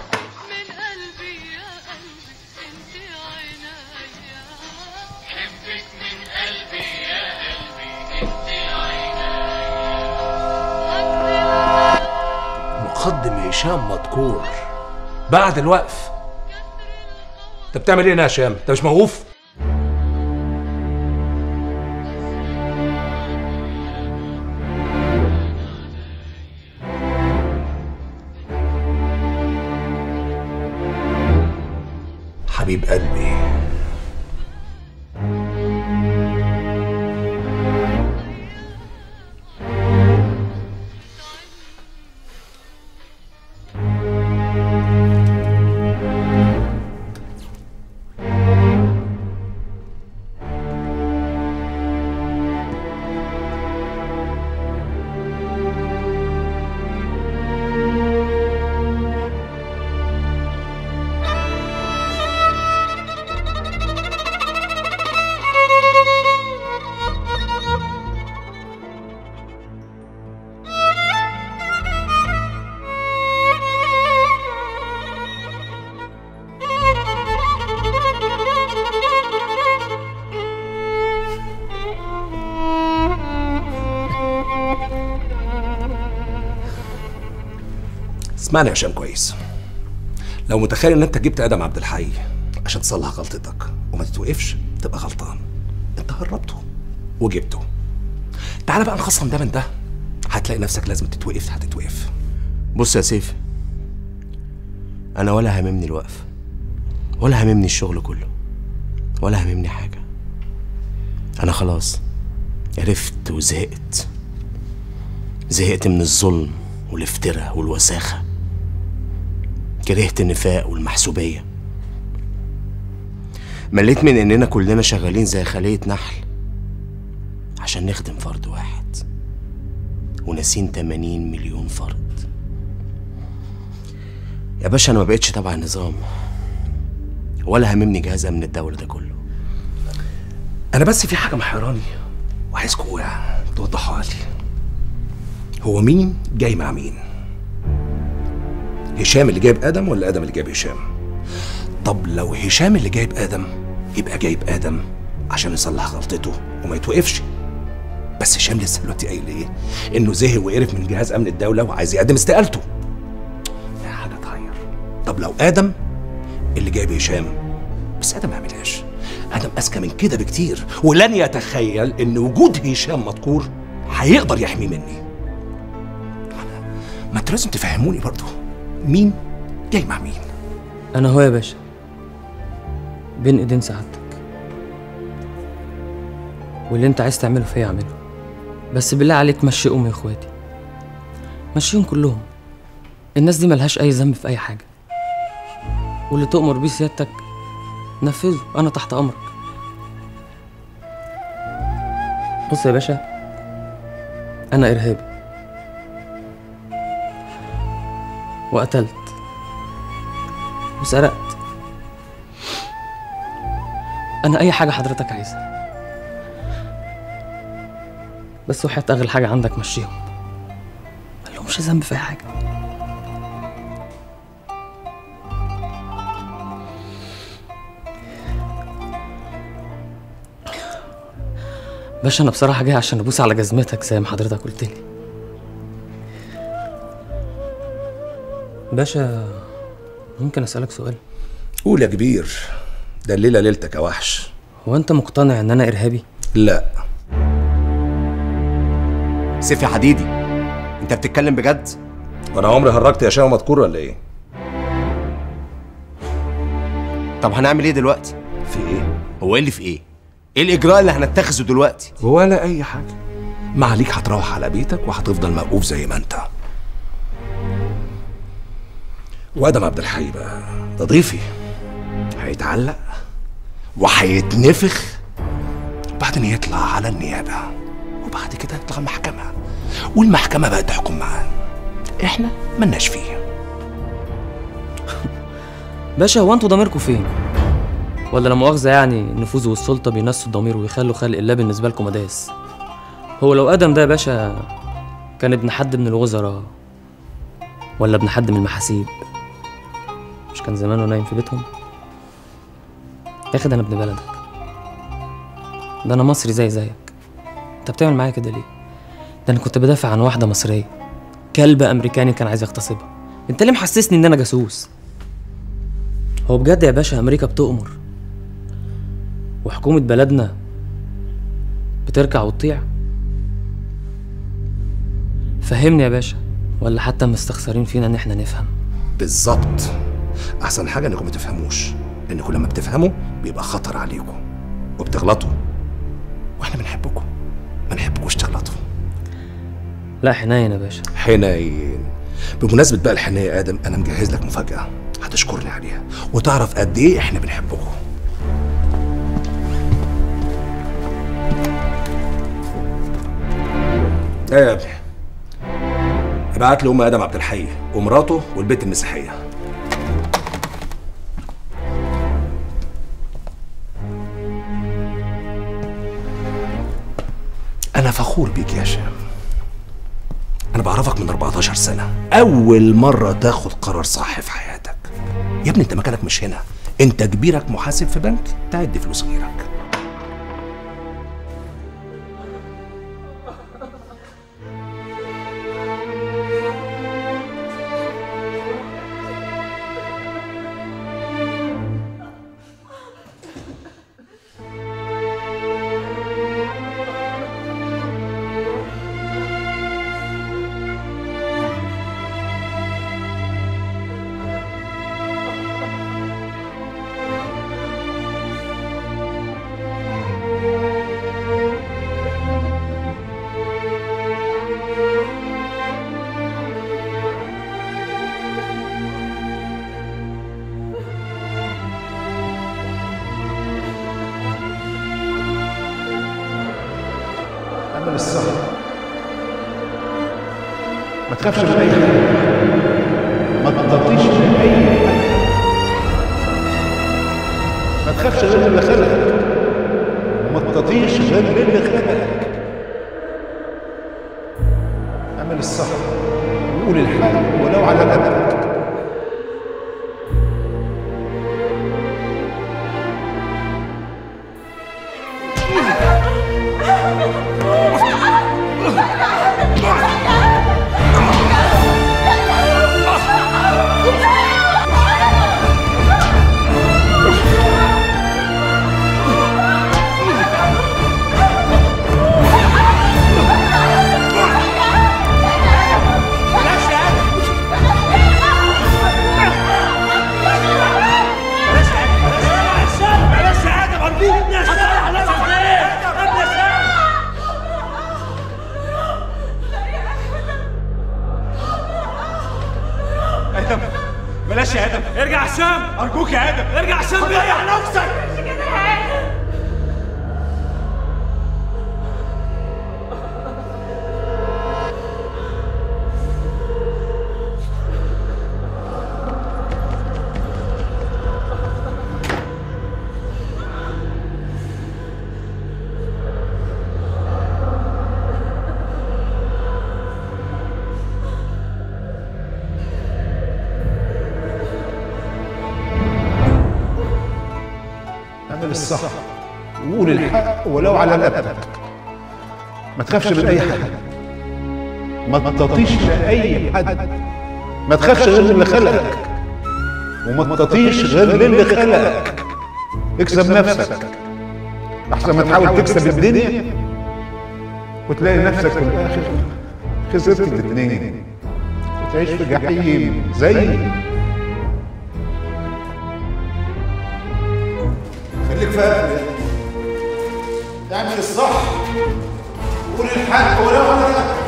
مقدم هشام مدكور بعد الوقف. انت بتعمل ايه هنا يا هشام؟ انت مش موقوف؟ حبيب قلبي، اسمعني يا هشام كويس. لو متخيل ان انت جبت ادم عبد الحي عشان تصلح غلطتك وما تتوقفش تبقى غلطان. انت هربته وجبته. تعالى بقى نخصم ده من ده، هتلاقي نفسك لازم تتوقف. هتتوقف. بص يا سيف، انا ولا هاممني الوقف ولا هاممني الشغل كله ولا هاممني حاجه. انا خلاص عرفت وزهقت. زهقت من الظلم والافتراء والوساخه. كرهت النفاق والمحسوبيه. مليت من اننا كلنا شغالين زي خلية نحل عشان نخدم فرد واحد وناسين 80 مليون فرد. يا باشا انا ما بقتش تبع النظام ولا هممني جهاز امن الدولة ده كله. انا بس في حاجة محيراني وعايزكوا توضحوها لي. هو مين جاي مع مين؟ هشام اللي جايب ادم ولا ادم اللي جايب هشام؟ طب لو هشام اللي جايب ادم يبقى جايب ادم عشان يصلح غلطته وما يتوقفش. بس هشام لسه دلوقتي قايل ايه؟ انه زهق وقرف من جهاز امن الدوله وعايز يقدم استقالته. لا حاجه تغير. طب لو ادم اللي جايب هشام، بس ادم ما يعملهاش. ادم اذكى من كده بكتير ولن يتخيل ان وجود هشام مذكور هيقدر يحميه مني. ما انتوا لازم تفهموني برضه مين جاي مع مين. انا هو يا باشا بين ايدين سعادتك، واللي انت عايز تعمله فيا اعمله، بس بالله عليك مشي امي واخواتي، مشيهم كلهم. الناس دي ملهاش اي ذنب في اي حاجه، واللي تؤمر بيه سيادتك نفذه، انا تحت امرك. بص يا باشا، انا ارهابي وقتلت وسرقت، انا اي حاجه حضرتك عايزها، بس وحياة اغلى حاجه عندك مشيهم، ملهمش ذنب في اي حاجه. باشا انا بصراحه جاي عشان ابوس على جزمتك زي ما حضرتك قلت لي. باشا ممكن اسالك سؤال؟ قول يا كبير، ده الليله ليلتك يا وحش. هو انت مقتنع ان انا ارهابي؟ لا. سيف يا حديدي، انت بتتكلم بجد؟ وانا عمري هرجت يا شاوي مذكور ولا ايه؟ طب هنعمل ايه دلوقتي؟ في ايه؟ هو ايه اللي في ايه؟ ايه الاجراء اللي هنتخذه دلوقتي؟ ولا اي حاجه. ما عليك، هتروح على بيتك وهتفضل موقوف زي ما انت. وادم عبد الحي بقى ده ضيفي، هيتعلق وهيتنفخ وبعدين يطلع على النيابه وبعد كده يطلع المحكمه والمحكمه بقى تحكم معاه. احنا ملناش فيه. باشا هو انتوا ضميركم فين؟ ولا لا مؤاخذه يعني النفوذ والسلطه بينسوا الضمير ويخلوا خلق الله بالنسبه لكم مداس؟ هو لو ادم ده يا باشا كان ابن حد من الوزراء ولا ابن حد من المحاسيب، مش كان زمانه نايم في بيتهم؟ يا اخي ده انا ابن بلدك، ده انا مصري زيك. انت بتعمل معايا كده ليه؟ ده انا كنت بدافع عن واحده مصريه، كلبه امريكاني كان عايز يغتصبها. انت ليه محسسني ان انا جاسوس؟ هو بجد يا باشا امريكا بتؤمر وحكومه بلدنا بتركع وتطيع؟ فهمني يا باشا، ولا حتى مستخسرين فينا ان احنا نفهم؟ بالظبط. احسن حاجه انكم ما تفهموش، لانكم لما بتفهموا بيبقى خطر عليكم وبتغلطوا، واحنا بنحبكم ما نحبكوش تغلطوا. لا حنين يا باشا، حنين. بمناسبه بقى الحنيه يا ادم، انا مجهز لك مفاجاه هتشكرني عليها وتعرف قد ايه احنا بنحبكم. ايه يا ابني؟ ابعت لي ام ادم عبد الحي ومراته والبنت المسيحيه. انا فخور بيك يا هشام. انا بعرفك من 14 سنه، اول مره تاخد قرار صح في حياتك. يا ابني انت مكانك مش هنا، انت كبيرك محاسب في بنك تعد فلوس غيرك. ما تخافش من اي حاجه، ما تطيش من اي حاجه، ما تخافش غير اللي خلقك، وما تطيش غير اللي خلقك. اعمل الصح وقول الحق ولو على قدك. بلاش يا ادم، ارجع هشام، ارجوك يا ادم، ارجع هشام، ريح نفسك. مش كده يا ادم. اعمل الصح وقول الحق ولو على قدك. ما تخافش من اي حاجه، ما تطيش لاي حد، ما تخافش غير اللي خلقك، وما تطيش غير اللي خلقك. اكسب نفسك احسن ما تحاول تكسب الدنيا وتلاقي نفسك في الاخر خسرت الاثنين وتعيش في جحيم زي. خليك فاهم، اعمل الصح وقول الحق ولو على